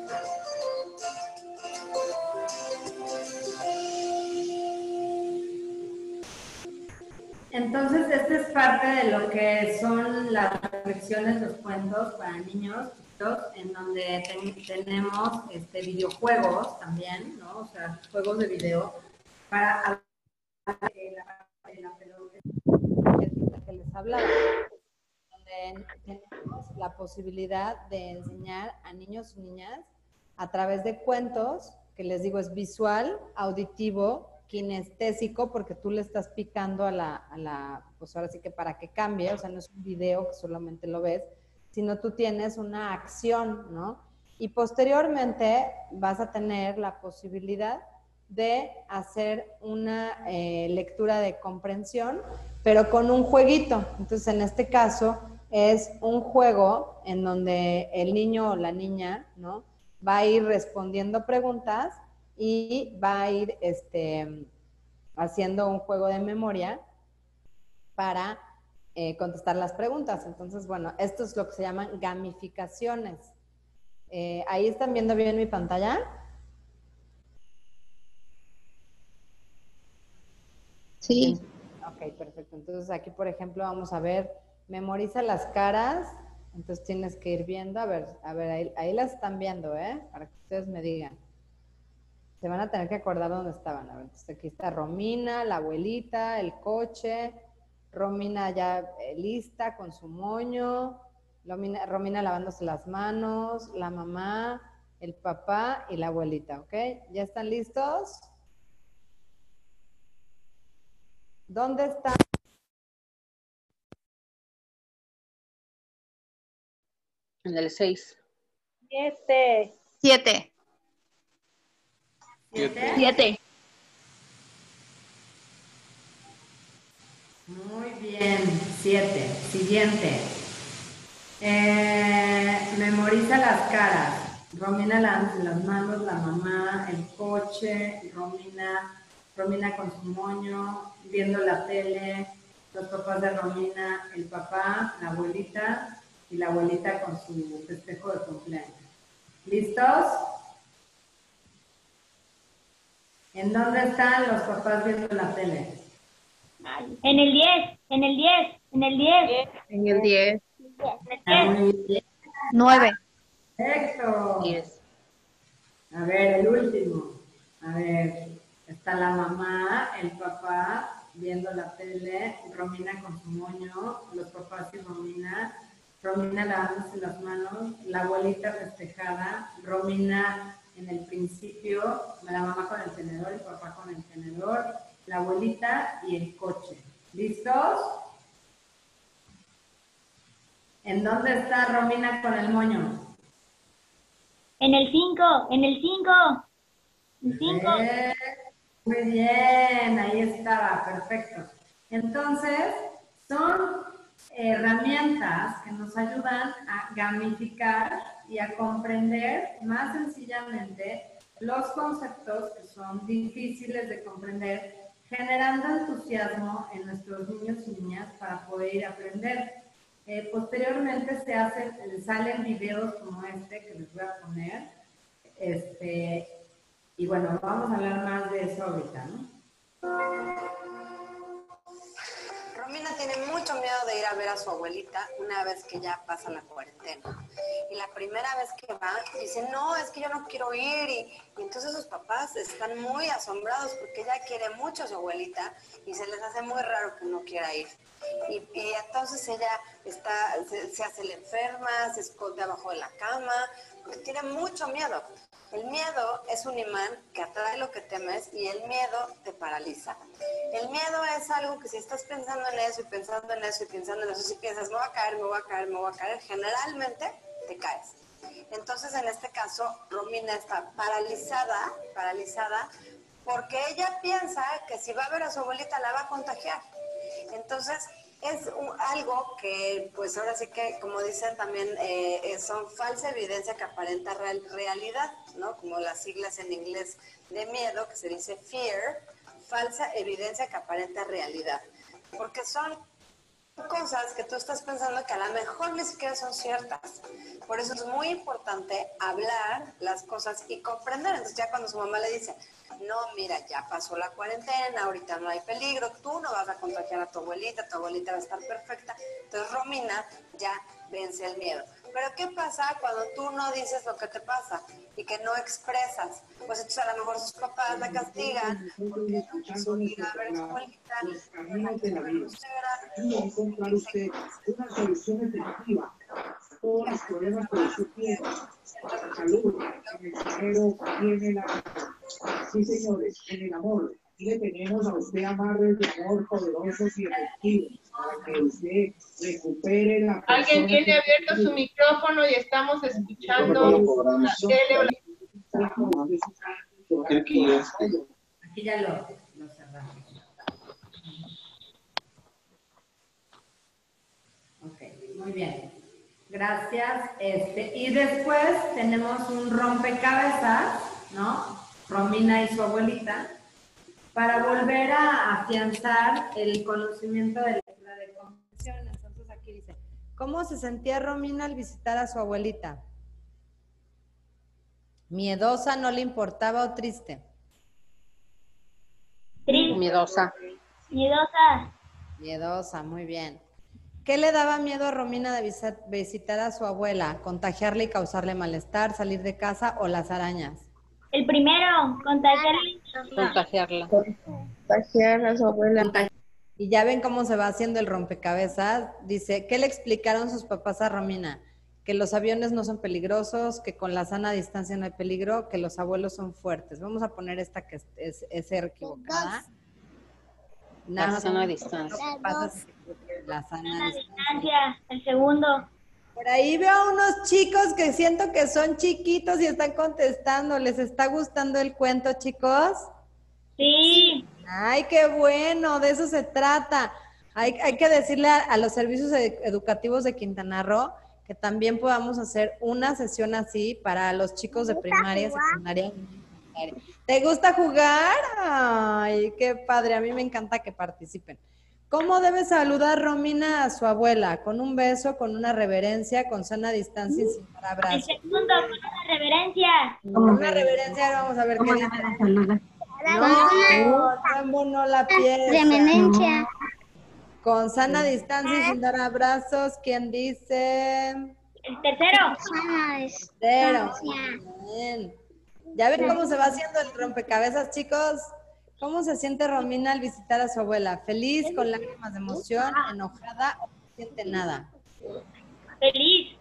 Speaker 1: Entonces, esta es parte de lo que son las reflexiones, los cuentos para niños. proyectos en donde ten, tenemos este, videojuegos también, ¿no? O sea, juegos de video para hablar de la, de la pedagogía que les hablaba, donde tenemos la posibilidad de enseñar a niños y niñas a través de cuentos, que les digo es visual, auditivo, kinestésico, porque tú le estás picando a la, a la, pues ahora sí que para que cambie, o sea, no es un video que solamente lo ves, sino tú tienes una acción, ¿no? Y posteriormente vas a tener la posibilidad de hacer una eh, lectura de comprensión, pero con un jueguito. Entonces, en este caso, es un juego en donde el niño o la niña, ¿no?, va a ir respondiendo preguntas y va a ir este, haciendo un juego de memoria para eh, contestar las preguntas. Entonces, bueno, esto es lo que se llaman gamificaciones. Eh, ¿Ahí están viendo bien mi pantalla?
Speaker 10: Sí.
Speaker 1: Ok, perfecto. Entonces aquí, por ejemplo, vamos a ver, memoriza las caras. Entonces tienes que ir viendo, a ver, a ver, ahí, ahí las están viendo, ¿eh? Para que ustedes me digan. Se van a tener que acordar dónde estaban. A ver, entonces aquí está Romina, la abuelita, el coche, Romina ya eh, lista con su moño, Romina, Romina lavándose las manos, la mamá, el papá y la abuelita, ¿ok? ¿Ya están listos? ¿Dónde están?
Speaker 14: En el seis.
Speaker 10: Siete.
Speaker 12: Siete.
Speaker 1: ¿Siete?
Speaker 12: Siete.
Speaker 1: Muy bien, siete. Siguiente. Eh, memoriza las caras. Romina lavándose las manos, la mamá, el coche, Romina, Romina con su moño, viendo la tele, los papás de Romina, el papá, la abuelita y la abuelita con su festejo de cumpleaños. ¿Listos? ¿En dónde están los papás viendo la tele?
Speaker 15: En el diez, en el diez, en el diez.
Speaker 14: En el diez.
Speaker 1: Ah, muy bien.
Speaker 12: Nueve.
Speaker 1: Perfecto.
Speaker 14: diez.
Speaker 1: A ver, el último. A ver, está la mamá, el papá viendo la tele, Romina con su moño, los papás y Romina, Romina lavándose las manos, la abuelita festejada, Romina en el principio, la mamá con el tenedor, el papá con el tenedor, la abuelita y el coche. ¿Listos? ¿En dónde está Romina con el moño?
Speaker 15: En el cinco, en el cinco. El cinco.
Speaker 1: Eh, muy bien, ahí estaba, perfecto. Entonces, son herramientas que nos ayudan a gamificar y a comprender más sencillamente los conceptos que son difíciles de comprender, generando entusiasmo en nuestros niños y niñas para poder ir a aprender. Eh, posteriormente se hacen, salen videos como este que les voy a poner. Este, y bueno, vamos a hablar más de eso ahorita, ¿no?
Speaker 13: Romina tiene mucho miedo de ir a ver a su abuelita una vez que ya pasa la cuarentena. Y la primera vez que va, dice, no, es que yo no quiero ir. Y, y entonces sus papás están muy asombrados porque ella quiere mucho a su abuelita y se les hace muy raro que no quiera ir. Y, y entonces ella está, se, se hace la enferma, se esconde abajo de la cama, porque tiene mucho miedo. El miedo es un imán que atrae lo que temes y el miedo te paraliza. El miedo es algo que si estás pensando en eso y pensando en eso y pensando en eso, si piensas, me voy a caer, me voy a caer, me voy a caer, generalmente te caes. Entonces, en este caso, Romina está paralizada, paralizada, porque ella piensa que si va a ver a su abuelita la va a contagiar. Entonces, es un, algo que, pues ahora sí que, como dicen también, eh, son falsa evidencia que aparenta real, realidad, ¿no? Como las siglas en inglés de miedo, que se dice fear, falsa evidencia que aparenta realidad. Porque son cosas que tú estás pensando que a lo mejor ni siquiera son ciertas. Por eso es muy importante hablar las cosas y comprender. Entonces ya cuando su mamá le dice, no, mira, ya pasó la cuarentena, ahorita no hay peligro, tú no vas a contagiar a tu abuelita, tu abuelita va a estar perfecta. Entonces Romina ya vence el miedo. Pero ¿qué pasa cuando tú no dices lo que te pasa y que no expresas? Pues entonces a lo mejor sus papás la castigan porque no quiso ir a ver a su abuelita, no la quiso ver grosera,
Speaker 16: ¿Cómo encontrar usted una solución efectiva a todos los problemas que usted tiene? La salud, en el dinero, y en el amor. Sí, señores, en el amor. Y le tenemos a usted amarres de amor poderosos y efectivos para que usted recupere la persona.
Speaker 4: Alguien tiene abierto su micrófono y estamos escuchando la tele o la...
Speaker 1: Aquí ya lo, lo cerramos. Ok, muy bien. Gracias. Este, y después tenemos un rompecabezas, ¿no? Romina y su abuelita, para volver a afianzar el conocimiento de la decomposición. Entonces aquí dice, ¿cómo se sentía Romina al visitar a su abuelita? ¿Miedosa, no le importaba o triste?
Speaker 14: Triste. Miedosa.
Speaker 15: Miedosa.
Speaker 1: Miedosa, muy bien. ¿Qué le daba miedo a Romina de visitar a su abuela? ¿Contagiarle y causarle malestar, salir de casa o las arañas?
Speaker 15: El primero, contagiarle.
Speaker 14: Contagiarla.
Speaker 8: Contagiar a su abuela.
Speaker 1: Y ya ven cómo se va haciendo el rompecabezas. Dice, ¿qué le explicaron sus papás a Romina? Que los aviones no son peligrosos, que con la sana distancia no hay peligro, que los abuelos son fuertes. Vamos a poner esta que es, es, es ser equivocada.
Speaker 14: La sana distancia.
Speaker 1: La sana
Speaker 15: La
Speaker 1: distancia.
Speaker 15: distancia, el segundo.
Speaker 1: Por ahí veo a unos chicos que siento que son chiquitos y están contestando. ¿Les está gustando el cuento, chicos?
Speaker 15: Sí.
Speaker 1: Ay, qué bueno, de eso se trata. Hay, hay que decirle a, a los servicios ed- educativos de Quintana Roo que también podamos hacer una sesión así para los chicos de primaria, secundaria. ¿Te gusta jugar? Ay, qué padre, a mí me encanta que participen. ¿Cómo debe saludar Romina a su abuela? ¿Con un beso, con una reverencia, con sana distancia y sin dar
Speaker 15: El
Speaker 1: abrazo?
Speaker 15: segundo, con una reverencia.
Speaker 1: Con una reverencia, vamos a ver qué dice. No, Rambo no la piensa.
Speaker 2: Reverencia.
Speaker 1: Con sana distancia y sin dar abrazos, ¿quién dice?
Speaker 15: El tercero.
Speaker 1: Tercero. Bien. ¿Ya ven cómo se va haciendo el rompecabezas, chicos? ¿Cómo se siente Romina al visitar a su abuela? ¿Feliz, con lágrimas de emoción, enojada o no siente nada?
Speaker 15: Feliz.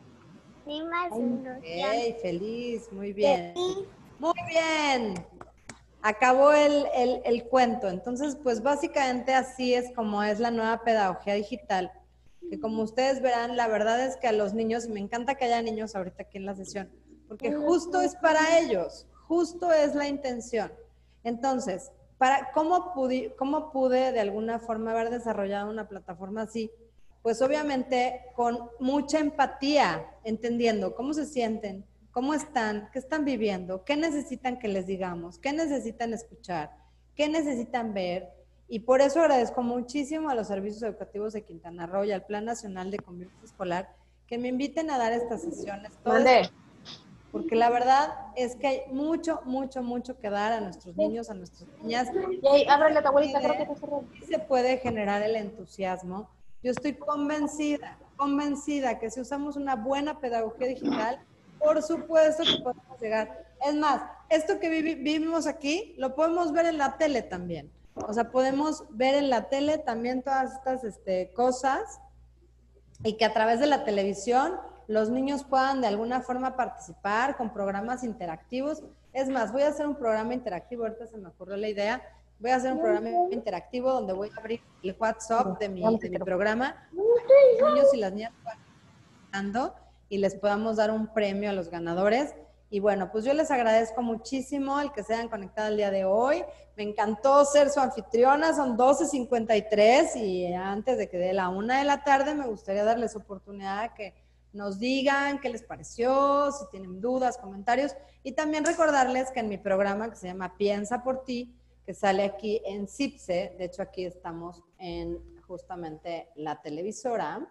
Speaker 1: Ok, feliz, muy bien. Muy bien. Acabó el, el, el cuento. Entonces, pues básicamente así es como es la nueva pedagogía digital. Que como ustedes verán, la verdad es que a los niños, y me encanta que haya niños ahorita aquí en la sesión, porque justo es para ellos, justo es la intención. Entonces, para, ¿cómo, pude, ¿cómo pude de alguna forma haber desarrollado una plataforma así? Pues obviamente con mucha empatía, entendiendo cómo se sienten, cómo están, qué están viviendo, qué necesitan que les digamos, qué necesitan escuchar, qué necesitan ver. Y por eso agradezco muchísimo a los servicios educativos de Quintana Roo y al Plan Nacional de Convivencia Escolar que me inviten a dar estas sesiones. Todas, porque la verdad es que hay mucho, mucho, mucho que dar a nuestros niños, a nuestras niñas.
Speaker 14: Yay, ábrele a tu abuelita, creo que te cerró.
Speaker 1: Y se puede generar el entusiasmo. Yo estoy convencida, convencida que si usamos una buena pedagogía digital, por supuesto que podemos llegar. Es más, esto que vivi- vivimos aquí, lo podemos ver en la tele también. O sea, podemos ver en la tele también todas estas este, cosas y que a través de la televisión los niños puedan de alguna forma participar con programas interactivos. Es más, voy a hacer un programa interactivo, ahorita se me ocurrió la idea, voy a hacer un programa interactivo donde voy a abrir el WhatsApp de mi, de mi programa, los niños y las niñas puedan y les podamos dar un premio a los ganadores. Y bueno, pues yo les agradezco muchísimo el que se hayan conectado el día de hoy. Me encantó ser su anfitriona, son doce cincuenta y tres y antes de que dé la una de la tarde me gustaría darles oportunidad de que nos digan qué les pareció, si tienen dudas, comentarios y también recordarles que en mi programa que se llama Piensa por Ti, que sale aquí en CIPSE, de hecho aquí estamos en justamente la televisora.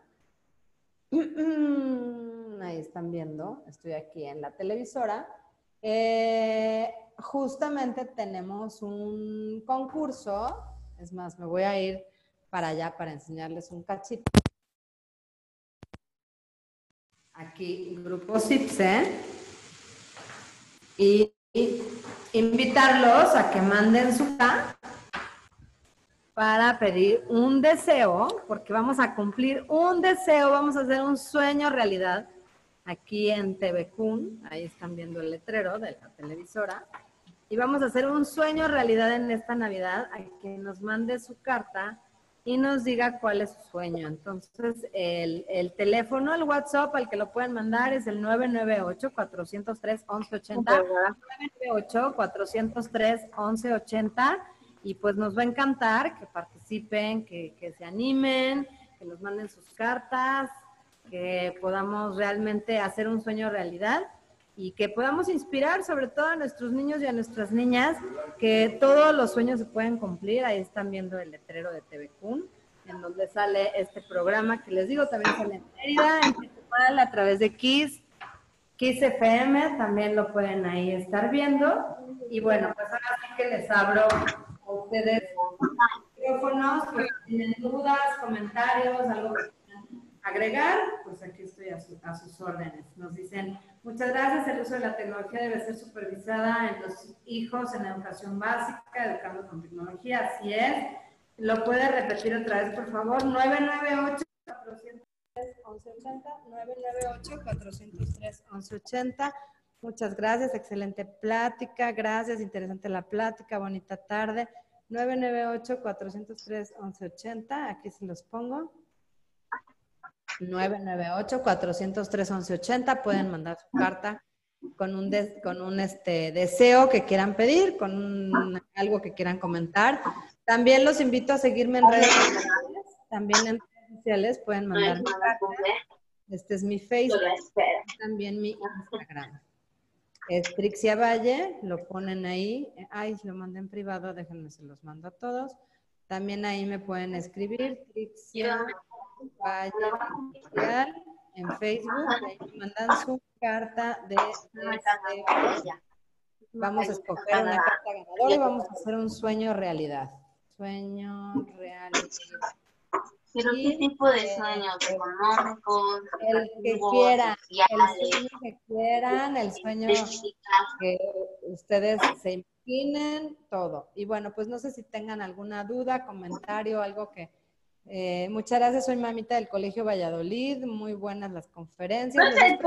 Speaker 1: Ahí están viendo, estoy aquí en la televisora. Eh, justamente tenemos un concurso, es más, me voy a ir para allá para enseñarles un cachito. aquí Grupo CIPSE y, y invitarlos a que manden su carta para pedir un deseo, porque vamos a cumplir un deseo, vamos a hacer un sueño realidad aquí en T V Kun, ahí están viendo el letrero de la televisora, y vamos a hacer un sueño realidad en esta Navidad, a que nos mande su carta y nos diga cuál es su sueño. Entonces, el, el teléfono, el WhatsApp al que lo pueden mandar es el nueve nueve ocho, cuatro cero tres, once ochenta, nueve nueve ocho, cuatro cero tres, once ochenta, y pues nos va a encantar que participen, que, que se animen, que nos manden sus cartas, que podamos realmente hacer un sueño realidad y que podamos inspirar sobre todo a nuestros niños y a nuestras niñas, que todos los sueños se pueden cumplir. Ahí están viendo el letrero de T V Kun, en donde sale este programa que les digo, también sale en Mérida, en Chetumal, a través de Kiss, Kiss F M, también lo pueden ahí estar viendo. Y bueno, pues ahora sí que les abro a ustedes micrófonos, pues si tienen dudas, comentarios, algo que quieran agregar, pues aquí estoy a, su, a sus órdenes. Nos dicen, muchas gracias, el uso de la tecnología debe ser supervisada en los hijos en educación básica, educando con tecnología, así es. ¿Lo puede repetir otra vez, por favor? nueve nueve ocho, cuatro cero tres, once ochenta, nueve nueve ocho, cuatro cero tres, once ochenta. Muchas gracias, excelente plática, gracias, interesante la plática, bonita tarde. nueve nueve ocho, cuatro cero tres, once ochenta, aquí se los pongo. nueve nueve ocho, cuatro cero tres, once ochenta, pueden mandar su carta con un, des, con un este, deseo que quieran pedir, con un, algo que quieran comentar. También los invito a seguirme en redes sociales, también en redes sociales pueden mandar mi carta. Este es mi Facebook, también mi Instagram. Es Trixia Valle, lo ponen ahí. Ay, lo mandé en privado, déjenme, se los mando a todos. También ahí me pueden escribir, Trixia Valle Oficial, en Facebook. Ahí me mandan su carta de deseo. Vamos a escoger una carta ganadora y vamos a hacer un sueño realidad. Sueño realidad.
Speaker 15: ¿Pero qué tipo de sueños? ¿Económicos?
Speaker 1: El que quieran, el sueño que quieran, el sueño que ustedes se imaginen, todo. Y bueno, pues no sé si tengan alguna duda, comentario, algo que... Eh, muchas gracias, soy mamita del Colegio Valladolid, muy buenas las conferencias.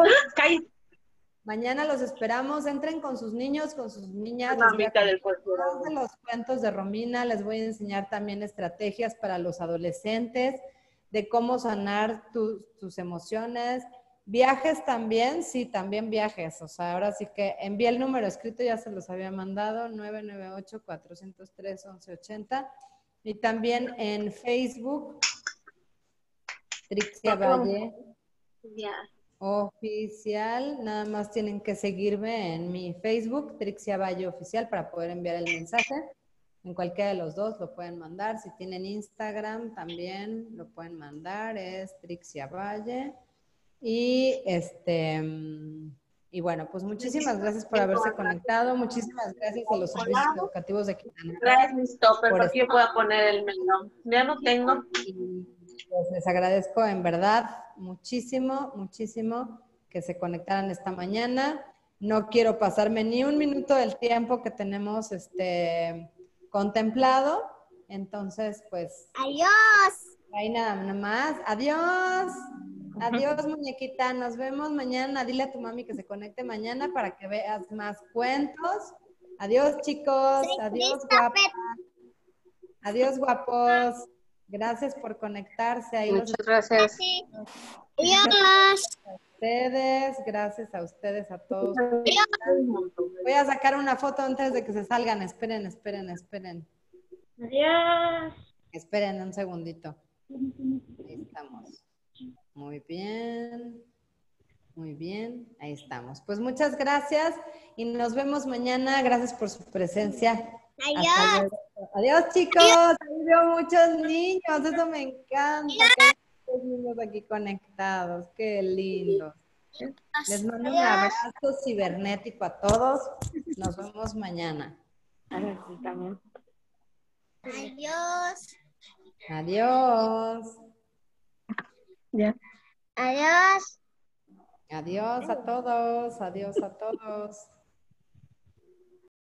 Speaker 1: Mañana los esperamos, entren con sus niños, con sus niñas. Mamita del Colegio. De los cuentos de Romina, les voy a enseñar también estrategias para los adolescentes, de cómo sanar tu, tus emociones. Viajes también, sí, también viajes. O sea, ahora sí que envié el número escrito, ya se los había mandado, nueve nueve ocho, cuatro cero tres, once ochenta. Y también en Facebook, Trixia Valle Oficial. Nada más tienen que seguirme en mi Facebook, Trixia Valle Oficial, para poder enviar el mensaje. En cualquiera de los dos lo pueden mandar. Si tienen Instagram también lo pueden mandar, es Trixia Valle. Y este y bueno, pues muchísimas gracias por haberse conectado. Muchísimas gracias a los servicios educativos de Quintana Roo.
Speaker 4: Gracias, mis toppers, porque yo pueda poner el menú. Ya no tengo.
Speaker 1: Y pues les agradezco en verdad muchísimo, muchísimo que se conectaran esta mañana. No quiero pasarme ni un minuto del tiempo que tenemos este contemplado. Entonces, pues...
Speaker 2: ¡Adiós!
Speaker 1: Ahí nada más. ¡Adiós! Adiós, muñequita. Nos vemos mañana. Dile a tu mami que se conecte mañana para que veas más cuentos. Adiós, chicos. Adiós, guapos. Adiós, guapos. Gracias por conectarse. Ahí
Speaker 14: Muchas gracias.
Speaker 2: Adiós.
Speaker 1: A ustedes, gracias a ustedes, a todos. Voy a sacar una foto antes de que se salgan. Esperen, esperen, esperen.
Speaker 15: Adiós.
Speaker 1: Esperen un segundito. Ahí estamos. Muy bien. Muy bien. Ahí estamos. Pues muchas gracias y nos vemos mañana. Gracias por su presencia.
Speaker 2: Adiós.
Speaker 1: Adiós, chicos. Ahí veo muchos niños. Eso me encanta. Que hay muchos niños aquí conectados. Qué lindo. Les mando un abrazo cibernético a todos. Nos vemos mañana.
Speaker 2: Adiós.
Speaker 1: Adiós.
Speaker 2: Ya. Adiós.
Speaker 1: Adiós a todos, adiós a todos.